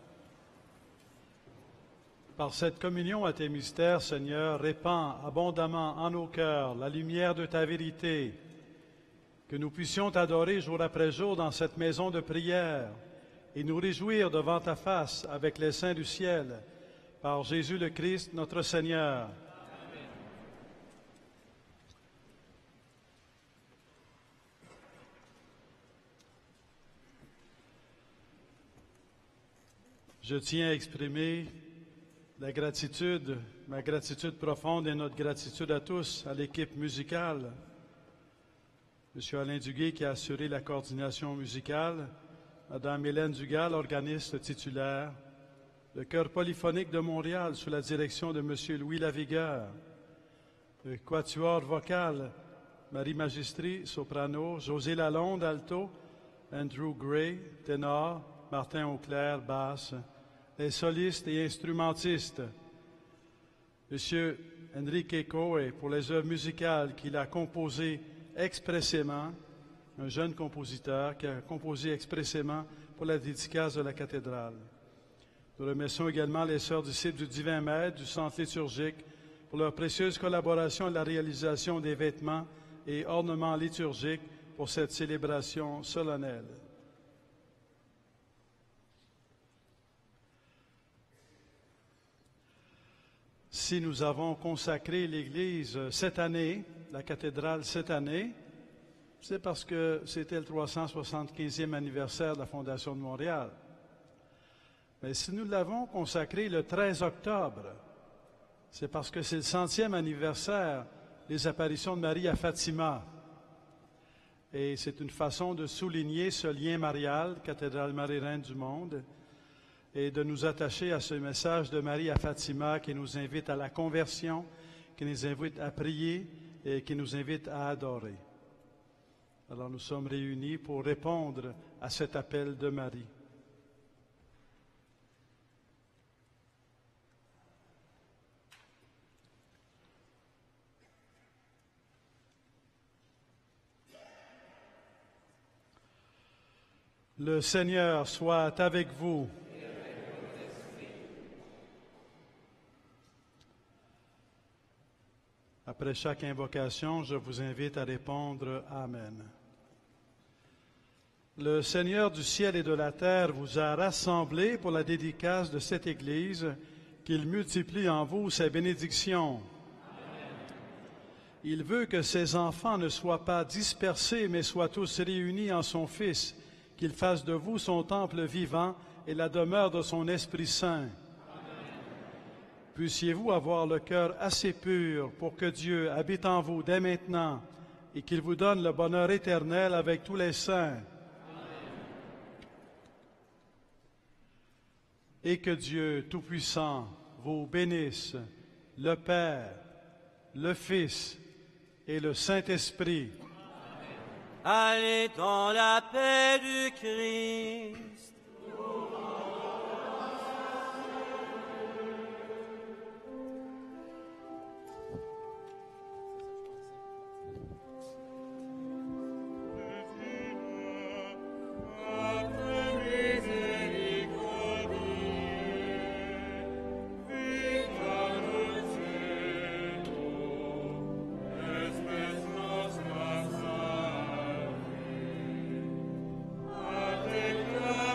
Par cette communion à tes mystères, Seigneur, répands abondamment en nos cœurs la lumière de ta vérité, que nous puissions t'adorer jour après jour dans cette maison de prière et nous réjouir devant ta face avec les saints du ciel, par Jésus le Christ, notre Seigneur. Je tiens à exprimer ma gratitude profonde et notre gratitude à tous, à l'équipe musicale. M. Alain Duguay qui a assuré la coordination musicale, Mme Hélène Dugal, organiste titulaire, le chœur polyphonique de Montréal sous la direction de M. Louis Lavigueur, le quatuor vocal, Marie Magistri, soprano, José Lalonde, alto, Andrew Gray, ténor, Martin Auclair, basse, les solistes et instrumentistes, M. Enrique Coe pour les œuvres musicales qu'il a composées expressément, un jeune compositeur qui a composé expressément pour la dédicace de la cathédrale. Nous remercions également les sœurs disciples du Divin Maître du Centre liturgique pour leur précieuse collaboration à la réalisation des vêtements et ornements liturgiques pour cette célébration solennelle. Si nous avons consacré l'Église cette année, la cathédrale cette année, c'est parce que c'était le 375e anniversaire de la Fondation de Montréal. Mais si nous l'avons consacré le 13 octobre, c'est parce que c'est le 100e anniversaire des apparitions de Marie à Fatima. Et c'est une façon de souligner ce lien marial, cathédrale Marie-Reine du monde, et de nous attacher à ce message de Marie à Fatima qui nous invite à la conversion, qui nous invite à prier et qui nous invite à adorer. Alors nous sommes réunis pour répondre à cet appel de Marie. Le Seigneur soit avec vous. Après chaque invocation, je vous invite à répondre « Amen ». Le Seigneur du ciel et de la terre vous a rassemblés pour la dédicace de cette Église, qu'il multiplie en vous ses bénédictions. Amen. Il veut que ses enfants ne soient pas dispersés, mais soient tous réunis en son Fils, qu'il fasse de vous son temple vivant et la demeure de son Esprit Saint. Puissiez-vous avoir le cœur assez pur pour que Dieu habite en vous dès maintenant et qu'il vous donne le bonheur éternel avec tous les saints. Amen. Et que Dieu Tout-Puissant vous bénisse, le Père, le Fils et le Saint-Esprit. Allez dans la paix du Christ. Alleluia.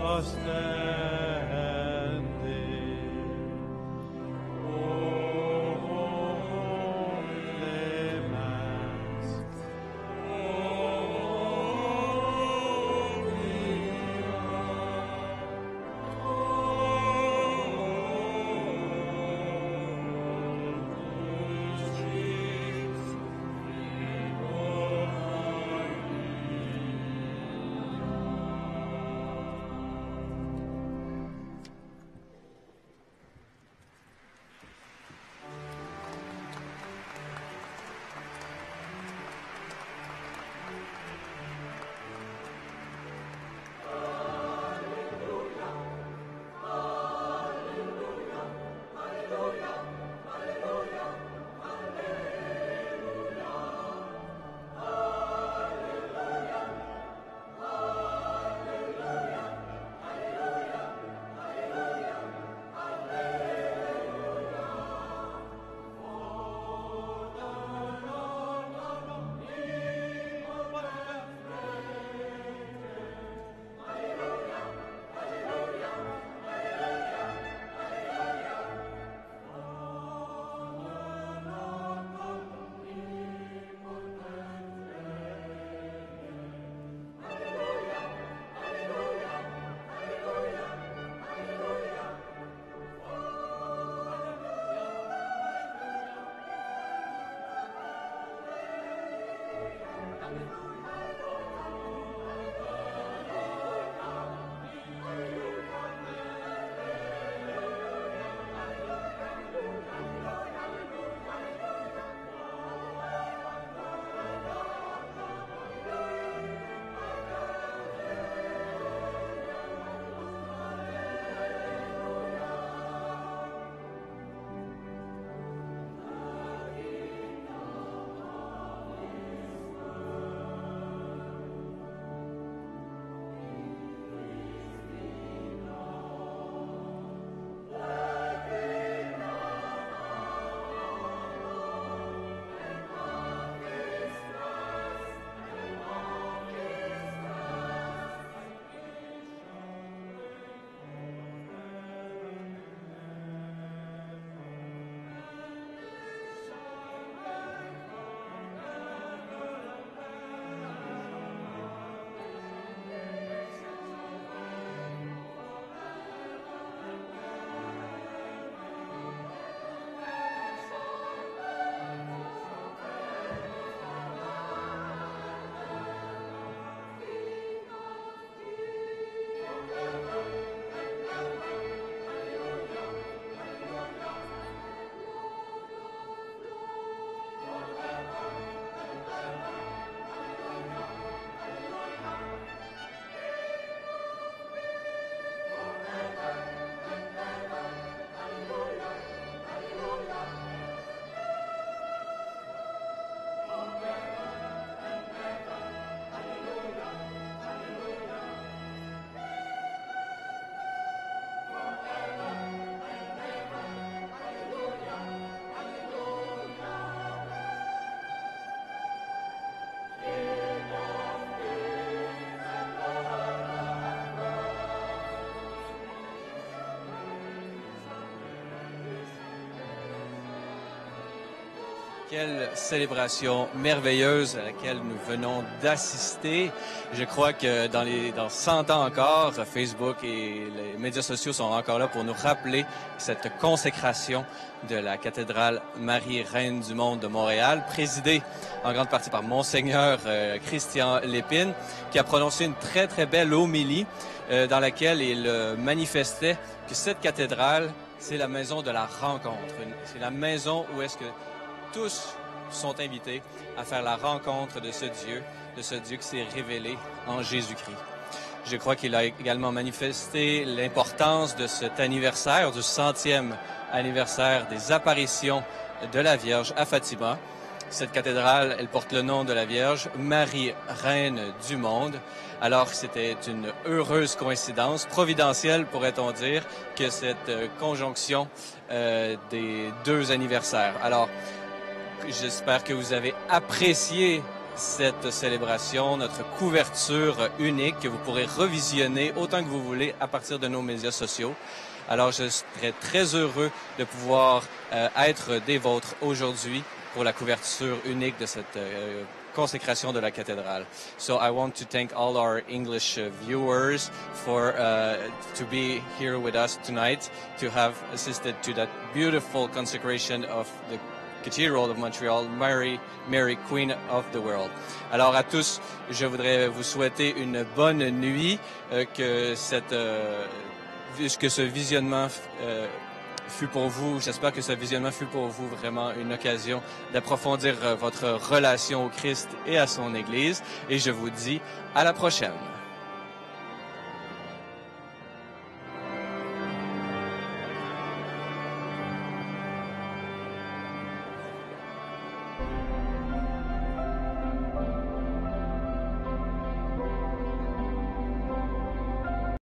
Quelle célébration merveilleuse à laquelle nous venons d'assister. Je crois que dans 100 ans encore, Facebook et les médias sociaux sont encore là pour nous rappeler cette consécration de la cathédrale Marie, Reine du Monde de Montréal, présidée en grande partie par Monseigneur Christian Lépine, qui a prononcé une très, très belle homélie dans laquelle il manifestait que cette cathédrale, c'est la maison de la rencontre. C'est la maison où est-ce que tous sont invités à faire la rencontre de ce Dieu qui s'est révélé en Jésus-Christ. Je crois qu'il a également manifesté l'importance de cet anniversaire, du 100e anniversaire des apparitions de la Vierge à Fatima. Cette cathédrale, elle porte le nom de la Vierge, Marie, Reine du Monde. Alors, c'était une heureuse coïncidence, providentielle, pourrait-on dire, que cette conjonction des deux anniversaires. Alors, j'espère que vous avez apprécié cette célébration, notre couverture unique que vous pourrez revisionner autant que vous voulez à partir de nos médias sociaux. Alors, je serais très heureux de pouvoir être des vôtres aujourd'hui pour la couverture unique de cette consécration de la cathédrale. So I want to thank all our English viewers for to be here with us tonight, to have assisted to that beautiful consecration of the Cathedral of Montreal, Mary, Queen of the World. Alors à tous, je voudrais vous souhaiter une bonne nuit, que ce visionnement fut pour vous, j'espère que ce visionnement fut pour vous vraiment une occasion d'approfondir votre relation au Christ et à son Église. Et je vous dis à la prochaine.